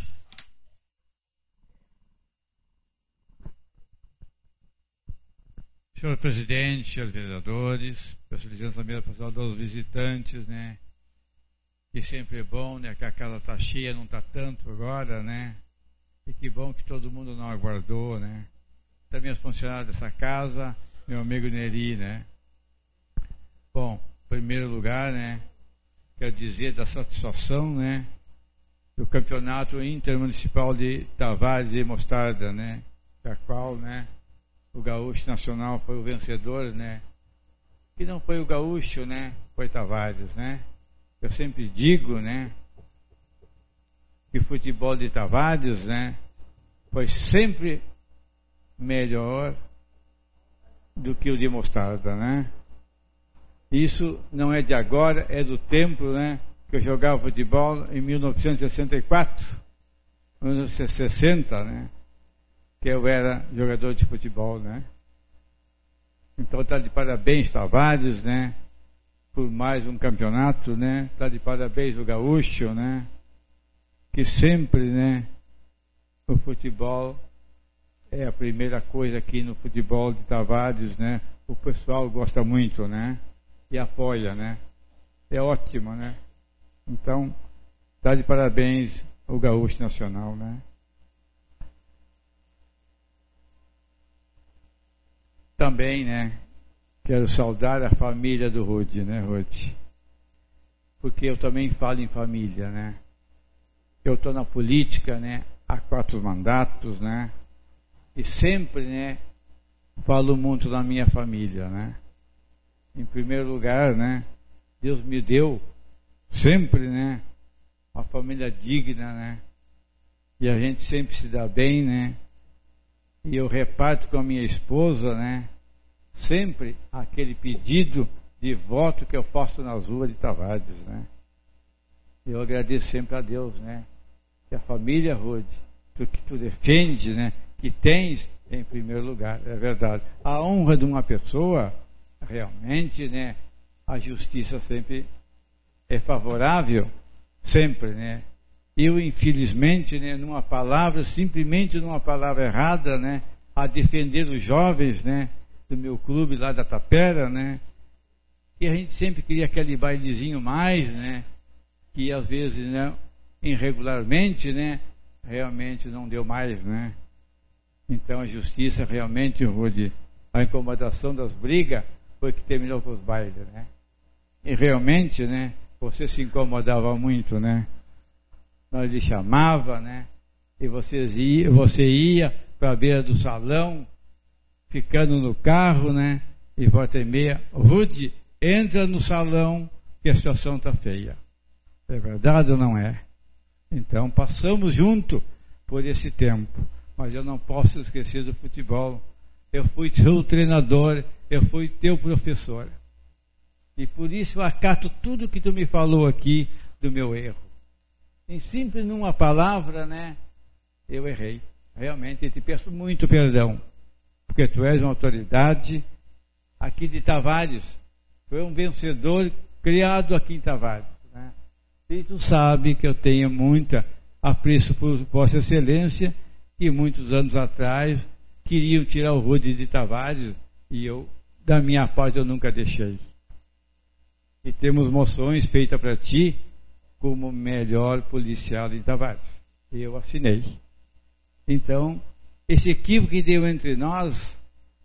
Senhor presidente, senhores vereadores, peço licença mesmo para saudar os visitantes, né? Que sempre é bom, né? Que a casa está cheia, não está tanto agora, né? E que bom que todo mundo não aguardou, né? Também os funcionários dessa casa, meu amigo Neri, né? Bom, em primeiro lugar, né? Quero dizer da satisfação, né? Do campeonato intermunicipal de Tavares e Mostarda, né? Da qual, né? O Gaúcho Nacional foi o vencedor, né? E não foi o Gaúcho, né? Foi Tavares, né? Eu sempre digo, né? Que o futebol de Tavares, né? Foi sempre melhor do que o de Mostarda, né? Isso não é de agora, é do tempo, né? Que eu jogava futebol em mil novecentos e sessenta e quatro, mil novecentos e sessenta, né? Que eu era jogador de futebol, né? Então está de parabéns, Tavares, né? por mais um campeonato, né? Está de parabéns o Gaúcho, né? Que sempre, né? O futebol é a primeira coisa aqui no futebol de Tavares, né? O pessoal gosta muito, né? E apoia, né? É ótimo, né? Então, está de parabéns o Gaúcho Nacional, né? Também, né? Quero saudar a família do Rude, né, Rude? Porque eu também falo em família, né? Eu estou na política, né? Há quatro mandatos, né? E sempre, né? Falo muito da minha família, né? Em primeiro lugar, né? Deus me deu sempre, né? Uma família digna, né? E a gente sempre se dá bem, né? E eu reparto com a minha esposa, né? Sempre aquele pedido de voto que eu faço nas ruas de Tavares, né? Eu agradeço sempre a Deus, né? Que a família Rude, tu, que tu defende, né? Que tens em primeiro lugar, é verdade. A honra de uma pessoa, realmente, né? A justiça sempre é favorável, sempre, né? Eu, infelizmente, né? Numa palavra, simplesmente numa palavra errada, né? A defender os jovens, né? Do meu clube lá da Tapera, né? E a gente sempre queria aquele bailezinho mais, né? Que às vezes, né? Irregularmente, né? Realmente não deu mais, né? Então a justiça realmente, Rude, a incomodação das brigas foi que terminou com os bailes, né? E realmente, né? Você se incomodava muito, né? Nós lhe chamava, né? E vocês ia, você ia para a beira do salão, ficando no carro, né? E volta e meia, Rude, entra no salão que a situação está feia. É verdade ou não é? Então passamos junto por esse tempo. Mas eu não posso esquecer do futebol. Eu fui teu treinador, eu fui teu professor. E por isso eu acato tudo que tu me falou aqui do meu erro. Em simples numa palavra, né? Eu errei. Realmente, eu te peço muito perdão. Porque tu és uma autoridade aqui de Tavares. Tu és um vencedor criado aqui em Tavares, né? E tu sabe que eu tenho muita apreço por Vossa Excelência, que muitos anos atrás queriam tirar o Rude de Tavares, e eu, da minha parte, eu nunca deixei. E temos moções feitas para ti como melhor policial em Tavares. E eu assinei. Então, esse equívoco que deu entre nós,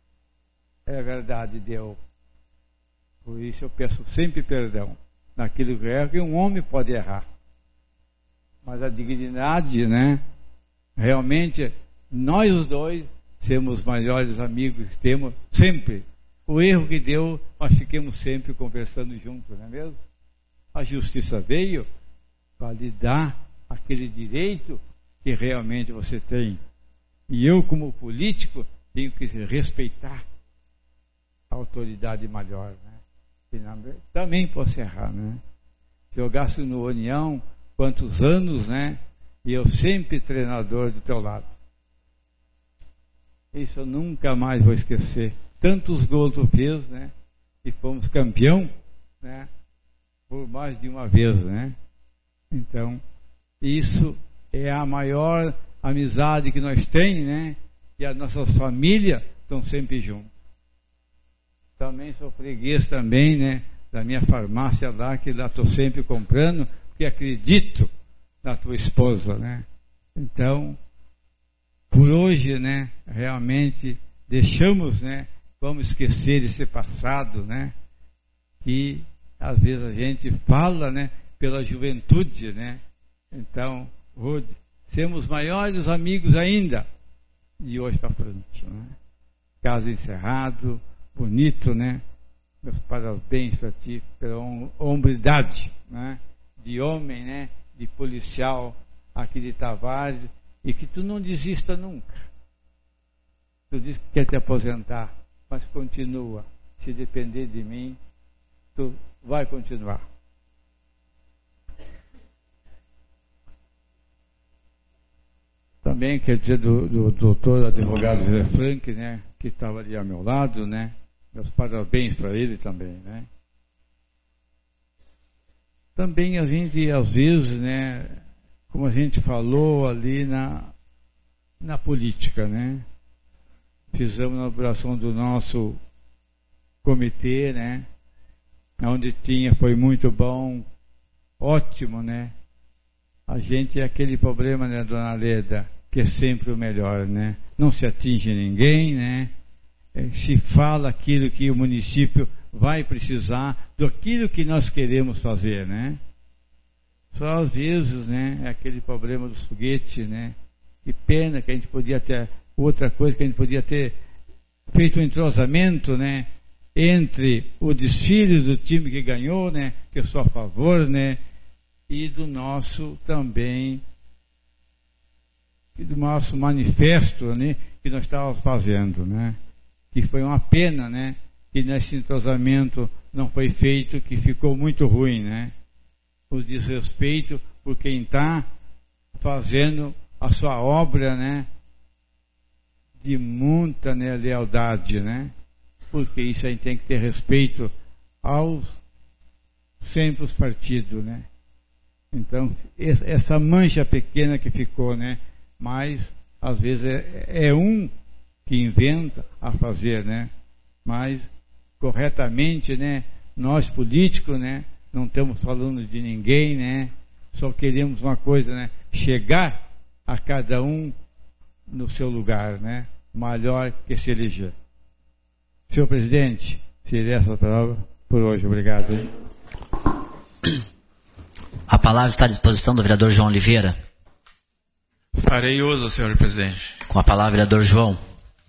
é verdade, deu. Por isso eu peço sempre perdão naquilo que erra, que um homem pode errar. Mas a dignidade, né? Realmente, nós os dois somos os maiores amigos que temos, sempre. O erro que deu, nós ficamos sempre conversando juntos, não é mesmo? A justiça veio para lhe dar aquele direito que realmente você tem. E eu, como político, tenho que respeitar a autoridade maior, né? Também posso errar, né? Jogasse no União quantos anos, né? E eu sempre treinador do teu lado. Isso eu nunca mais vou esquecer. Tantos gols tu fez, né? E fomos campeão, né? Por mais de uma vez, né? Então, isso é a maior amizade que nós temos, né? E as nossas famílias estão sempre juntas. Também sou freguês também, né? Da minha farmácia lá, que lá estou sempre comprando, porque acredito na tua esposa, né? Então, por hoje, né? Realmente deixamos, né? Vamos esquecer esse passado, né? Que às vezes a gente fala, né? Pela juventude, né? Então, Rude, sermos maiores amigos ainda de hoje para frente, né? Caso encerrado, bonito, né? Meus parabéns para ti pela hombridade, né? De homem, né? De policial aqui de Tavares, e que tu não desista nunca. Tu diz que quer te aposentar, mas continua. Se depender de mim, tu vai continuar. Também quer dizer do, do doutor advogado José Frank, né? Que estava ali ao meu lado, né? Meus parabéns para ele também, né? também a gente, às vezes, né, como a gente falou ali na, na política, né? Fizemos a elaboração do nosso comitê, né? Onde tinha, foi muito bom, ótimo, né? A gente é aquele problema, né, dona Leda, que é sempre o melhor, né? Não se atinge ninguém, né? Se fala aquilo que o município vai precisar, daquilo que nós queremos fazer, né? Só às vezes, né, é aquele problema dos foguetes, né? Que pena que a gente podia ter, outra coisa que a gente podia ter feito um entrosamento, né? Entre o desfile do time que ganhou, né? Que eu sou a favor, né? E do nosso também, e do nosso manifesto, né? Que nós estávamos fazendo, né? Que foi uma pena, né? Que nesse entrosamento não foi feito, que ficou muito ruim, né? O desrespeito por quem está fazendo a sua obra, né? De muita, né, lealdade, né? Porque isso a gente tem que ter respeito aos sempre os partidos, né? Então, essa mancha pequena que ficou, né? Mas, às vezes, é, é um que inventa a fazer, né? Mas, corretamente, né? Nós, políticos, né? Não estamos falando de ninguém, né? Só queremos uma coisa, né? Chegar a cada um no seu lugar, né? Melhor que se eleger. Senhor presidente, seria essa palavra por hoje. Obrigado. Hein? A palavra está à disposição do vereador João Oliveira. Farei uso, senhor presidente. Com a palavra, vereador João.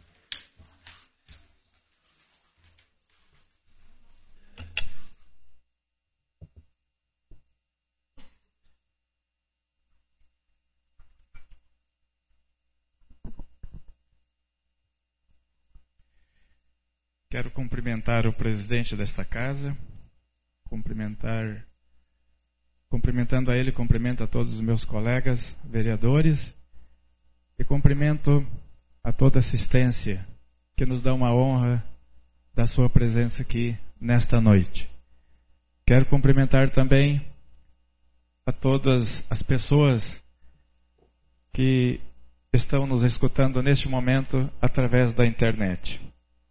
Quero cumprimentar o presidente desta casa, cumprimentar, cumprimentando a ele, cumprimento a todos os meus colegas vereadores e cumprimento a toda a assistência que nos dá uma honra da sua presença aqui nesta noite. Quero cumprimentar também a todas as pessoas que estão nos escutando neste momento através da internet.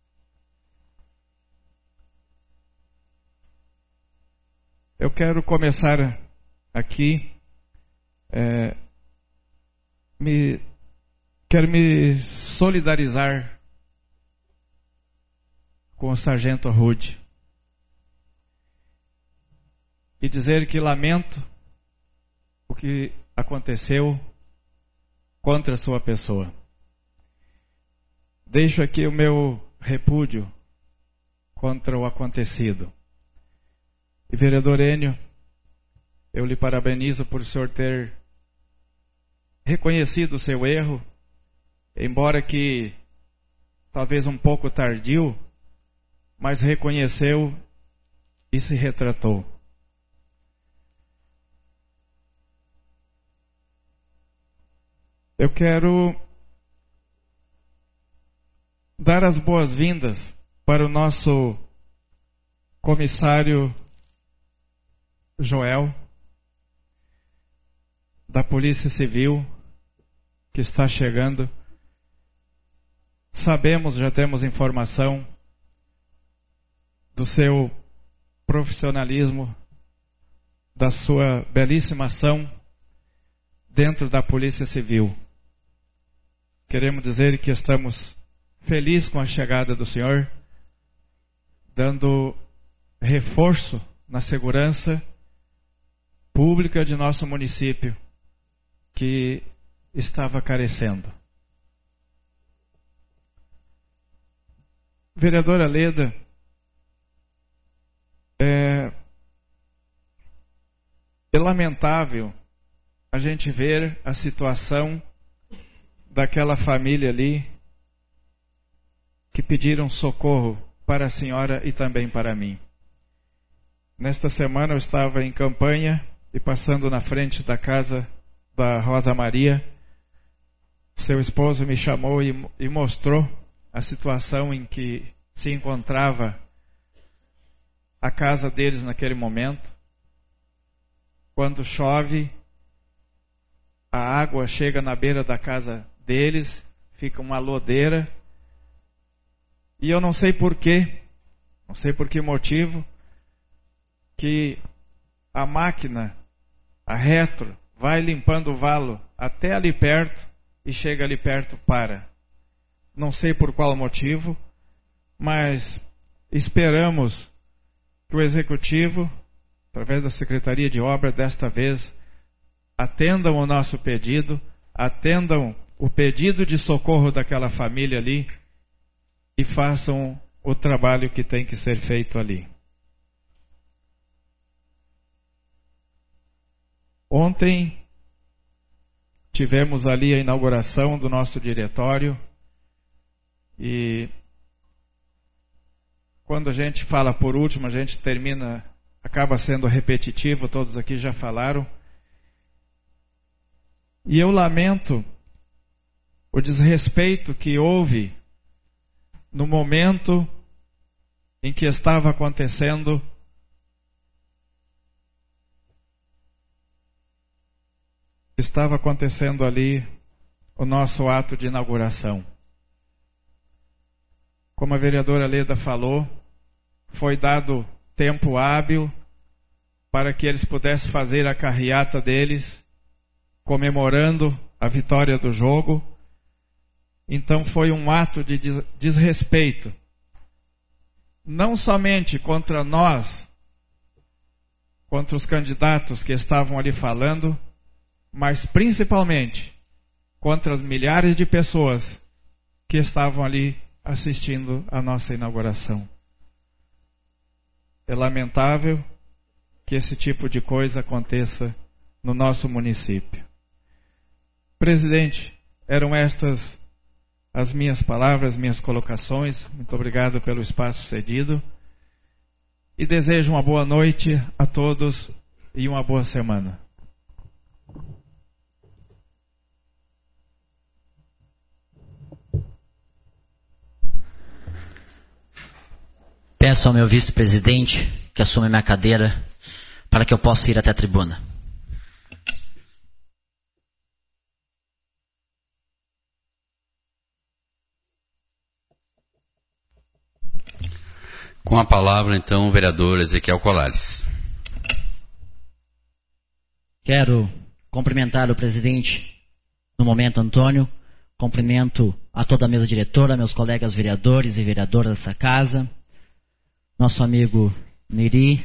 Eu quero começar aqui, é, me, quero me solidarizar com o sargento Rude e dizer que lamento o que aconteceu contra a sua pessoa. Deixo aqui o meu repúdio contra o acontecido. E vereador Enio, eu lhe parabenizo por o senhor ter reconhecido o seu erro, embora que talvez um pouco tardio, mas reconheceu e se retratou. Eu quero dar as boas-vindas para o nosso comissário Joel, da Polícia Civil, que está chegando. Sabemos, já temos informação do seu profissionalismo, da sua belíssima ação dentro da Polícia Civil. Queremos dizer que estamos felizes com a chegada do senhor, dando reforço na segurança pública de nosso município, que estava carecendo. Vereadora Leda, é, é lamentável a gente ver a situação daquela família ali que pediram socorro para a senhora e também para mim. Nesta semana eu estava em campanha e passando na frente da casa da Rosa Maria, seu esposo me chamou e, e mostrou a situação em que se encontrava a casa deles naquele momento. quando chove, a água chega na beira da casa deles, fica uma lodeira. E eu não sei porquê, não sei por que motivo, que a máquina, a retro, vai limpando o valo até ali perto e chega ali perto para. Não sei por qual motivo, mas esperamos que o Executivo, através da Secretaria de Obras, desta vez, atendam o nosso pedido, atendam o pedido de socorro daquela família ali e façam o trabalho que tem que ser feito ali. Ontem tivemos ali a inauguração do nosso diretório e quando a gente fala por último, a gente termina, acaba sendo repetitivo, todos aqui já falaram. E eu lamento o desrespeito que houve no momento em que estava acontecendo estava acontecendo ali o nosso ato de inauguração. Como a vereadora Leda falou, foi dado tempo hábil para que eles pudessem fazer a carreata deles, comemorando a vitória do jogo. Então foi um ato de desrespeito, não somente contra nós, contra os candidatos que estavam ali falando, mas principalmente contra as milhares de pessoas que estavam ali assistindo a nossa inauguração. É lamentável que esse tipo de coisa aconteça no nosso município. Presidente, eram estas as minhas palavras, minhas colocações. Muito obrigado pelo espaço cedido. E desejo uma boa noite a todos e uma boa semana. Peço ao meu vice-presidente que assuma minha cadeira para que eu possa ir até a tribuna. Com a palavra, então, o vereador Ezequiel Colares. Quero cumprimentar o presidente no momento, Antônio. Cumprimento a toda a mesa diretora, meus colegas vereadores e vereadoras dessa casa, nosso amigo Miri,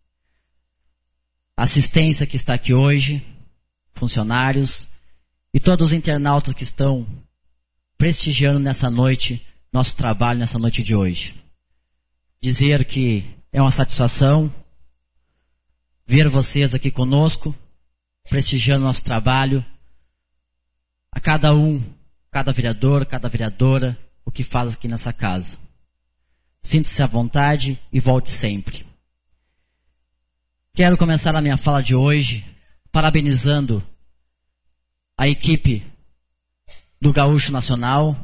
assistência que está aqui hoje, funcionários e todos os internautas que estão prestigiando nessa noite, nosso trabalho nessa noite de hoje. Dizer que é uma satisfação ver vocês aqui conosco, prestigiando nosso trabalho, a cada um, cada vereador, cada vereadora, o que faz aqui nessa casa. Sinta-se à vontade e volte sempre. Quero começar a minha fala de hoje parabenizando a equipe do Gaúcho Nacional.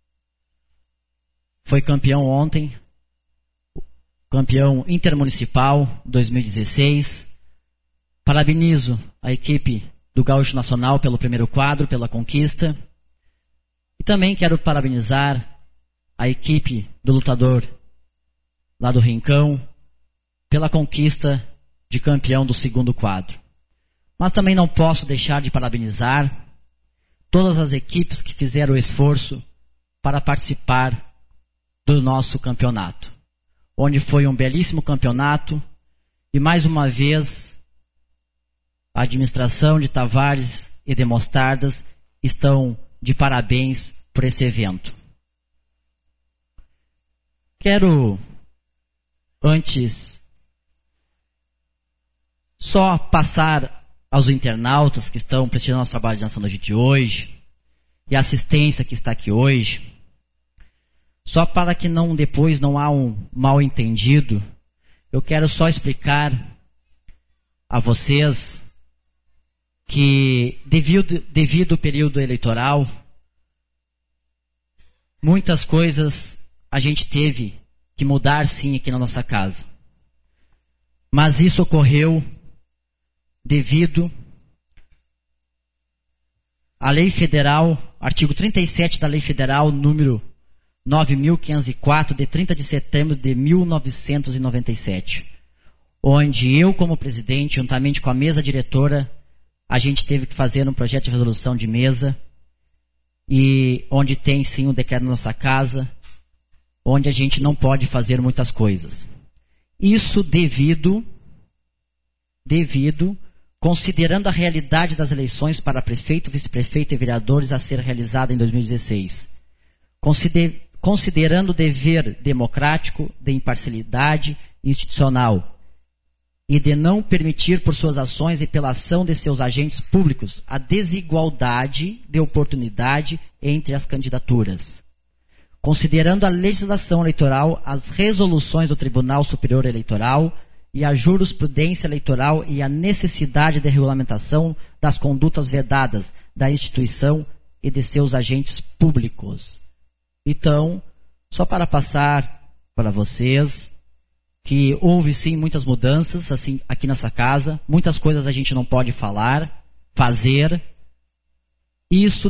Foi campeão ontem, campeão intermunicipal dois mil e dezesseis. Parabenizo a equipe do Gaúcho Nacional pelo primeiro quadro, pela conquista. E também quero parabenizar a equipe do lutador lá do Rincão pela conquista de campeão do segundo quadro. Mas também não posso deixar de parabenizar todas as equipes que fizeram o esforço para participar do nosso campeonato, onde foi um belíssimo campeonato e mais uma vez a administração de Tavares e de Mostardas estão de parabéns por esse evento. Quero, antes, só passar aos internautas que estão prestigiando nosso trabalho nessa noite de hoje e a assistência que está aqui hoje, só para que não depois não há um mal entendido, eu quero só explicar a vocês que devido, devido ao período eleitoral, muitas coisas a gente teve que mudar sim aqui na nossa casa. Mas isso ocorreu devido à Lei Federal, artigo trinta e sete da Lei Federal número nove mil quinhentos e quatro, de trinta de setembro de mil novecentos e noventa e sete, onde eu, como presidente, juntamente com a mesa diretora, a gente teve que fazer um projeto de resolução de mesa, e onde tem sim um decreto na nossa casa, onde a gente não pode fazer muitas coisas. Isso devido, devido, considerando a realidade das eleições para prefeito, vice-prefeito e vereadores a ser realizada em dois mil e dezesseis, consider, considerando o dever democrático de imparcialidade institucional e de não permitir por suas ações e pela ação de seus agentes públicos a desigualdade de oportunidade entre as candidaturas. Considerando a legislação eleitoral, as resoluções do Tribunal Superior Eleitoral e a jurisprudência eleitoral e a necessidade de regulamentação das condutas vedadas da instituição e de seus agentes públicos. Então, só para passar para vocês que houve sim muitas mudanças assim, aqui nessa casa, muitas coisas a gente não pode falar, fazer, isso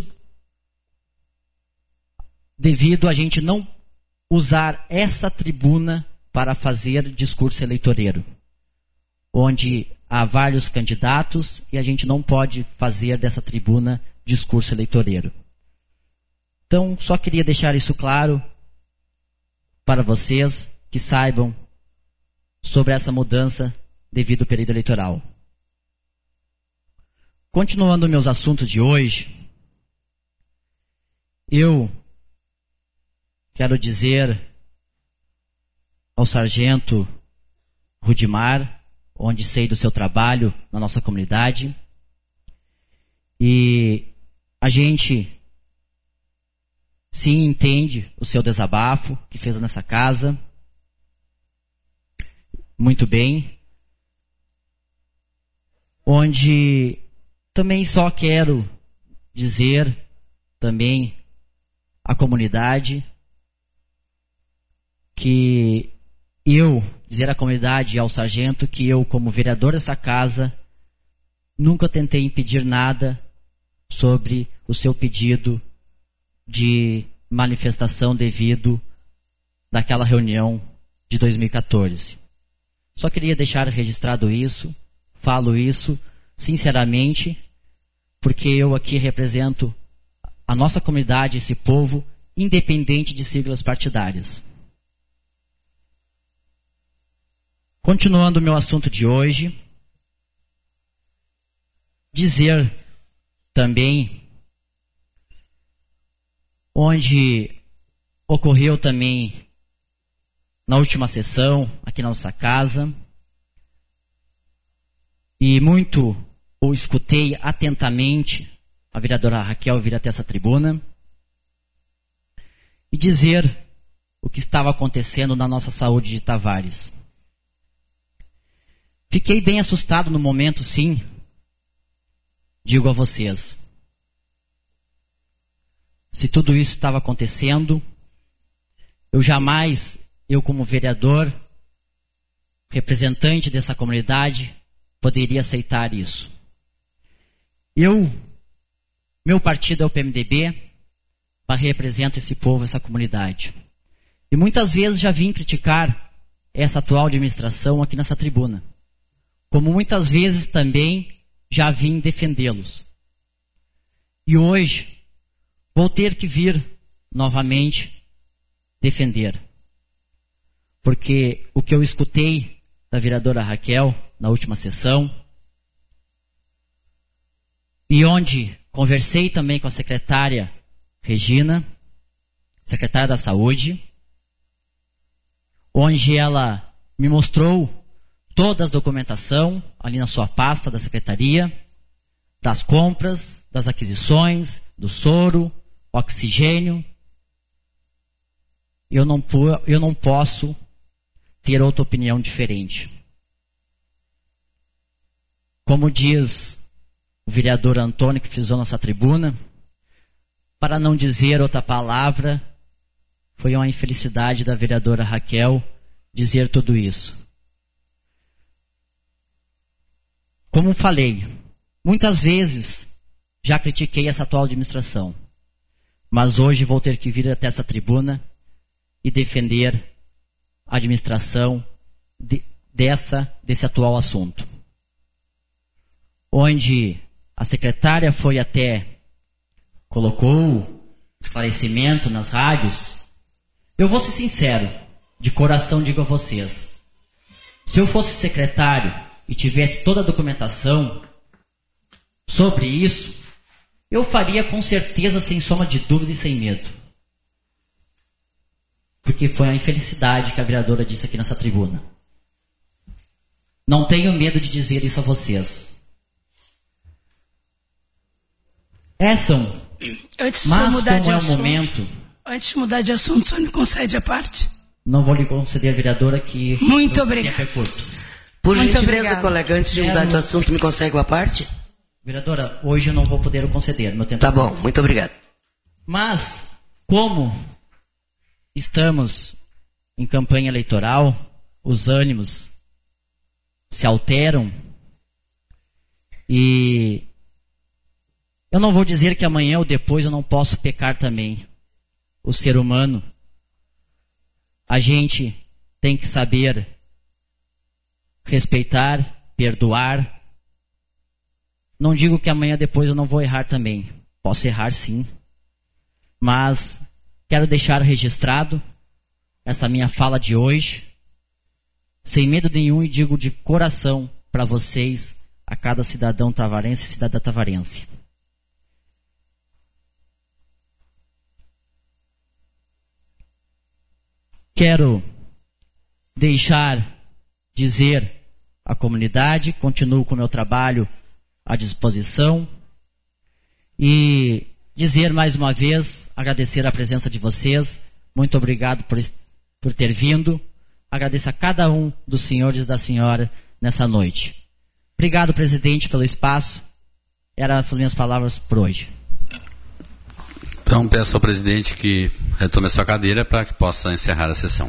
devido a gente não usar essa tribuna para fazer discurso eleitoreiro, onde há vários candidatos e a gente não pode fazer dessa tribuna discurso eleitoreiro. Então, só queria deixar isso claro para vocês que saibam sobre essa mudança devido ao período eleitoral. Continuando meus assuntos de hoje, eu quero dizer ao sargento Rudimar, onde sei do seu trabalho na nossa comunidade, e a gente sim entende o seu desabafo que fez nessa casa. Muito bem. Onde também só quero dizer também à comunidade que eu, dizer à comunidade e ao sargento que eu, como vereador dessa casa, nunca tentei impedir nada sobre o seu pedido de manifestação devido daquela reunião de dois mil e quatorze. Só queria deixar registrado isso, falo isso sinceramente, porque eu aqui represento a nossa comunidade, esse povo, independente de siglas partidárias. Continuando o meu assunto de hoje, dizer também onde ocorreu também na última sessão, aqui na nossa casa, e muito ou escutei atentamente a vereadora Raquel vir até essa tribuna e dizer o que estava acontecendo na nossa saúde de Tavares. Fiquei bem assustado no momento, sim, digo a vocês. Se tudo isso estava acontecendo, eu jamais, eu como vereador, representante dessa comunidade, poderia aceitar isso. Eu, meu partido é o P M D B, represento esse povo, essa comunidade. E muitas vezes já vim criticar essa atual administração aqui nessa tribuna. Como muitas vezes também já vim defendê-los. E hoje vou ter que vir novamente defender. Porque o que eu escutei da vereadora Raquel na última sessão, e onde conversei também com a secretária Regina, secretária da Saúde, onde ela me mostrou toda a documentação ali na sua pasta da secretaria, das compras, das aquisições, do soro, oxigênio. Eu não, eu não posso ter outra opinião diferente. Como diz o vereador Antônio, que frisou nessa tribuna, para não dizer outra palavra, foi uma infelicidade da vereadora Raquel dizer tudo isso. como falei, muitas vezes já critiquei essa atual administração, mas hoje vou ter que vir até essa tribuna e defender a administração de, dessa, desse atual assunto. Onde a secretária foi até, colocou esclarecimento nas rádios. Eu vou ser sincero, de coração digo a vocês, se eu fosse secretário e tivesse toda a documentação sobre isso, eu faria com certeza, sem soma de dúvida e sem medo. Porque foi a infelicidade que a vereadora disse aqui nessa tribuna. Não tenho medo de dizer isso a vocês. Essa, Antes mas de mudar como de é o assunto, momento... Antes de mudar de assunto, o senhor me concede a parte? Não vou lhe conceder, vereadora, que... Muito obrigada. É curto. Por Muito gentileza, obrigada. colega, antes de mudar Quero- de assunto, me consegue uma parte? Vereadora, hoje eu não vou poder conceder. Meu tempo Tá é bom, curto. muito obrigado. Mas, como estamos em campanha eleitoral, os ânimos se alteram e eu não vou dizer que amanhã ou depois eu não posso pecar também. O ser humano, a gente tem que saber respeitar, perdoar. Não digo que amanhã depois eu não vou errar também. Posso errar sim. Mas quero deixar registrado essa minha fala de hoje, sem medo nenhum, e digo de coração para vocês, a cada cidadão tavarense e cidadã tavarense. Quero deixar dizer à comunidade, continuo com o meu trabalho à disposição, e dizer mais uma vez, agradecer a presença de vocês, muito obrigado por, por ter vindo, agradeço a cada um dos senhores e da senhora nessa noite. Obrigado, presidente, pelo espaço, eram essas minhas palavras por hoje. Então peço ao presidente que retome a sua cadeira para que possa encerrar a sessão.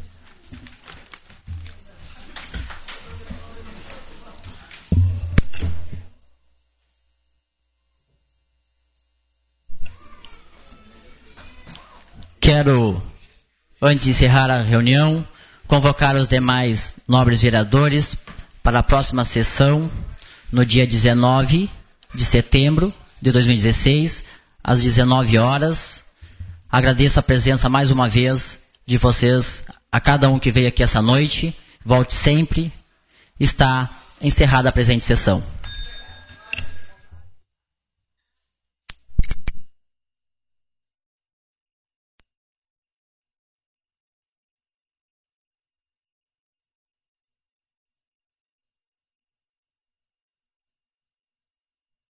Quero, antes de encerrar a reunião, convocar os demais nobres vereadores para a próxima sessão, no dia dezenove de setembro de dois mil e dezesseis, às dezenove horas. Agradeço a presença mais uma vez de vocês, a cada um que veio aqui essa noite. Volte sempre. Está encerrada a presente sessão.